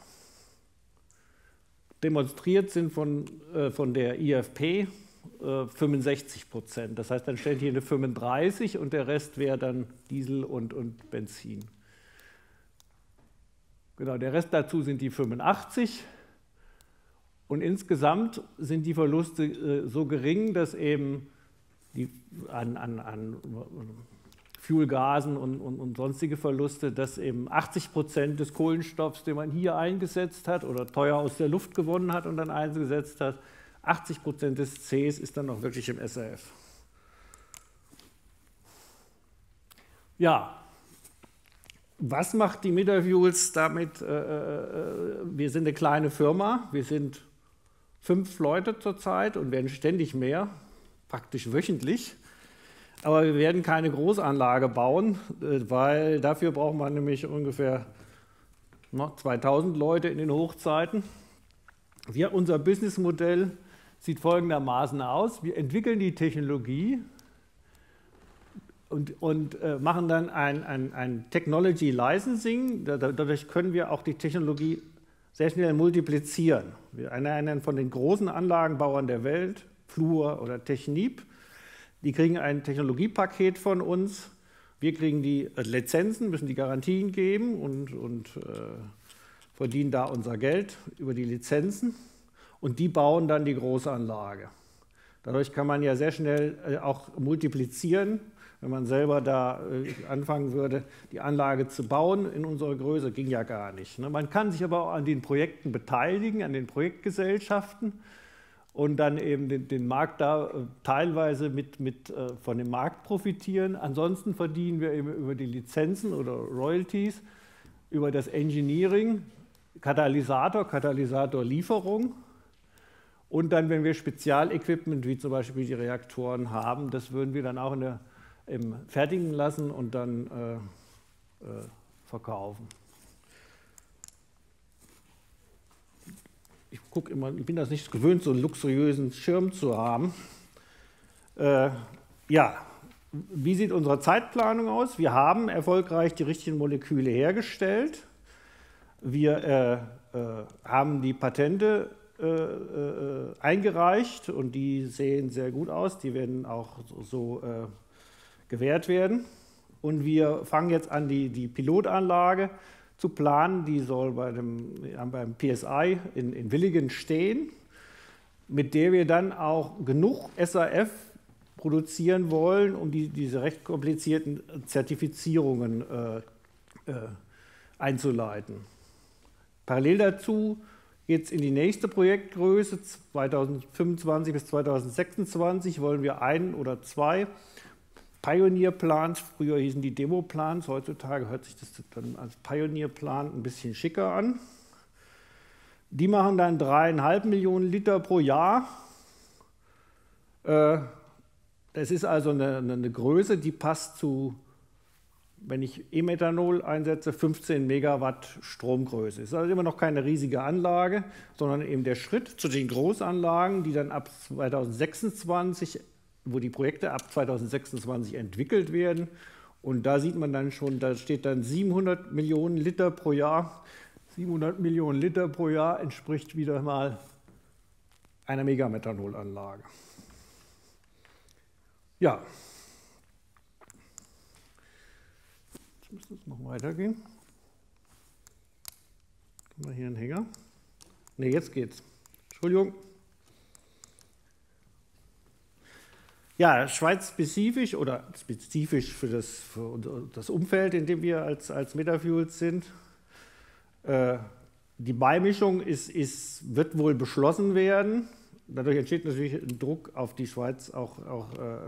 Demonstriert sind von, äh, von der I F P äh, fünfundsechzig Prozent. Das heißt, dann stellt hier eine fünfunddreißig und der Rest wäre dann Diesel und, und Benzin. Genau, der Rest dazu sind die fünfundachtzig. Und insgesamt sind die Verluste äh, so gering, dass eben die, an, an, an Fuelgasen und, und, und sonstige Verluste, dass eben achtzig Prozent des Kohlenstoffs, den man hier eingesetzt hat oder teuer aus der Luft gewonnen hat und dann eingesetzt hat, achtzig Prozent des Cs ist dann auch wirklich im S A F. Ja, was macht die Metafuels damit? Äh, äh, wir sind eine kleine Firma, wir sind fünf Leute zurzeit und werden ständig mehr, praktisch wöchentlich. Aber wir werden keine Großanlage bauen, weil dafür braucht man nämlich ungefähr zweitausend Leute in den Hochzeiten. Wir, unser Businessmodell sieht folgendermaßen aus. Wir entwickeln die Technologie und, und äh, machen dann ein, ein, ein Technology Licensing. Dadurch können wir auch die Technologie sehr schnell multiplizieren. Wir einer von den großen Anlagenbauern der Welt, Fluor oder Technip, die kriegen ein Technologiepaket von uns. Wir kriegen die Lizenzen, müssen die Garantien geben und, und äh, verdienen da unser Geld über die Lizenzen. Und die bauen dann die Großanlage. Dadurch kann man ja sehr schnell äh, auch multiplizieren. Wenn man selber da äh, anfangen würde, die Anlage zu bauen in unserer Größe, ging ja gar nicht. Ne? Man kann sich aber auch an den Projekten beteiligen, an den Projektgesellschaften. Und dann eben den, den Markt da äh, teilweise mit, mit, äh, von dem Markt profitieren. Ansonsten verdienen wir eben über die Lizenzen oder Royalties, über das Engineering, Katalysator, Katalysatorlieferung. Und dann, wenn wir Spezialequipment, wie zum Beispiel die Reaktoren haben, das würden wir dann auch in der, im fertigen lassen und dann äh, äh, verkaufen. Ich gucke immer, ich bin das nicht gewöhnt, so einen luxuriösen Schirm zu haben. Äh, ja, wie sieht unsere Zeitplanung aus? Wir haben erfolgreich die richtigen Moleküle hergestellt. Wir äh, äh, haben die Patente äh, äh, eingereicht und die sehen sehr gut aus. Die werden auch so, so äh, gewährt werden. Und wir fangen jetzt an, die, die Pilotanlage zu planen. Die soll bei dem, beim P S I in, in Willingen stehen, mit der wir dann auch genug S A F produzieren wollen, um die, diese recht komplizierten Zertifizierungen äh, äh, einzuleiten. Parallel dazu geht es in die nächste Projektgröße. zweitausendfünfundzwanzig bis zweitausendsechsundzwanzig wollen wir ein oder zwei Pioneer-Plans, früher hießen die Demo-Plans, heutzutage hört sich das dann als Pioneer-Plan ein bisschen schicker an. Die machen dann dreieinhalb Millionen Liter pro Jahr. Das ist also eine, eine Größe, die passt zu, wenn ich E-Methanol einsetze, fünfzehn Megawatt Stromgröße. Das ist also immer noch keine riesige Anlage, sondern eben der Schritt zu den Großanlagen, die dann ab zweitausendsechsundzwanzig, wo die Projekte ab zweitausendsechsundzwanzig entwickelt werden. Und da sieht man dann schon, da steht dann siebenhundert Millionen Liter pro Jahr. siebenhundert Millionen Liter pro Jahr entspricht wieder mal einer Megamethanolanlage. Ja. Jetzt müsste es noch weitergehen. Haben wir hier einen Hänger? Ne, jetzt geht's. Entschuldigung. Ja, Schweiz-spezifisch oder spezifisch für das, für das Umfeld, in dem wir als, als Metafuels sind. Äh, die Beimischung ist, ist, wird wohl beschlossen werden. Dadurch entsteht natürlich ein Druck auf die Schweiz, auch, auch äh,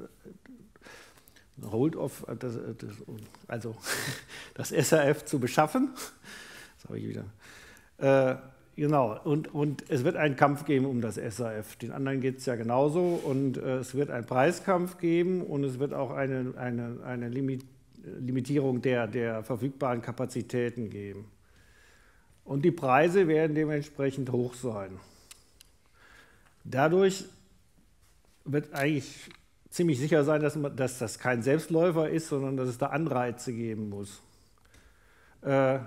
äh, Hold-off, das, das, also das S A F zu beschaffen. Das habe ich wieder. Äh, Genau, und, und es wird einen Kampf geben um das S A F. Den anderen geht es ja genauso. Und äh, es wird einen Preiskampf geben und es wird auch eine, eine, eine Limit, Limitierung der, der verfügbaren Kapazitäten geben. Und die Preise werden dementsprechend hoch sein. Dadurch wird eigentlich ziemlich sicher sein, dass, man, dass das kein Selbstläufer ist, sondern dass es da Anreize geben muss. Äh,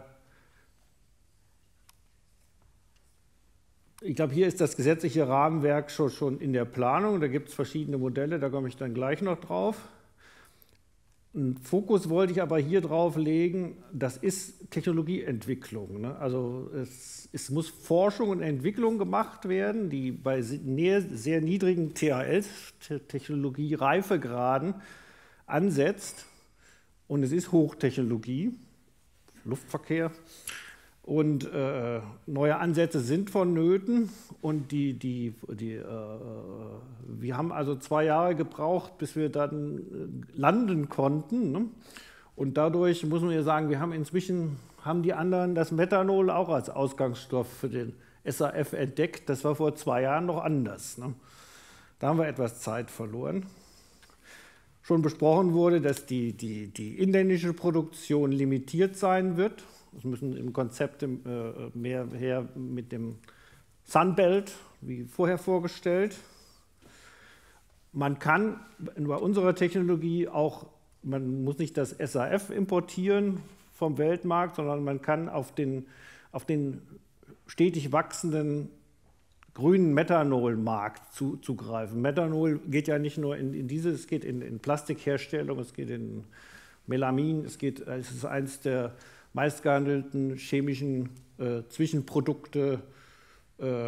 Ich glaube, hier ist das gesetzliche Rahmenwerk schon, schon in der Planung. Da gibt es verschiedene Modelle, da komme ich dann gleich noch drauf. Einen Fokus wollte ich aber hier drauf legen, das ist Technologieentwicklung. Ne? Also es, es muss Forschung und Entwicklung gemacht werden, die bei sehr, sehr niedrigen T H L, Technologie-Reifegraden, ansetzt. Und es ist Hochtechnologie, Luftverkehr. Und äh, neue Ansätze sind vonnöten und die, die, die, äh, wir haben also zwei Jahre gebraucht, bis wir dann landen konnten. Ne? Und dadurch muss man ja sagen, wir haben inzwischen, haben die anderen das Methanol auch als Ausgangsstoff für den S A F entdeckt. Das war vor zwei Jahren noch anders. Ne? Da haben wir etwas Zeit verloren. Schon besprochen wurde, dass die, die, die inländische Produktion limitiert sein wird. Es müssen im Konzept mehr her mit dem Sunbelt, wie vorher vorgestellt. Man kann bei unserer Technologie auch, man muss nicht das S A F importieren vom Weltmarkt, sondern man kann auf den, auf den stetig wachsenden grünen Methanolmarkt zu, zugreifen. Methanol geht ja nicht nur in, in diese, es geht in, in Plastikherstellung, es geht in Melamin, es, geht, es ist eines der meistgehandelten chemischen äh, Zwischenprodukte äh, äh,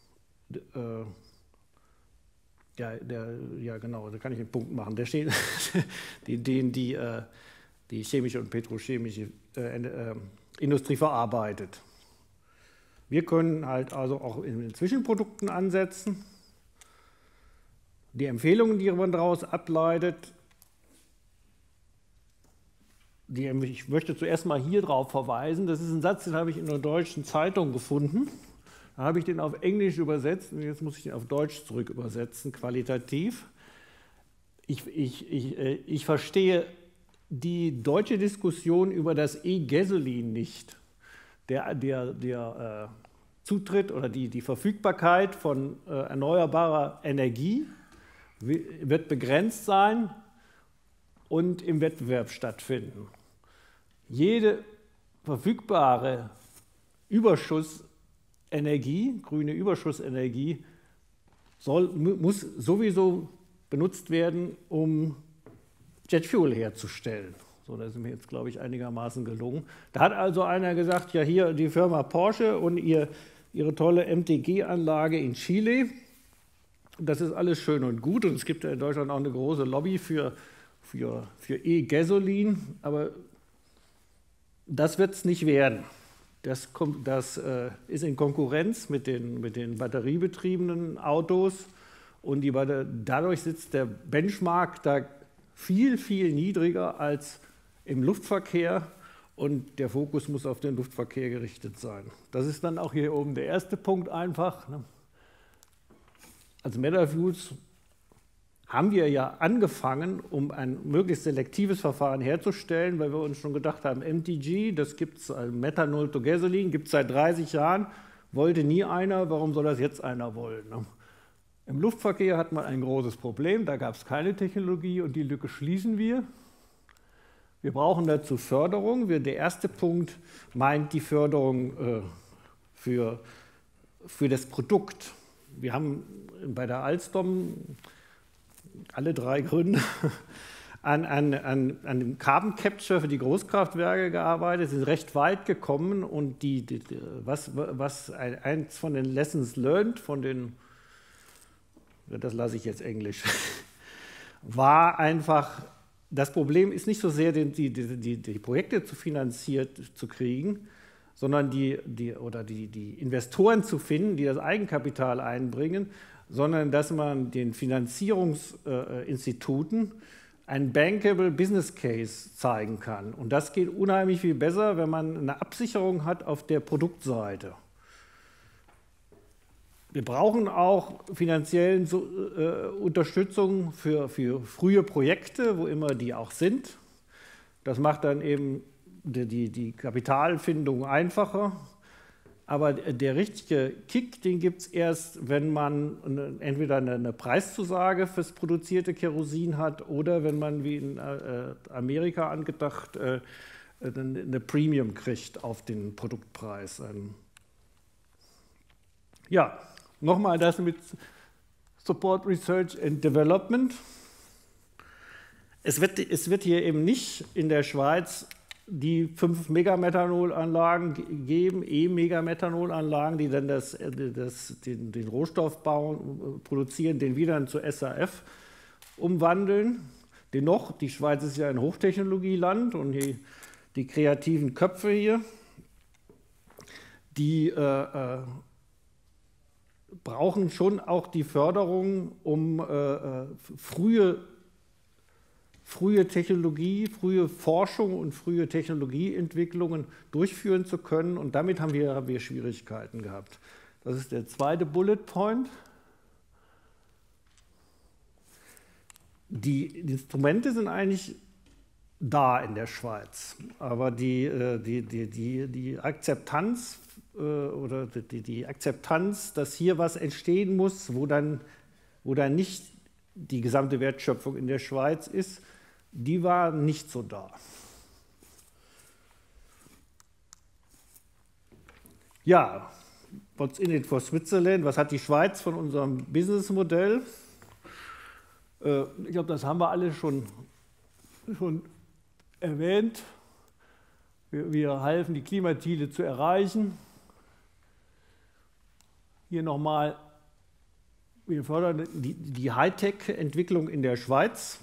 ja, der, ja, genau, da kann ich einen Punkt machen. Der steht, die, den die, äh, die chemische und petrochemische äh, äh, Industrie verarbeitet. Wir können halt also auch in den Zwischenprodukten ansetzen. Die Empfehlungen, die man daraus ableitet, Die, ich möchte zuerst mal hier drauf verweisen. Das ist ein Satz, den habe ich in einer deutschen Zeitung gefunden. Da habe ich den auf Englisch übersetzt und jetzt muss ich den auf Deutsch zurück übersetzen, qualitativ. Ich, ich, ich, ich verstehe die deutsche Diskussion über das E-Gasoline nicht. Der, der, der äh, Zutritt oder die, die Verfügbarkeit von äh, erneuerbarer Energie wird begrenzt sein und im Wettbewerb stattfinden. Jede verfügbare Überschussenergie, grüne Überschussenergie, soll, muss sowieso benutzt werden, um Jetfuel herzustellen. So, das ist mir jetzt, glaube ich, einigermaßen gelungen. Da hat also einer gesagt, ja hier die Firma Porsche und ihr, ihre tolle M T G-Anlage in Chile, das ist alles schön und gut und es gibt ja in Deutschland auch eine große Lobby für, für, für E-Gasolin, aber das wird es nicht werden. Das, kommt, das äh, ist in Konkurrenz mit den, mit den batteriebetriebenen Autos und die, dadurch sitzt der Benchmark da viel, viel niedriger als im Luftverkehr und der Fokus muss auf den Luftverkehr gerichtet sein. Das ist dann auch hier oben der erste Punkt einfach. Ne? Als Metafuels haben wir ja angefangen, um ein möglichst selektives Verfahren herzustellen, weil wir uns schon gedacht haben, M T G, das gibt es, also Methanol to Gasoline, gibt es seit dreißig Jahren, wollte nie einer, warum soll das jetzt einer wollen? Ne? Im Luftverkehr hat man ein großes Problem, da gab es keine Technologie und die Lücke schließen wir. Wir brauchen dazu Förderung. Wir, der erste Punkt meint die Förderung äh, für, für das Produkt. Wir haben bei der Alstom alle drei Gründe an, an, an, an dem Carbon Capture für die Großkraftwerke gearbeitet, sind recht weit gekommen und die, die, was, was eins von den Lessons learned, von den, das lasse ich jetzt Englisch, war einfach, das Problem ist nicht so sehr, die, die, die, die Projekte zu finanziert zu kriegen, sondern die, die, oder die, die Investoren zu finden, die das Eigenkapital einbringen, sondern dass man den Finanzierungsinstituten einen bankable Business Case zeigen kann. Und das geht unheimlich viel besser, wenn man eine Absicherung hat auf der Produktseite. Wir brauchen auch finanzielle äh, Unterstützung für, für frühe Projekte, wo immer die auch sind. Das macht dann eben die, die, die Kapitalfindung einfacher. Aber der richtige Kick, den gibt es erst, wenn man eine, entweder eine, eine Preiszusage fürs produzierte Kerosin hat oder wenn man, wie in äh, Amerika angedacht, äh, eine, eine Premium kriegt auf den Produktpreis. Ähm, ja. Nochmal das mit Support Research and Development. Es wird, es wird hier eben nicht in der Schweiz die fünf Megamethanolanlagen geben, E-Megamethanolanlagen, die dann das, das, den, den Rohstoff bauen, produzieren, den wieder zu S A F umwandeln. Dennoch, die Schweiz ist ja ein Hochtechnologieland und die, die kreativen Köpfe hier, die äh, äh, brauchen schon auch die Förderung, um äh, frühe, frühe Technologie, frühe Forschung und frühe Technologieentwicklungen durchführen zu können. Und damit haben wir, haben wir Schwierigkeiten gehabt. Das ist der zweite Bullet Point. Die Instrumente sind eigentlich da in der Schweiz, aber die, die, die, die, die Akzeptanz oder die, die Akzeptanz, dass hier was entstehen muss, wo dann, wo dann nicht die gesamte Wertschöpfung in der Schweiz ist, die war nicht so da. Ja, what's in it for Switzerland? Was hat die Schweiz von unserem Businessmodell? Ich glaube, das haben wir alle schon, schon erwähnt. Wir, wir halfen, die Klimaziele zu erreichen. Hier nochmal, wir fördern die, die Hightech-Entwicklung in der Schweiz.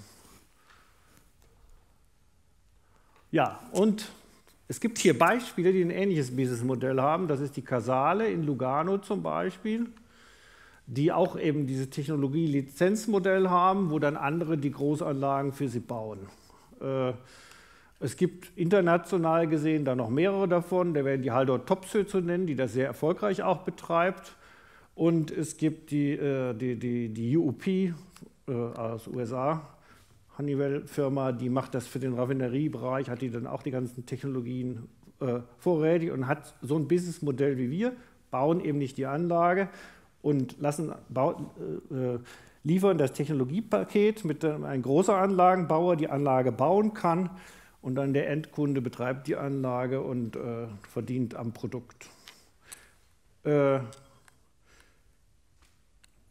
Ja, und es gibt hier Beispiele, die ein ähnliches Businessmodell haben. Das ist die Casale in Lugano zum Beispiel, die auch eben dieses Technologie-Lizenzmodell haben, wo dann andere die Großanlagen für sie bauen. Äh, Es gibt international gesehen da noch mehrere davon. Da werden die Haldor Topsøe zu nennen, die das sehr erfolgreich auch betreibt. Und es gibt die, die, die, die U O P äh, aus U S A, Honeywell-Firma, die macht das für den Raffineriebereich, hat die dann auch die ganzen Technologien äh, vorrätig und hat so ein Businessmodell wie wir, bauen eben nicht die Anlage und lassen, bauen, äh, liefern das Technologiepaket, mit dem ein großer Anlagenbauer die Anlage bauen kann. Und dann der Endkunde betreibt die Anlage und äh, verdient am Produkt. Äh,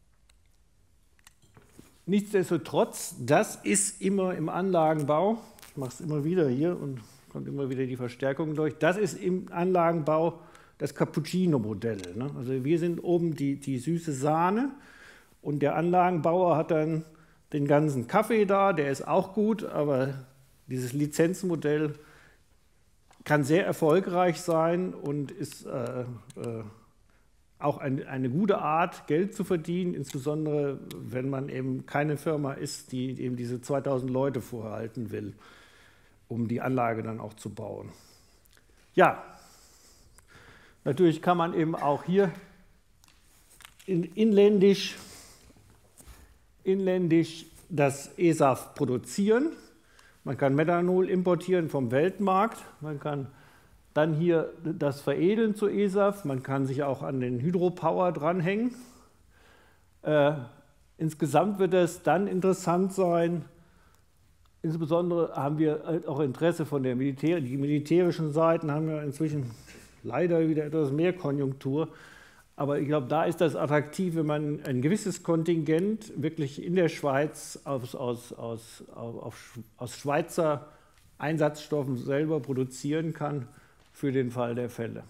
nichtsdestotrotz, das ist immer im Anlagenbau mache es immer wieder hier und kommt immer wieder die Verstärkung durch. Das ist im Anlagenbau das Cappuccino-Modell. Ne? Also wir sind oben die, die süße Sahne und der Anlagenbauer hat dann den ganzen Kaffee da, der ist auch gut, aber dieses Lizenzmodell kann sehr erfolgreich sein und ist äh, äh, auch ein, eine gute Art, Geld zu verdienen, insbesondere wenn man eben keine Firma ist, die eben diese zweitausend Leute vorhalten will, um die Anlage dann auch zu bauen. Ja, natürlich kann man eben auch hier in, inländisch, inländisch das E S A F produzieren. Man kann Methanol importieren vom Weltmarkt, man kann dann hier das veredeln zu E S A F, man kann sich auch an den Hydropower dranhängen. Äh, insgesamt wird es dann interessant sein, insbesondere haben wir auch Interesse von der Militär, die militärischen Seiten haben ja inzwischen leider wieder etwas mehr Konjunktur, aber ich glaube, da ist das attraktiv, wenn man ein gewisses Kontingent wirklich in der Schweiz aus, aus, aus, auf, aus Schweizer Einsatzstoffen selber produzieren kann für den Fall der Fälle.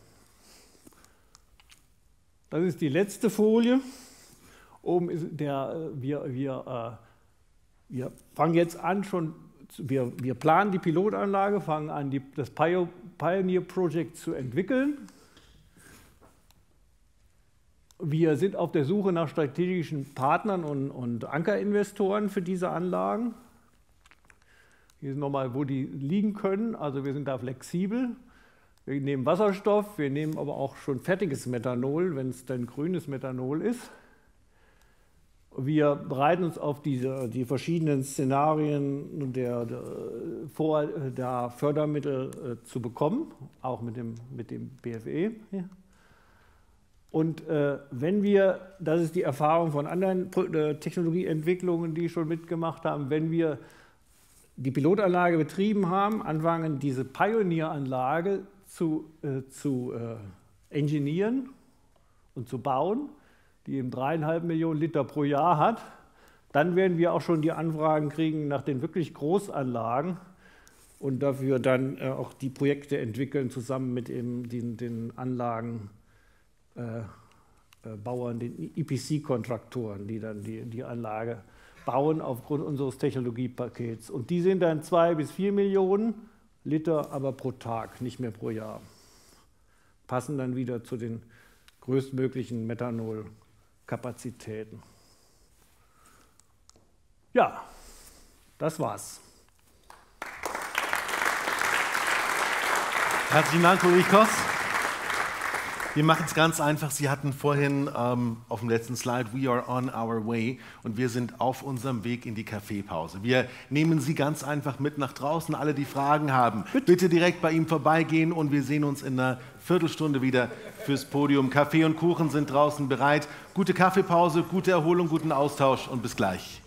Das ist die letzte Folie. Oben ist der, wir, wir, äh, wir fangen jetzt an, schon, wir, wir planen die Pilotanlage, fangen an, die, das Pioneer Project zu entwickeln. Wir sind auf der Suche nach strategischen Partnern und, und Ankerinvestoren für diese Anlagen. Hier ist nochmal, wo die liegen können. Also wir sind da flexibel. Wir nehmen Wasserstoff, wir nehmen aber auch schon fertiges Methanol, wenn es dann grünes Methanol ist. Wir bereiten uns auf diese, die verschiedenen Szenarien der, der, vor, der Fördermittel äh, zu bekommen, auch mit dem, mit dem B F E. Hier. Und äh, wenn wir, das ist die Erfahrung von anderen äh, Technologieentwicklungen, die schon mitgemacht haben, wenn wir die Pilotanlage betrieben haben, anfangen diese Pioneer-Anlage zu, äh, zu äh, engineieren und zu bauen, die eben dreieinhalb Millionen Liter pro Jahr hat, dann werden wir auch schon die Anfragen kriegen nach den wirklich Großanlagen und dafür dann äh, auch die Projekte entwickeln, zusammen mit eben den, den Anlagen. Äh, äh, Bauern, den E P C-Kontraktoren, die dann die, die Anlage bauen aufgrund unseres Technologiepakets. Und die sind dann zwei bis vier Millionen Liter, aber pro Tag, nicht mehr pro Jahr. Passen dann wieder zu den größtmöglichen Methanol-Kapazitäten. Ja, das war's. Herzlichen Dank, Ulrich Koss. Wir machen es ganz einfach. Sie hatten vorhin ähm, auf dem letzten Slide, we are on our way, und wir sind auf unserem Weg in die Kaffeepause. Wir nehmen Sie ganz einfach mit nach draußen. Alle, die Fragen haben, bitte direkt bei ihm vorbeigehen und wir sehen uns in einer Viertelstunde wieder fürs Podium. Kaffee und Kuchen sind draußen bereit. Gute Kaffeepause, gute Erholung, guten Austausch und bis gleich.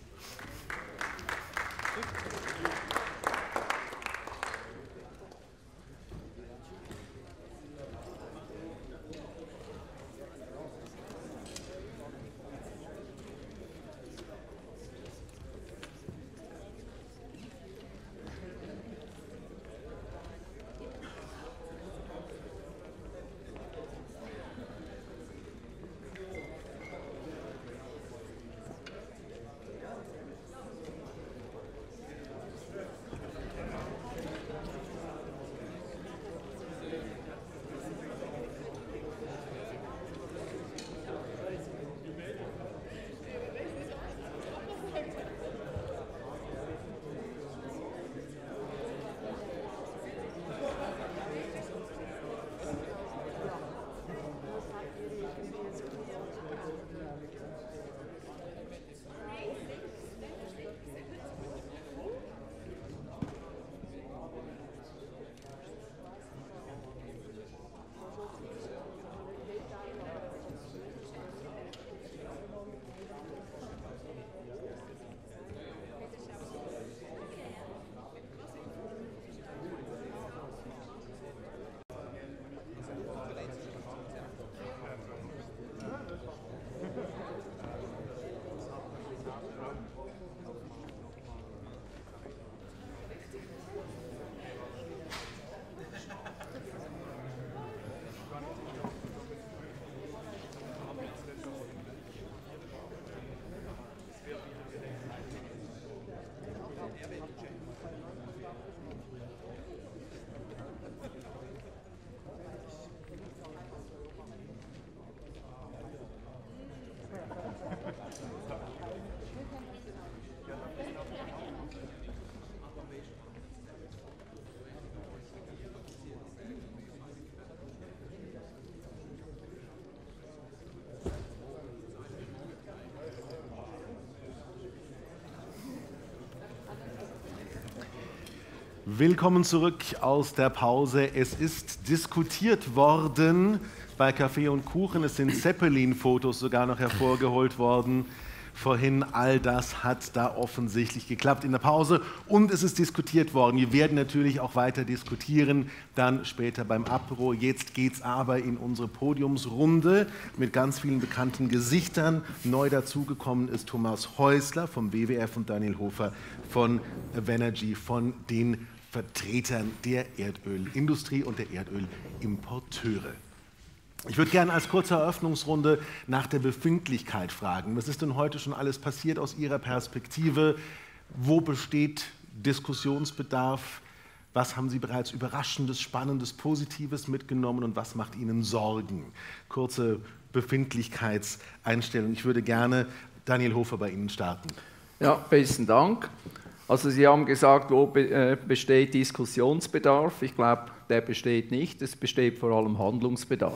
Willkommen zurück aus der Pause. Es ist diskutiert worden bei Kaffee und Kuchen. Es sind Zeppelin-Fotos sogar noch hervorgeholt worden. Vorhin, all das hat da offensichtlich geklappt in der Pause und es ist diskutiert worden. Wir werden natürlich auch weiter diskutieren, dann später beim Apero. Jetzt geht es aber in unsere Podiumsrunde mit ganz vielen bekannten Gesichtern. Neu dazugekommen ist Thomas Häusler vom W W F und Daniel Hofer von Avenergy, von den Vertretern der Erdölindustrie und der Erdölimporteure. Ich würde gerne als kurze Eröffnungsrunde nach der Befindlichkeit fragen. Was ist denn heute schon alles passiert aus Ihrer Perspektive? Wo besteht Diskussionsbedarf? Was haben Sie bereits Überraschendes, Spannendes, Positives mitgenommen und was macht Ihnen Sorgen? Kurze Befindlichkeitseinstellung. Ich würde gerne Daniel Hofer bei Ihnen starten. Ja, besten Dank. Also Sie haben gesagt, wo besteht Diskussionsbedarf. Ich glaube, der besteht nicht. Es besteht vor allem Handlungsbedarf.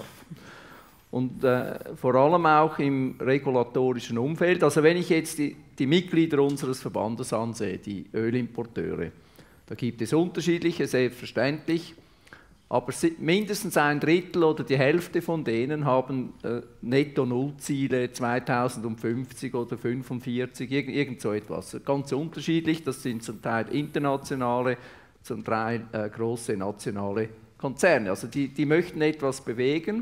Und äh, vor allem auch im regulatorischen Umfeld. Also wenn ich jetzt die, die Mitglieder unseres Verbandes ansehe, die Ölimporteure, da gibt es unterschiedliche, selbstverständlich. Aber mindestens ein Drittel oder die Hälfte von denen haben äh, Netto-Null-Ziele zweitausendfünfzig oder fünfundvierzig, irgend, irgend so etwas. Ganz unterschiedlich, das sind zum Teil internationale, zum Teil äh, große nationale Konzerne. Also die, die möchten etwas bewegen,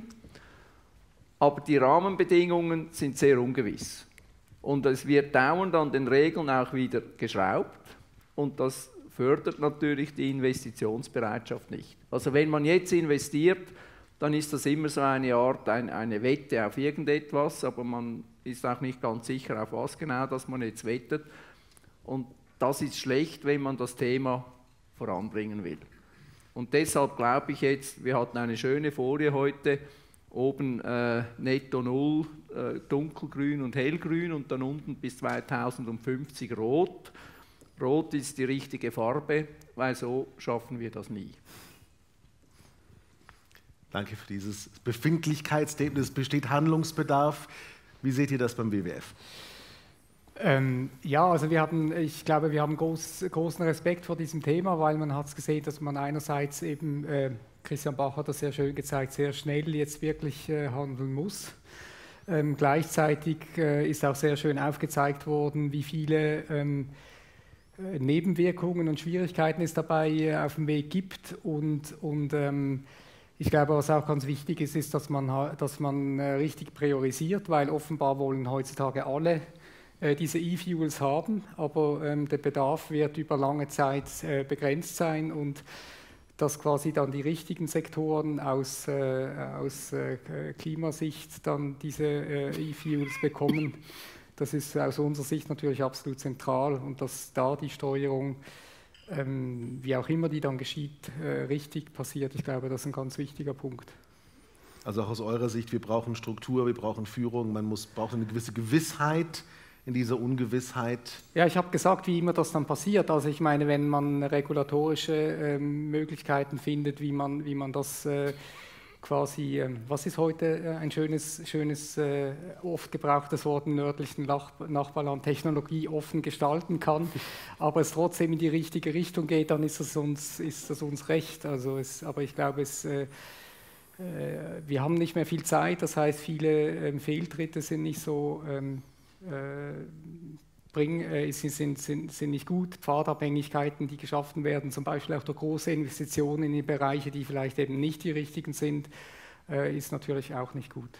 aber die Rahmenbedingungen sind sehr ungewiss. Und es wird dauernd an den Regeln auch wieder geschraubt und das fördert natürlich die Investitionsbereitschaft nicht. Also wenn man jetzt investiert, dann ist das immer so eine Art, ein, eine Wette auf irgendetwas, aber man ist auch nicht ganz sicher, auf was genau, dass man jetzt wettet. Und das ist schlecht, wenn man das Thema voranbringen will. Und deshalb glaube ich jetzt, wir hatten eine schöne Folie heute, oben äh, netto null, äh, dunkelgrün und hellgrün und dann unten bis zweitausendfünfzig rot. Rot ist die richtige Farbe, weil so schaffen wir das nie. Danke für dieses Befindlichkeitsstatement. Es besteht Handlungsbedarf. Wie seht ihr das beim W W F? Ähm, ja, also wir haben, ich glaube, wir haben groß, großen Respekt vor diesem Thema, weil man hat es gesehen, dass man einerseits eben, äh, Christian Bach hat das sehr schön gezeigt, sehr schnell jetzt wirklich äh, handeln muss. Ähm, gleichzeitig äh, ist auch sehr schön aufgezeigt worden, wie viele ähm, Nebenwirkungen und Schwierigkeiten es dabei auf dem Weg gibt. Und, und ähm, ich glaube, was auch ganz wichtig ist, ist, dass man, dass man äh, richtig priorisiert, weil offenbar wollen heutzutage alle äh, diese E-Fuels haben, aber ähm, der Bedarf wird über lange Zeit äh, begrenzt sein und dass quasi dann die richtigen Sektoren aus, äh, aus äh, Klimasicht dann diese äh, E-Fuels bekommen. Das ist aus unserer Sicht natürlich absolut zentral und dass da die Steuerung, ähm, wie auch immer die dann geschieht, äh, richtig passiert. Ich glaube, das ist ein ganz wichtiger Punkt. Also auch aus eurer Sicht, wir brauchen Struktur, wir brauchen Führung, man muss, braucht eine gewisse Gewissheit in dieser Ungewissheit. Ja, ich habe gesagt, wie immer das dann passiert. Also ich meine, wenn man regulatorische äh, Möglichkeiten findet, wie man, wie man das äh, quasi, was ist heute ein schönes, schönes oft gebrauchtes Wort im nördlichen Nachbarland, Technologie offen gestalten kann, aber es trotzdem in die richtige Richtung geht, dann ist das uns, ist das uns recht. Also es, aber ich glaube, es, äh, wir haben nicht mehr viel Zeit, das heißt, viele ähm, Fehltritte sind nicht so ähm, äh, Bring, äh, sind, sind, sind nicht gut, Pfadabhängigkeiten, die geschaffen werden, zum Beispiel auch durch große Investitionen in die Bereiche, die vielleicht eben nicht die richtigen sind, äh, ist natürlich auch nicht gut.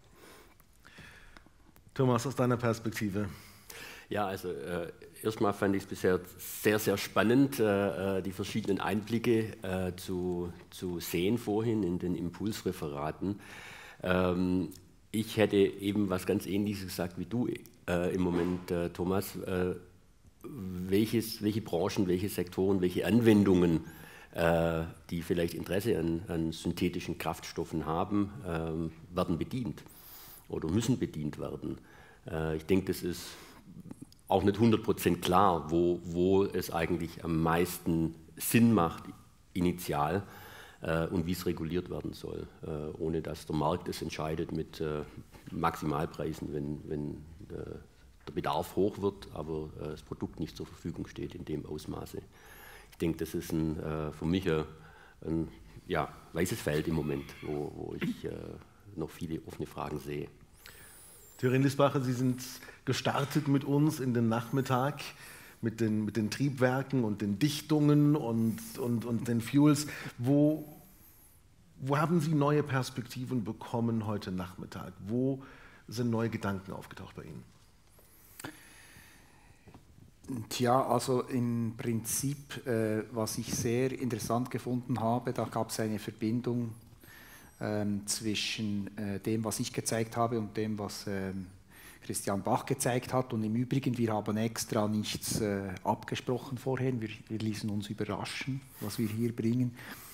Thomas, aus deiner Perspektive? Ja, also äh, erstmal fand ich es bisher sehr, sehr spannend, äh, die verschiedenen Einblicke äh, zu, zu sehen vorhin in den Impulsreferaten. Ähm, ich hätte eben was ganz Ähnliches gesagt wie du äh, im Moment, äh, Thomas. Äh, welches, welche Branchen, welche Sektoren, welche Anwendungen, äh, die vielleicht Interesse an, an synthetischen Kraftstoffen haben, äh, werden bedient oder müssen bedient werden. Äh, ich denke, das ist auch nicht hundert Prozent klar, wo, wo es eigentlich am meisten Sinn macht, initial, äh, und wie es reguliert werden soll, äh, ohne dass der Markt es entscheidet mit äh, Maximalpreisen, wenn, wenn äh, der Bedarf hoch wird, aber äh, das Produkt nicht zur Verfügung steht in dem Ausmaße. Ich denke, das ist ein, äh, für mich ein, ein ja, weißes Feld im Moment, wo, wo ich äh, noch viele offene Fragen sehe. Thüringen Liesbacher, Sie sind gestartet mit uns in den Nachmittag mit den, mit den Triebwerken und den Dichtungen und, und, und den Fuels. Wo, wo haben Sie neue Perspektiven bekommen heute Nachmittag? Wo sind neue Gedanken aufgetaucht bei Ihnen? Tja, also im Prinzip, äh, was ich sehr interessant gefunden habe, da gab es eine Verbindung ähm, zwischen äh, dem, was ich gezeigt habe und dem, was ähm, Christian Bach gezeigt hat. Und im Übrigen, wir haben extra nichts äh, abgesprochen vorher, wir, wir ließen uns überraschen, was wir hier bringen.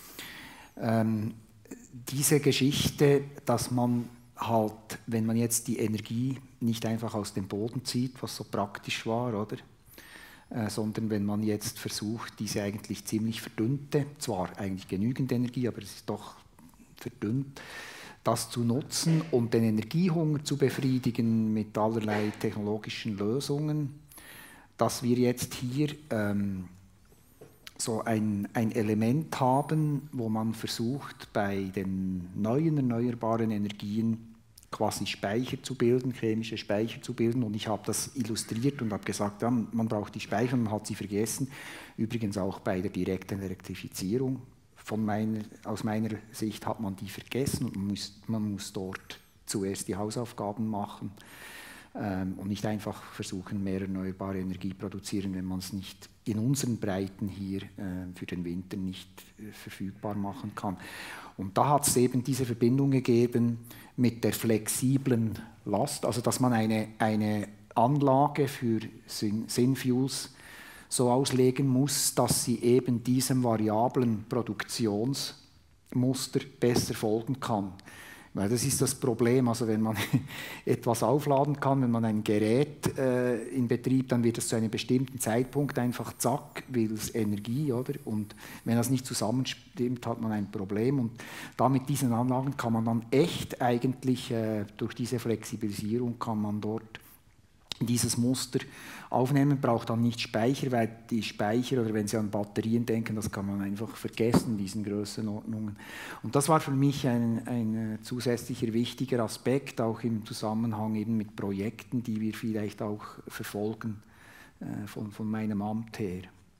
Ähm, diese Geschichte, dass man halt, wenn man jetzt die Energie nicht einfach aus dem Boden zieht, was so praktisch war, oder? Äh, sondern wenn man jetzt versucht, diese eigentlich ziemlich verdünnte, zwar eigentlich genügend Energie, aber es ist doch verdünnt, das zu nutzen und den Energiehunger zu befriedigen mit allerlei technologischen Lösungen, dass wir jetzt hier ähm, so ein, ein Element haben, wo man versucht, bei den neuen erneuerbaren Energien quasi Speicher zu bilden, chemische Speicher zu bilden. Und ich habe das illustriert und habe gesagt, ja, man braucht die Speicher, man hat sie vergessen. Übrigens auch bei der direkten Elektrifizierung. Von meiner, aus meiner Sicht hat man die vergessen und man muss, man muss dort zuerst die Hausaufgaben machen ähm, und nicht einfach versuchen, mehr erneuerbare Energie produzieren, wenn man es nicht in unseren Breiten hier äh, für den Winter nicht äh, verfügbar machen kann. Und da hat es eben diese Verbindung gegeben mit der flexiblen Last, also dass man eine, eine Anlage für Synfuels so auslegen muss, dass sie eben diesem variablen Produktionsmuster besser folgen kann. Weil das ist das Problem, also wenn man etwas aufladen kann, wenn man ein Gerät äh, in Betrieb, dann wird es zu einem bestimmten Zeitpunkt einfach zack, will es Energie, oder? Und wenn das nicht zusammenstimmt, hat man ein Problem. Und da mit diesen Anlagen kann man dann echt eigentlich, äh, durch diese Flexibilisierung kann man dort dieses Muster aufnehmen, braucht dann nicht Speicher, weil die Speicher, oder wenn Sie an Batterien denken, das kann man einfach vergessen in diesen Größenordnungen. Und das war für mich ein, ein zusätzlicher wichtiger Aspekt, auch im Zusammenhang eben mit Projekten, die wir vielleicht auch verfolgen äh, von, von meinem Amt her.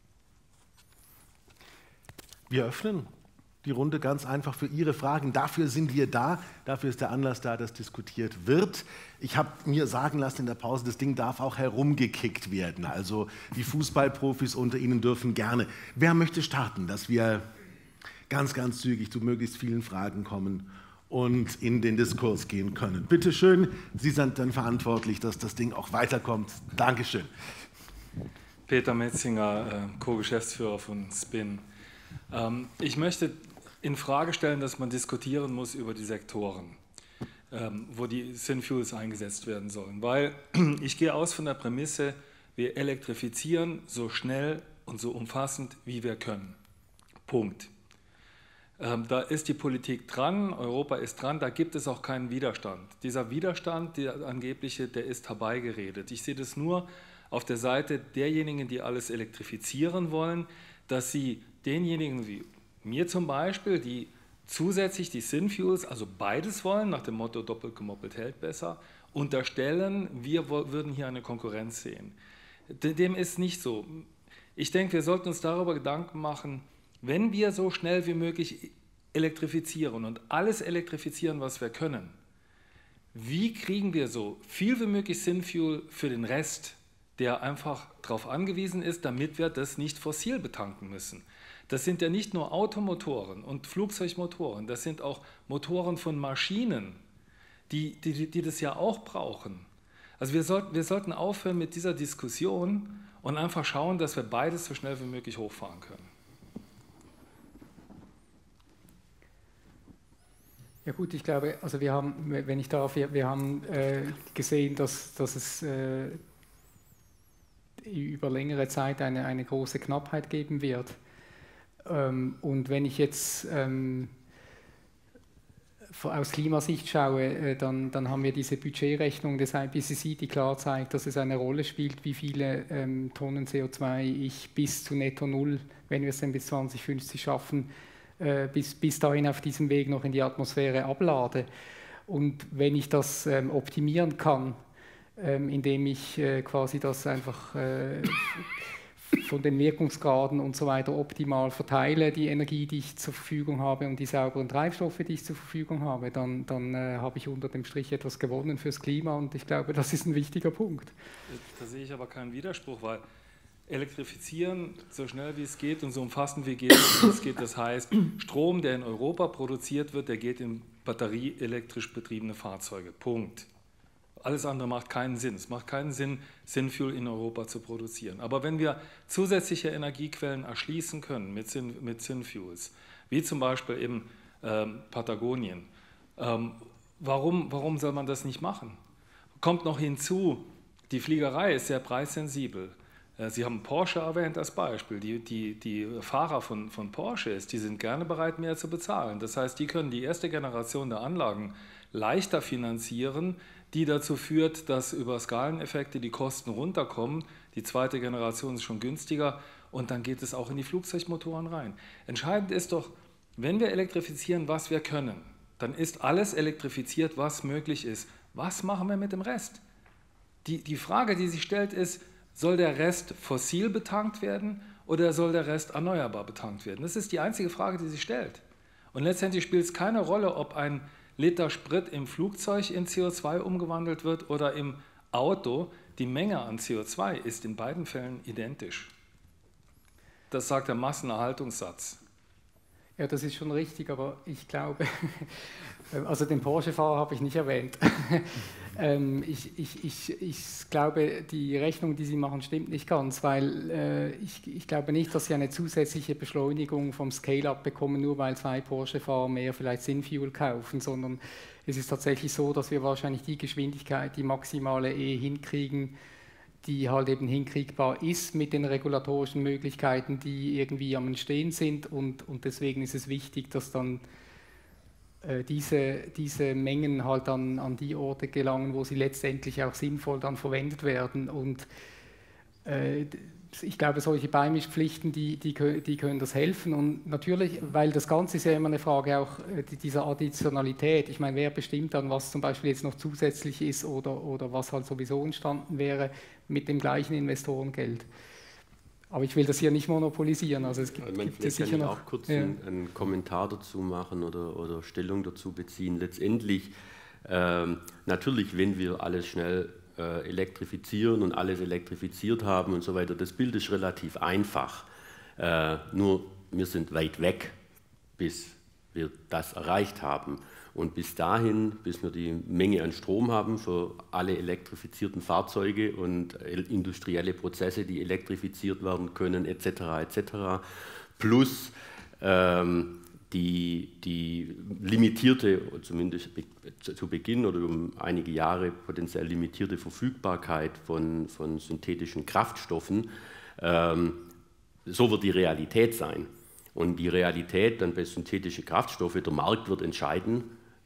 Wir öffnen die Runde ganz einfach für Ihre Fragen. Dafür sind wir da, dafür ist der Anlass da, dass diskutiert wird. Ich habe mir sagen lassen in der Pause, das Ding darf auch herumgekickt werden. Also die Fußballprofis unter Ihnen dürfen gerne. Wer möchte starten, dass wir ganz, ganz zügig zu möglichst vielen Fragen kommen und in den Diskurs gehen können? Bitte schön, Sie sind dann verantwortlich, dass das Ding auch weiterkommt. Dankeschön. Peter Metzinger, Co-Geschäftsführer von Spin. Ich möchte in Frage stellen, dass man diskutieren muss über die Sektoren, ähm, wo die Synfuels eingesetzt werden sollen. Weil ich gehe aus von der Prämisse, wir elektrifizieren so schnell und so umfassend, wie wir können. Punkt. Ähm, da ist die Politik dran, Europa ist dran, da gibt es auch keinen Widerstand. Dieser Widerstand, der angebliche, der ist herbeigeredet. Ich sehe das nur auf der Seite derjenigen, die alles elektrifizieren wollen, dass sie denjenigen wie mir zum Beispiel, die zusätzlich die Synfuels, also beides wollen, nach dem Motto doppelt gemoppelt hält besser, unterstellen, wir würden hier eine Konkurrenz sehen. Dem ist nicht so. Ich denke, wir sollten uns darüber Gedanken machen, wenn wir so schnell wie möglich elektrifizieren und alles elektrifizieren, was wir können, wie kriegen wir so viel wie möglich Synfuel für den Rest, der einfach darauf angewiesen ist, damit wir das nicht fossil betanken müssen. Das sind ja nicht nur Automotoren und Flugzeugmotoren, das sind auch Motoren von Maschinen, die, die, die das ja auch brauchen. Also wir, sollten, wir sollten aufhören mit dieser Diskussion und einfach schauen, dass wir beides so schnell wie möglich hochfahren können. Ja gut, ich glaube, also wir haben, wenn ich darf, wir, wir haben äh, gesehen, dass, dass es äh, über längere Zeit eine, eine große Knappheit geben wird. Ähm, und wenn ich jetzt ähm, aus Klimasicht schaue, dann, dann haben wir diese Budgetrechnung des I P C C, die klar zeigt, dass es eine Rolle spielt, wie viele ähm, Tonnen C O zwei ich bis zu Netto Null, wenn wir es dann bis zwanzig fünfzig schaffen, äh, bis, bis dahin auf diesem Weg noch in die Atmosphäre ablade. Und wenn ich das ähm, optimieren kann, ähm, indem ich äh, quasi das einfach äh, von den Wirkungsgraden und so weiter optimal verteile, die Energie, die ich zur Verfügung habe und die sauberen Treibstoffe, die ich zur Verfügung habe, dann, dann äh, habe ich unter dem Strich etwas gewonnen fürs Klima und ich glaube, das ist ein wichtiger Punkt. Da sehe ich aber keinen Widerspruch, weil elektrifizieren so schnell wie es geht und so umfassend wie es geht, das heißt, Strom, der in Europa produziert wird, der geht in batterieelektrisch betriebene Fahrzeuge. Punkt. Alles andere macht keinen Sinn. Es macht keinen Sinn, Synfuel in Europa zu produzieren. Aber wenn wir zusätzliche Energiequellen erschließen können mit, Syn, mit Synfuels, wie zum Beispiel eben ähm, Patagonien, ähm, warum, warum soll man das nicht machen? Kommt noch hinzu, die Fliegerei ist sehr preissensibel. Äh, Sie haben Porsche erwähnt als Beispiel. Die, die, die Fahrer von, von Porsche, die sind gerne bereit, mehr zu bezahlen. Das heißt, die können die erste Generation der Anlagen leichter finanzieren, die dazu führt, dass über Skaleneffekte die Kosten runterkommen. Die zweite Generation ist schon günstiger und dann geht es auch in die Flugzeugmotoren rein. Entscheidend ist doch, wenn wir elektrifizieren, was wir können, dann ist alles elektrifiziert, was möglich ist. Was machen wir mit dem Rest? Die, die Frage, die sich stellt, ist, soll der Rest fossil betankt werden oder soll der Rest erneuerbar betankt werden? Das ist die einzige Frage, die sich stellt. Und letztendlich spielt es keine Rolle, ob ein Liter Sprit im Flugzeug in C O zwei umgewandelt wird oder im Auto. Die Menge an C O zwei ist in beiden Fällen identisch. Das sagt der Massenerhaltungssatz. Ja, das ist schon richtig, aber ich glaube, also den Porsche-Fahrer habe ich nicht erwähnt. ähm, ich, ich, ich, ich glaube, die Rechnung, die Sie machen, stimmt nicht ganz, weil äh, ich, ich glaube nicht, dass Sie eine zusätzliche Beschleunigung vom Scale-Up bekommen, nur weil zwei Porsche-Fahrer mehr vielleicht Synfuel kaufen, sondern es ist tatsächlich so, dass wir wahrscheinlich die Geschwindigkeit, die maximale eh hinkriegen, die halt eben hinkriegbar ist mit den regulatorischen Möglichkeiten, die irgendwie am Entstehen sind und, und deswegen ist es wichtig, dass dann äh, diese, diese Mengen halt dann an die Orte gelangen, wo sie letztendlich auch sinnvoll dann verwendet werden und äh, ich glaube, solche Beimischpflichten, die, die, die können das helfen und natürlich, weil das Ganze ist ja immer eine Frage auch dieser Additionalität. Ich meine, wer bestimmt dann, was zum Beispiel jetzt noch zusätzlich ist oder, oder was halt sowieso entstanden wäre mit dem gleichen Investorengeld. Aber ich will das hier nicht monopolisieren. Also es gibt, ich meine, gibt es sicher sicher kann noch. Ich auch kurz ja. einen, einen Kommentar dazu machen oder, oder Stellung dazu beziehen. Letztendlich, ähm, natürlich, wenn wir alles schnell äh, elektrifizieren und alles elektrifiziert haben und so weiter, das Bild ist relativ einfach. Äh, nur wir sind weit weg, bis wir das erreicht haben. Und bis dahin, bis wir die Menge an Strom haben für alle elektrifizierten Fahrzeuge und industrielle Prozesse, die elektrifiziert werden können, et cetera et cetera, plus ähm, die, die limitierte, zumindest zu Beginn oder um einige Jahre potenziell limitierte Verfügbarkeit von, von synthetischen Kraftstoffen, ähm, so wird die Realität sein. Und die Realität dann bei synthetischen Kraftstoffen, der Markt wird entscheiden,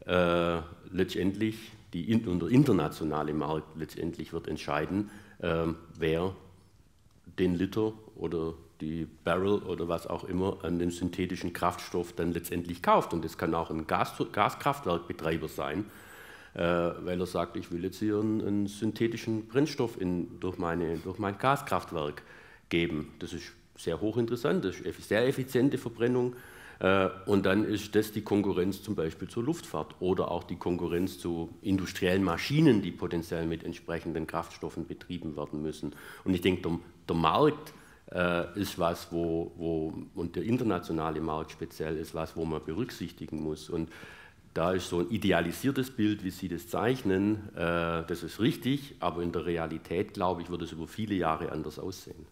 Äh, letztendlich, die, der internationale Markt letztendlich wird entscheiden, äh, wer den Liter oder die Barrel oder was auch immer an dem synthetischen Kraftstoff dann letztendlich kauft. Und das kann auch ein Gas, Gaskraftwerkbetreiber sein, äh, weil er sagt, ich will jetzt hier einen, einen synthetischen Brennstoff in, durch, meine, durch mein Gaskraftwerk geben. Das ist sehr hochinteressant, das ist sehr effiziente Verbrennung. Und dann ist das die Konkurrenz zum Beispiel zur Luftfahrt oder auch die Konkurrenz zu industriellen Maschinen, die potenziell mit entsprechenden Kraftstoffen betrieben werden müssen. Und ich denke, der, der Markt äh, ist was, wo, wo, und der internationale Markt speziell ist was, wo man berücksichtigen muss. Und da ist so ein idealisiertes Bild, wie Sie das zeichnen, äh, das ist richtig, aber in der Realität, glaube ich, wird es über viele Jahre anders aussehen.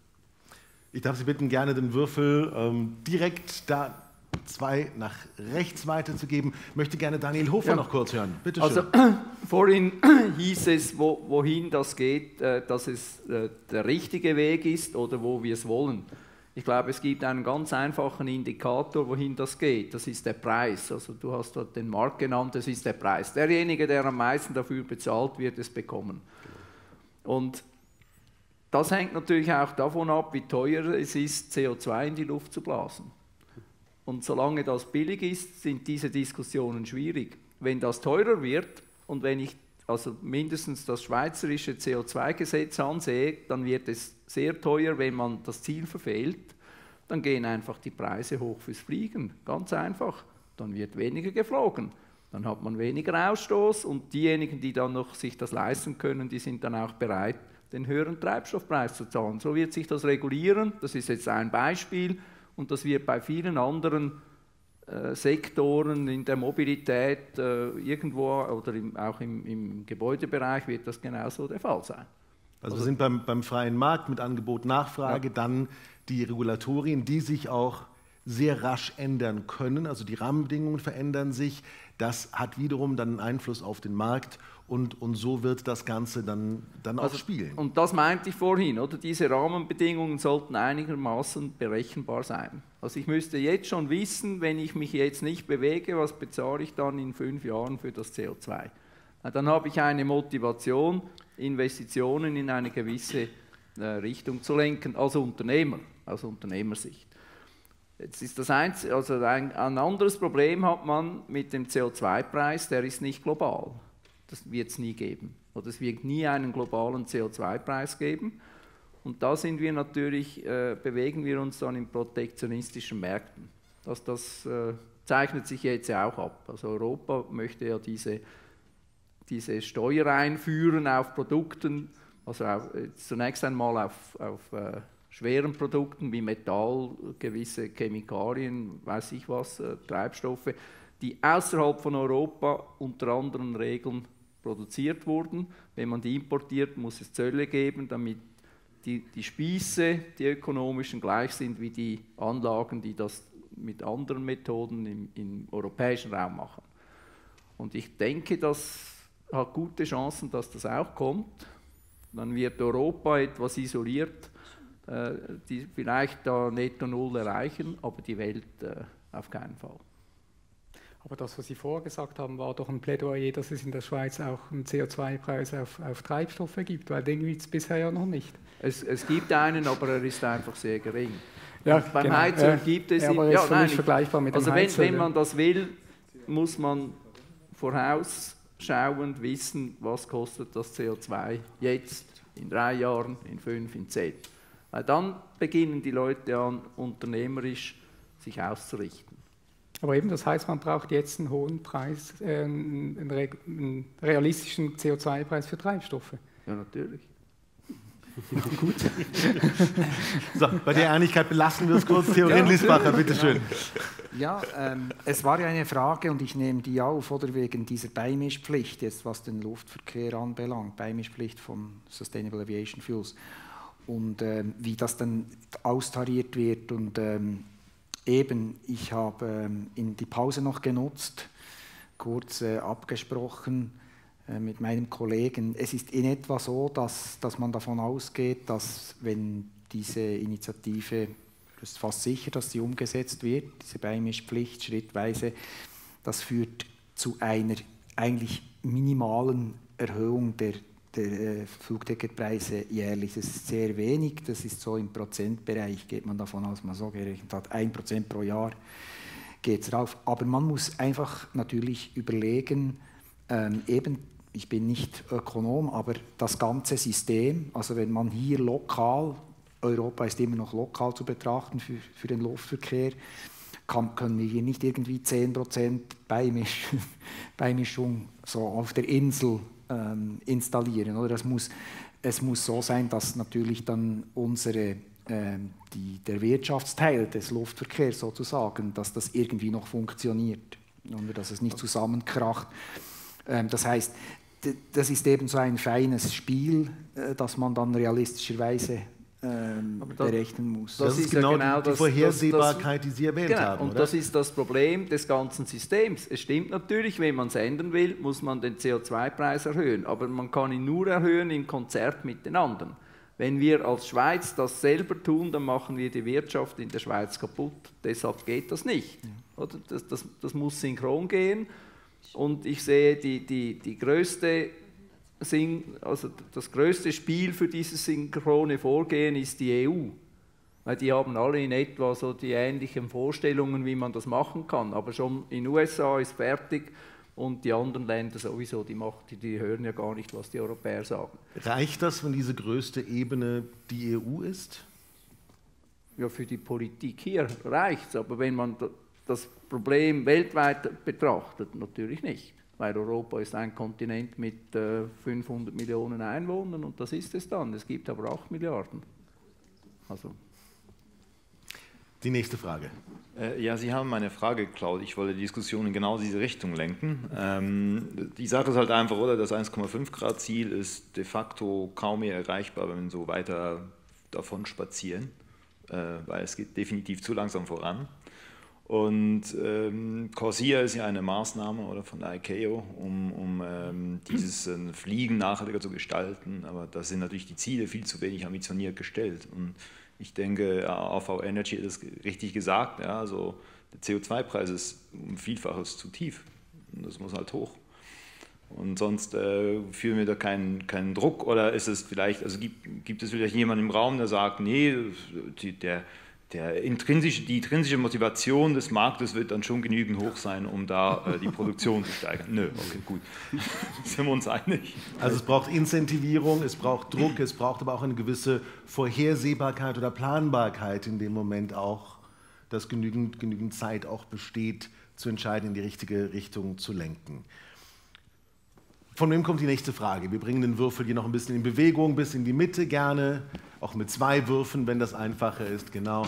Ich darf Sie bitten, gerne den Würfel ähm, direkt da zwei nach rechts weiterzugeben. Ich möchte gerne Daniel Hofer ja. noch kurz hören. Bitte schön. Also vorhin hieß es, wo, wohin das geht, äh, dass es äh, der richtige Weg ist oder wo wir es wollen. Ich glaube, es gibt einen ganz einfachen Indikator, wohin das geht. Das ist der Preis. Also du hast dort den Markt genannt, das ist der Preis. Derjenige, der am meisten dafür bezahlt, wird es bekommen. Und das hängt natürlich auch davon ab, wie teuer es ist, C O zwei in die Luft zu blasen. Und solange das billig ist, sind diese Diskussionen schwierig. Wenn das teurer wird und wenn ich also mindestens das schweizerische C O zwei Gesetz ansehe, dann wird es sehr teuer, wenn man das Ziel verfehlt. Dann gehen einfach die Preise hoch fürs Fliegen. Ganz einfach. Dann wird weniger geflogen. Dann hat man weniger Ausstoß und diejenigen, die dann noch sich das leisten können, die sind dann auch bereit, den höheren Treibstoffpreis zu zahlen. So wird sich das regulieren. Das ist jetzt ein Beispiel und das wird bei vielen anderen äh, Sektoren in der Mobilität äh, irgendwo oder im, auch im, im Gebäudebereich wird das genauso der Fall sein. Also wir sind beim, beim freien Markt mit Angebot, Nachfrage, ja. Dann die Regulatorien, die sich auch sehr rasch ändern können, also die Rahmenbedingungen verändern sich, das hat wiederum dann einen Einfluss auf den Markt und, und so wird das Ganze dann, dann also, auch spielen. Und das meinte ich vorhin, oder? Diese Rahmenbedingungen sollten einigermaßen berechenbar sein. Also ich müsste jetzt schon wissen, wenn ich mich jetzt nicht bewege, was bezahle ich dann in fünf Jahren für das C O zwei? Dann habe ich eine Motivation, Investitionen in eine gewisse äh, Richtung zu lenken, als Unternehmer, aus Unternehmersicht. Jetzt ist das einzige, also ein, ein anderes Problem hat man mit dem C O zwei Preis, der ist nicht global. Das wird es nie geben. Oder es wird nie einen globalen C O zwei Preis geben. Und da sind wir natürlich, äh, bewegen wir uns dann in protektionistischen Märkten. Das, das äh, zeichnet sich jetzt ja auch ab. Also Europa möchte ja diese, diese Steuer einführen auf Produkten, also auf, zunächst einmal auf, auf äh, schweren Produkten wie Metall, gewisse Chemikalien, weiß ich was, äh, Treibstoffe, die außerhalb von Europa unter anderen Regeln produziert wurden. Wenn man die importiert, muss es Zölle geben, damit die, die Spieße, die ökonomischen, gleich sind wie die Anlagen, die das mit anderen Methoden im, im europäischen Raum machen. Und ich denke, das hat gute Chancen, dass das auch kommt. Dann wird Europa etwas isoliert, äh, die vielleicht da netto null erreichen, aber die Welt äh, auf keinen Fall. Aber das, was Sie vorher gesagt haben, war doch ein Plädoyer, dass es in der Schweiz auch einen C O zwei Preis auf, auf Treibstoffe gibt, weil den gibt es bisher ja noch nicht. Es, es gibt einen, aber er ist einfach sehr gering. Ja, beim genau. Heizöl ja. gibt es... Ja, aber ja, ist für nein, mich vergleichbar mit also dem wenn, Heizöl. wenn man das will, muss man vorausschauend wissen, was kostet das C O zwei jetzt, in drei Jahren, in fünf, in zehn. Weil dann beginnen die Leute an, unternehmerisch sich auszurichten. Aber eben, das heißt, man braucht jetzt einen hohen Preis, äh, einen, einen realistischen C O zwei Preis für Treibstoffe. Ja, natürlich. Ja, gut. So, bei der Einigkeit belassen wir es kurz. Theorin ja, Liesbacher, bitteschön. Ja, ähm, es war ja eine Frage und ich nehme die auf, oder wegen dieser Beimischpflicht, jetzt was den Luftverkehr anbelangt, Beimischpflicht von Sustainable Aviation Fuels und ähm, wie das dann austariert wird und ähm, eben, ich habe ähm, in die Pause noch genutzt, kurz äh, abgesprochen äh, mit meinem Kollegen. Es ist in etwa so, dass, dass man davon ausgeht, dass wenn diese Initiative, das ist fast sicher, dass sie umgesetzt wird, diese Beimischpflicht schrittweise, das führt zu einer eigentlich minimalen Erhöhung der der Flugticketpreise jährlich. Das ist sehr wenig, das ist so im Prozentbereich, geht man davon aus, man so gerechnet hat, ein Prozent pro Jahr geht es rauf. Aber man muss einfach natürlich überlegen, ähm, eben, ich bin nicht Ökonom, aber das ganze System, also wenn man hier lokal, Europa ist immer noch lokal zu betrachten für, für den Luftverkehr, kann, können wir hier nicht irgendwie zehn Prozent Beimisch, Beimischung so auf der Insel Ähm, installieren. Oder? Das muss, es muss so sein, dass natürlich dann unsere, ähm, die, der Wirtschaftsteil des Luftverkehrs sozusagen, dass das irgendwie noch funktioniert, oder dass es nicht zusammenkracht. Ähm, das heißt, das ist eben so ein feines Spiel, äh, das man dann realistischerweise ähm, das, berechnen muss. Das, das ist genau, ja genau die, die Vorhersehbarkeit, das, das, die Sie erwähnt genau, haben. Und oder? Das ist das Problem des ganzen Systems. Es stimmt natürlich, wenn man es ändern will, muss man den C O zwei Preis erhöhen, aber man kann ihn nur erhöhen im Konzert mit den anderen. Wenn wir als Schweiz das selber tun, dann machen wir die Wirtschaft in der Schweiz kaputt. Deshalb geht das nicht. Oder? Das, das, das muss synchron gehen. Und ich sehe, die, die, die größte, also das größte Spiel für dieses synchrone Vorgehen ist die E U. Weil die haben alle in etwa so die ähnlichen Vorstellungen, wie man das machen kann. Aber schon in den U S A ist fertig. Und die anderen Länder sowieso, die, machen, die, die hören ja gar nicht, was die Europäer sagen. Reicht das, wenn diese größte Ebene die E U ist? Ja, für die Politik hier reicht es. Aber wenn man das Problem weltweit betrachtet, natürlich nicht. Weil Europa ist ein Kontinent mit äh, fünfhundert Millionen Einwohnern und das ist es dann. Es gibt aber acht Milliarden. Also. Die nächste Frage. Äh, ja, Sie haben meine Frage geklaut. Ich wollte die Diskussion in genau diese Richtung lenken. Ähm, die Sache ist halt einfach, oder? Das eins Komma fünf Grad Ziel ist de facto kaum mehr erreichbar, wenn wir so weiter davon spazieren, äh, weil es geht definitiv zu langsam voran. Und ähm, CORSIA ist ja eine Maßnahme oder von der I C A O, um, um ähm, dieses äh, Fliegen nachhaltiger zu gestalten. Aber da sind natürlich die Ziele viel zu wenig ambitioniert gestellt. Und ich denke, A V Energy hat es richtig gesagt, ja, also der C O zwei Preis ist um Vielfaches zu tief und das muss halt hoch. Und sonst äh, fühlen wir da keinen, keinen Druck oder ist es vielleicht, also gibt, gibt es vielleicht jemanden im Raum, der sagt, nee, die, der, der intrinsische, die intrinsische Motivation des Marktes wird dann schon genügend hoch sein, um da äh, die Produktion zu steigern. Nö, okay, gut. Sind wir uns einig? Also es braucht Incentivierung, es braucht Druck, es braucht aber auch eine gewisse Vorhersehbarkeit oder Planbarkeit in dem Moment auch, dass genügend, genügend Zeit auch besteht, zu entscheiden, in die richtige Richtung zu lenken. Von wem kommt die nächste Frage? Wir bringen den Würfel hier noch ein bisschen in Bewegung, bis in die Mitte gerne, auch mit zwei Würfen, wenn das einfacher ist, genau.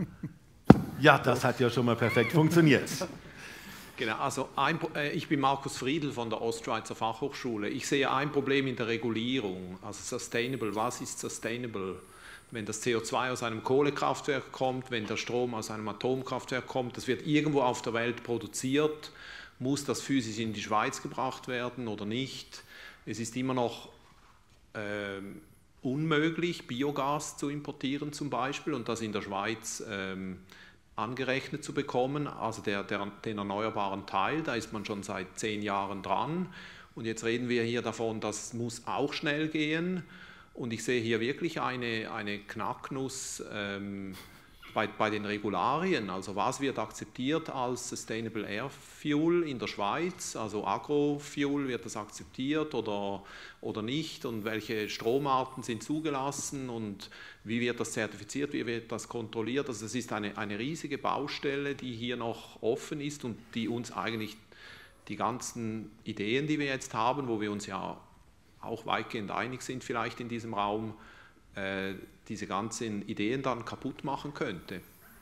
Ja, das hat ja schon mal perfekt funktioniert. Genau, also ein, äh, ich bin Markus Friedl von der Ostschweizer Fachhochschule. Ich sehe ein Problem in der Regulierung, also Sustainable. Was ist Sustainable? Wenn das C O zwei aus einem Kohlekraftwerk kommt, wenn der Strom aus einem Atomkraftwerk kommt, das wird irgendwo auf der Welt produziert. Muss das physisch in die Schweiz gebracht werden oder nicht? Es ist immer noch äh, unmöglich, Biogas zu importieren zum Beispiel und das in der Schweiz ähm, angerechnet zu bekommen, also der, der, den erneuerbaren Teil, da ist man schon seit zehn Jahren dran und jetzt reden wir hier davon, das muss auch schnell gehen und ich sehe hier wirklich eine, eine Knacknuss ähm, bei, bei den Regularien, also was wird akzeptiert als Sustainable Air Fuel in der Schweiz, also Agrofuel, wird das akzeptiert oder, oder nicht und welche Stromarten sind zugelassen und wie wird das zertifiziert, wie wird das kontrolliert, also es ist eine, eine riesige Baustelle, die hier noch offen ist und die uns eigentlich die ganzen Ideen, die wir jetzt haben, wo wir uns ja auch weitgehend einig sind vielleicht in diesem Raum, äh, diese ganzen Ideen dann kaputt machen könnte.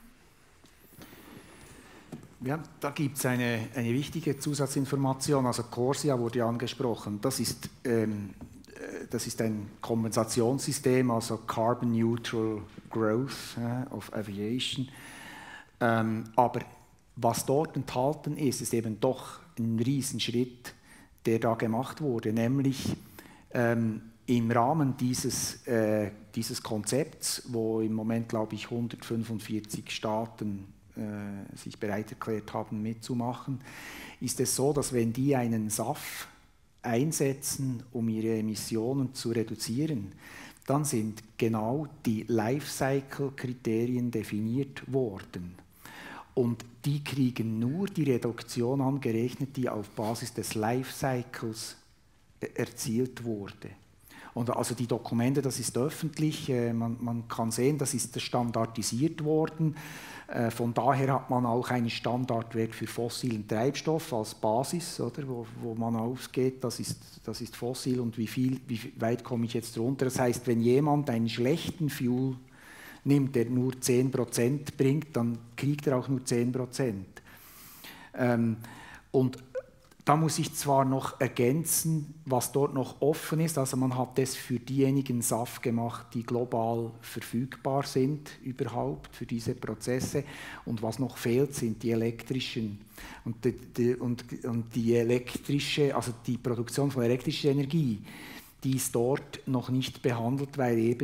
Ja, da gibt es eine, eine wichtige Zusatzinformation, also CORSIA wurde angesprochen, das ist, ähm, das ist ein Kompensationssystem, also Carbon Neutral Growth äh, of Aviation, ähm, aber was dort enthalten ist, ist eben doch ein Riesenschritt, der da gemacht wurde, nämlich ähm, im Rahmen dieses, äh, dieses Konzepts, wo im Moment, glaube ich, hundertfünfundvierzig Staaten äh, sich bereit erklärt haben, mitzumachen, ist es so, dass wenn die einen S A F einsetzen, um ihre Emissionen zu reduzieren, dann sind genau die Lifecycle-Kriterien definiert worden. Und die kriegen nur die Reduktion angerechnet, die auf Basis des Lifecycles erzielt wurde. Und also die Dokumente, das ist öffentlich, äh, man, man kann sehen, das ist standardisiert worden. Äh, von daher hat man auch einen Standardwert für fossilen Treibstoff als Basis, oder, wo, wo man ausgeht, das ist, das ist fossil und wie, viel, wie weit komme ich jetzt runter. Das heißt, wenn jemand einen schlechten Fuel nimmt, der nur zehn Prozent bringt, dann kriegt er auch nur zehn Prozent. Ähm, und da muss ich zwar noch ergänzen, was dort noch offen ist, also man hat das für diejenigen S A F gemacht, die global verfügbar sind überhaupt für diese Prozesse und was noch fehlt, sind die elektrischen und die, die, und, und die elektrische, also die Produktion von elektrischer Energie, die ist dort noch nicht behandelt, weil eben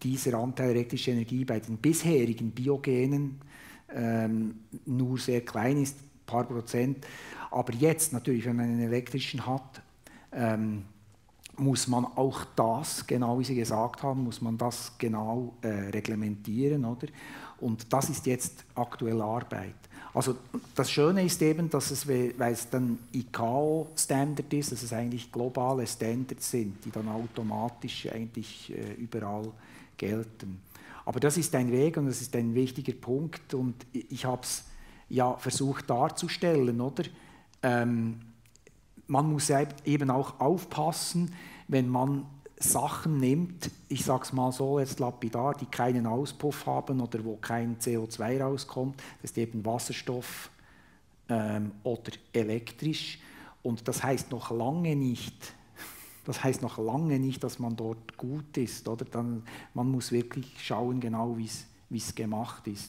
dieser Anteil elektrischer Energie bei den bisherigen biogenen ähm, nur sehr klein ist, ein paar Prozent. Aber jetzt natürlich, wenn man einen elektrischen hat, ähm, muss man auch das, genau wie Sie gesagt haben, muss man das genau äh, reglementieren, oder? Und das ist jetzt aktuelle Arbeit. Also das Schöne ist eben, dass es, weil es dann I C A O-Standard ist, dass es eigentlich globale Standards sind, die dann automatisch eigentlich äh, überall gelten. Aber das ist ein Weg und das ist ein wichtiger Punkt und ich habe es ja versucht darzustellen, oder? Ähm, man muss eben auch aufpassen, wenn man Sachen nimmt, ich sage es mal so jetzt lapidar, die keinen Auspuff haben oder wo kein C O zwei rauskommt, das ist eben Wasserstoff ähm, oder elektrisch. Und das heißt noch lange nicht, das heißt noch lange nicht, dass man dort gut ist. Oder? Dann, man muss wirklich schauen, genau wie es gemacht ist.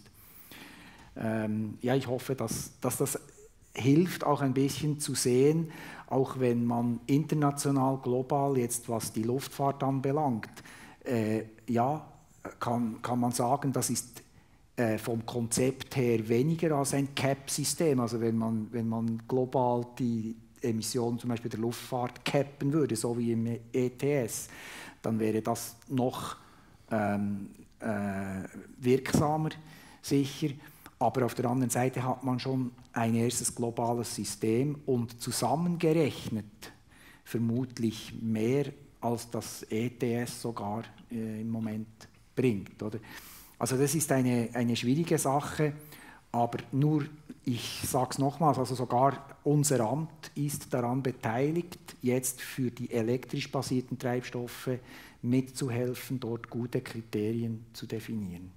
Ähm, ja, ich hoffe, dass, dass das hilft, auch ein bisschen zu sehen, auch wenn man international, global jetzt, was die Luftfahrt anbelangt, äh, ja, kann, kann man sagen, das ist äh, vom Konzept her weniger als ein Cap-System. Also wenn man, wenn man global die Emissionen zum Beispiel der Luftfahrt cappen würde, so wie im E T S, dann wäre das noch ähm, äh, wirksamer, sicher. Aber auf der anderen Seite hat man schon ein erstes globales System und zusammengerechnet vermutlich mehr, als das E T S sogar äh, im Moment bringt. Oder? Also das ist eine, eine schwierige Sache, aber nur, ich sage es nochmals, also sogar unser Amt ist daran beteiligt, jetzt für die elektrisch basierten Treibstoffe mitzuhelfen, dort gute Kriterien zu definieren.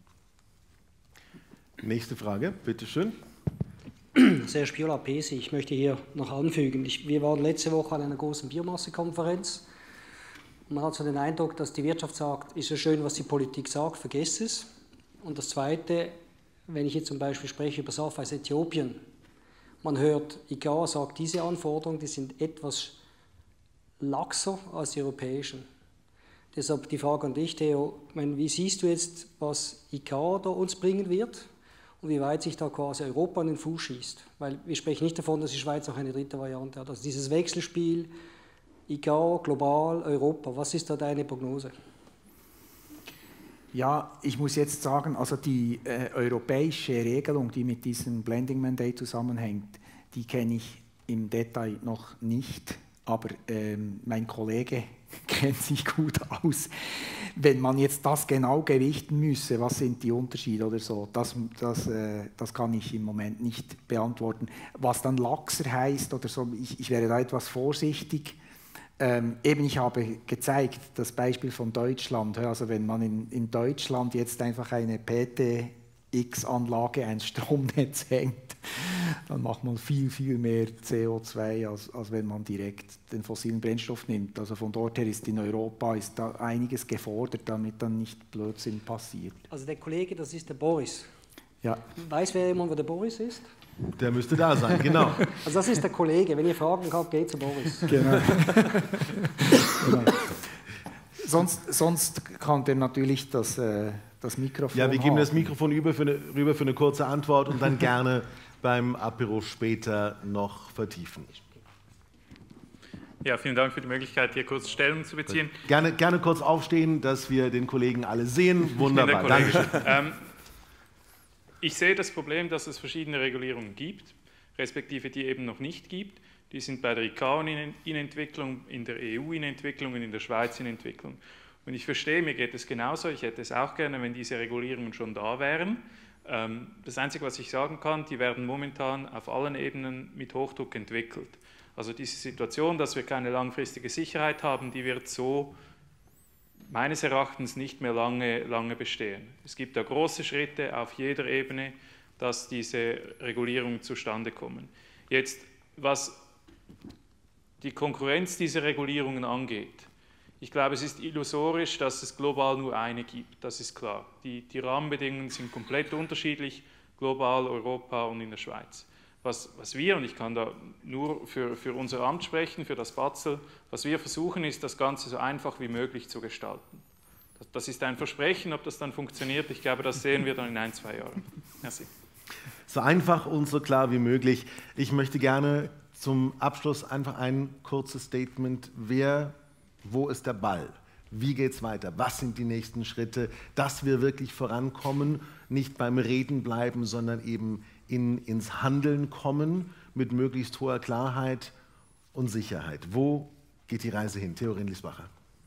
Nächste Frage, bitteschön. Serge Piola, P E S I. Ich möchte hier noch anfügen, ich, wir waren letzte Woche an einer großen Biomassekonferenz. Man hat so den Eindruck, dass die Wirtschaft sagt, ist ja schön, was die Politik sagt, vergesst es. Und das Zweite, wenn ich jetzt zum Beispiel spreche über SAF aus Äthiopien, man hört, I C A O sagt, diese Anforderungen, die sind etwas laxer als die europäischen. Deshalb die Frage an dich, Theo, wie siehst du jetzt, was I C A O da uns bringen wird? Und wie weit sich da quasi Europa an den Fuß schießt. Weil wir sprechen nicht davon, dass die Schweiz noch eine dritte Variante hat. Also dieses Wechselspiel, I C A O, global, Europa, was ist da deine Prognose? Ja, ich muss jetzt sagen, also die äh, europäische Regelung, die mit diesem Blending Mandate zusammenhängt, die kenne ich im Detail noch nicht. Aber ähm, mein Kollege kennt sich gut aus. Wenn man jetzt das genau gewichten müsse, was sind die Unterschiede oder so, das, das, äh, das kann ich im Moment nicht beantworten. Was dann laxer heißt oder so, ich, ich wäre da etwas vorsichtig. Ähm, eben, ich habe gezeigt, das Beispiel von Deutschland, also wenn man in, in Deutschland jetzt einfach eine P T X-Anlage, ein Stromnetz hängt, dann macht man viel, viel mehr C O zwei, als, als wenn man direkt den fossilen Brennstoff nimmt. Also von dort her ist in Europa ist da einiges gefordert, damit dann nicht Blödsinn passiert. Also der Kollege, das ist der Boris. Ja. Weiß wer jemand, wer der Boris ist? Der müsste da sein, genau. Also das ist der Kollege. Wenn ihr Fragen habt, geht zu Boris. Genau. Genau. Sonst, sonst kann der natürlich das, äh, das Mikrofon Ja, wir geben haben. das Mikrofon über für eine, rüber für eine kurze Antwort und dann gerne beim Apero später noch vertiefen. Ja, vielen Dank für die Möglichkeit, hier kurz Stellung zu beziehen. Gerne, gerne kurz aufstehen, dass wir den Kollegen alle sehen. Wunderbar, danke. Ähm, ich sehe das Problem, dass es verschiedene Regulierungen gibt, respektive die eben noch nicht gibt. Die sind bei der I C A O in, in Entwicklung, in der E U in Entwicklung und in der Schweiz in Entwicklung. Und ich verstehe, mir geht es genauso. Ich hätte es auch gerne, wenn diese Regulierungen schon da wären. Ähm, das Einzige, was ich sagen kann, die werden momentan auf allen Ebenen mit Hochdruck entwickelt. Also diese Situation, dass wir keine langfristige Sicherheit haben, die wird so meines Erachtens nicht mehr lange, lange bestehen. Es gibt da große Schritte auf jeder Ebene, dass diese Regulierungen zustande kommen. Jetzt, was die Konkurrenz dieser Regulierungen angeht, ich glaube, es ist illusorisch, dass es global nur eine gibt, das ist klar. Die, die Rahmenbedingungen sind komplett unterschiedlich, global, Europa und in der Schweiz. Was, was wir, und ich kann da nur für, für unser Amt sprechen, für das Batzel, was wir versuchen, ist, das Ganze so einfach wie möglich zu gestalten. Das ist ein Versprechen, ob das dann funktioniert. Ich glaube, das sehen wir dann in ein, zwei Jahren. Merci. So einfach und so klar wie möglich. Ich möchte gerne zum Abschluss einfach ein kurzes Statement. Wer, wo ist der Ball? Wie geht es weiter? Was sind die nächsten Schritte? Dass wir wirklich vorankommen, nicht beim Reden bleiben, sondern eben in, ins Handeln kommen mit möglichst hoher Klarheit und Sicherheit. Wo geht die Reise hin? Theorin Liesbacher.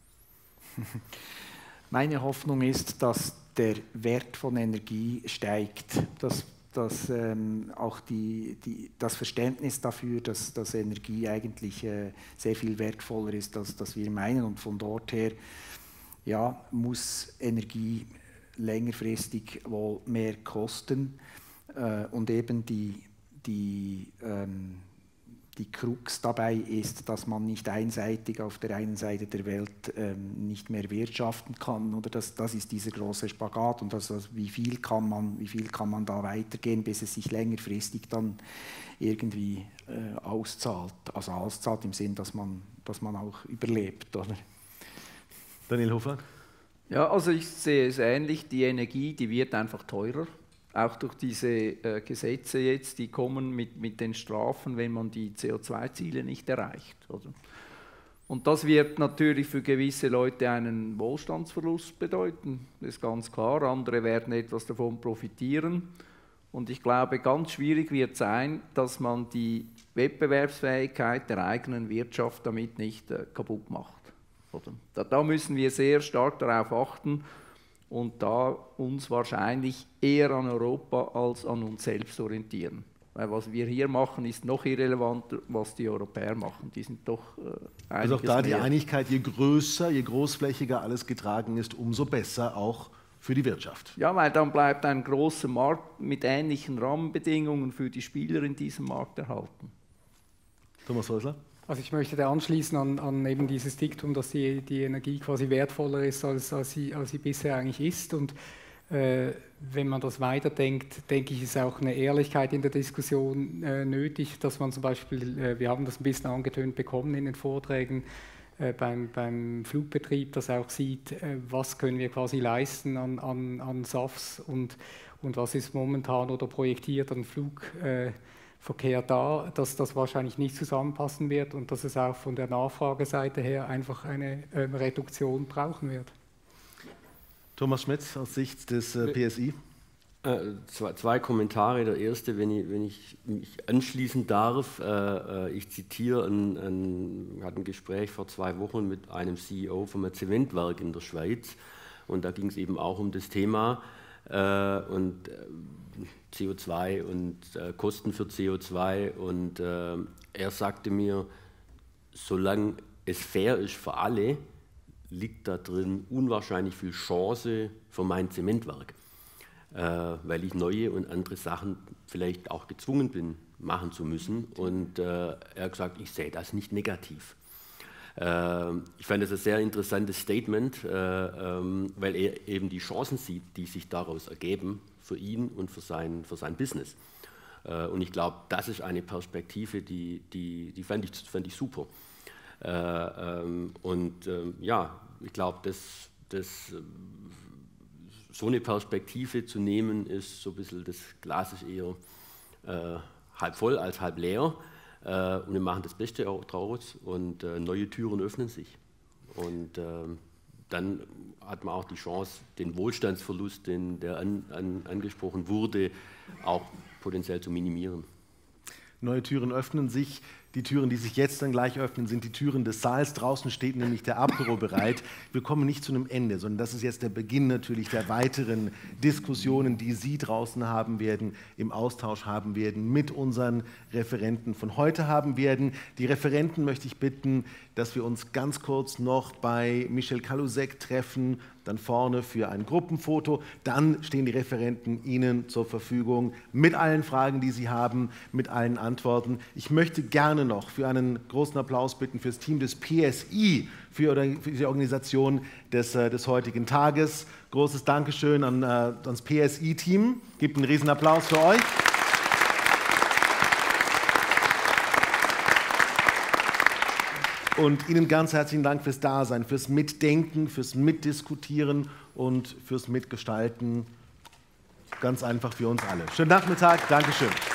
Meine Hoffnung ist, dass der Wert von Energie steigt, dass, dass ähm, auch die, die, das Verständnis dafür, dass, dass Energie eigentlich äh, sehr viel wertvoller ist, als, als wir meinen. Und von dort her ja, muss Energie längerfristig wohl mehr kosten. Äh, und eben die, die ähm, Die Krux dabei ist, dass man nicht einseitig auf der einen Seite der Welt ähm, nicht mehr wirtschaften kann. Oder das, das ist dieser große Spagat. Und das, also wie, viel kann man, wie viel kann man da weitergehen, bis es sich längerfristig dann irgendwie äh, auszahlt. Also auszahlt im Sinn, dass man, dass man auch überlebt. Oder? Daniel Hofer? Ja, also ich sehe es ähnlich. Die Energie, die wird einfach teurer. Auch durch diese äh, Gesetze jetzt, die kommen mit, mit den Strafen, wenn man die C O zwei Ziele nicht erreicht. Oder? Und das wird natürlich für gewisse Leute einen Wohlstandsverlust bedeuten, das ist ganz klar. Andere werden etwas davon profitieren. Und ich glaube, ganz schwierig wird sein, dass man die Wettbewerbsfähigkeit der eigenen Wirtschaft damit nicht äh, kaputt macht. Oder? Da, da müssen wir sehr stark darauf achten, und da uns wahrscheinlich eher an Europa als an uns selbst orientieren. Weil was wir hier machen, ist noch irrelevanter, was die Europäer machen. Die sind doch äh, Also auch da die Einigkeit, je größer, je großflächiger alles getragen ist, umso besser auch für die Wirtschaft. Ja, weil dann bleibt ein großer Markt mit ähnlichen Rahmenbedingungen für die Spieler in diesem Markt erhalten. Thomas Häusler? Also ich möchte da anschließen an, an eben dieses Diktum, dass die, die Energie quasi wertvoller ist, als, als, sie, als sie bisher eigentlich ist. Und äh, wenn man das weiterdenkt, denke ich, ist auch eine Ehrlichkeit in der Diskussion äh, nötig, dass man zum Beispiel, äh, wir haben das ein bisschen angetönt bekommen in den Vorträgen, äh, beim, beim Flugbetrieb, das auch sieht, äh, was können wir quasi leisten an, an, an S A Fs und, und was ist momentan oder projektiert an Flug. Äh, Verkehr da, dass das wahrscheinlich nicht zusammenpassen wird und dass es auch von der Nachfrageseite her einfach eine äh, Reduktion brauchen wird. Thomas Schmetz aus Sicht des äh, P S I. Äh, zwei, zwei Kommentare. Der erste, wenn ich, wenn ich mich anschließen darf, äh, ich zitiere, ein, ein, hatte ein Gespräch vor zwei Wochen mit einem C E O vom Zementwerk in der Schweiz und da ging es eben auch um das Thema äh, und äh, C O zwei und äh, Kosten für C O zwei und äh, er sagte mir, solange es fair ist für alle, liegt da drin unwahrscheinlich viel Chance für mein Zementwerk, äh, weil ich neue und andere Sachen vielleicht auch gezwungen bin, machen zu müssen und äh, er hat gesagt, ich sehe das nicht negativ. Äh, ich fand das ein sehr interessantes Statement, äh, ähm, weil er eben die Chancen sieht, die sich daraus ergeben, für ihn und für sein, für sein Business. Äh, und ich glaube, das ist eine Perspektive, die, die, die fand, ich, fand ich super. Äh, ähm, und ähm, ja, ich glaube, das, das, so eine Perspektive zu nehmen, ist so ein bisschen, das Glas ist eher äh, halb voll als halb leer. Äh, und wir machen das Beste daraus und äh, neue Türen öffnen sich. Und ähm, dann hat man auch die Chance, den Wohlstandsverlust, den, der an, an, angesprochen wurde, auch potenziell zu minimieren. Neue Türen öffnen sich. Die Türen, die sich jetzt dann gleich öffnen, sind die Türen des Saals. Draußen steht nämlich der Apero bereit. Wir kommen nicht zu einem Ende, sondern das ist jetzt der Beginn natürlich der weiteren Diskussionen, die Sie draußen haben werden, im Austausch haben werden, mit unseren Referenten von heute haben werden. Die Referenten möchte ich bitten, dass wir uns ganz kurz noch bei Michel Calusek treffen, dann vorne für ein Gruppenfoto. Dann stehen die Referenten Ihnen zur Verfügung mit allen Fragen, die Sie haben, mit allen Antworten. Ich möchte gerne noch für einen großen Applaus bitten für das Team des P S I, für die Organisation des, des heutigen Tages. Großes Dankeschön an, an das P S I-Team. Gebt einen riesen Applaus für euch. Und Ihnen ganz herzlichen Dank fürs Dasein, fürs Mitdenken, fürs Mitdiskutieren und fürs Mitgestalten. Ganz einfach für uns alle. Schönen Nachmittag, Dankeschön.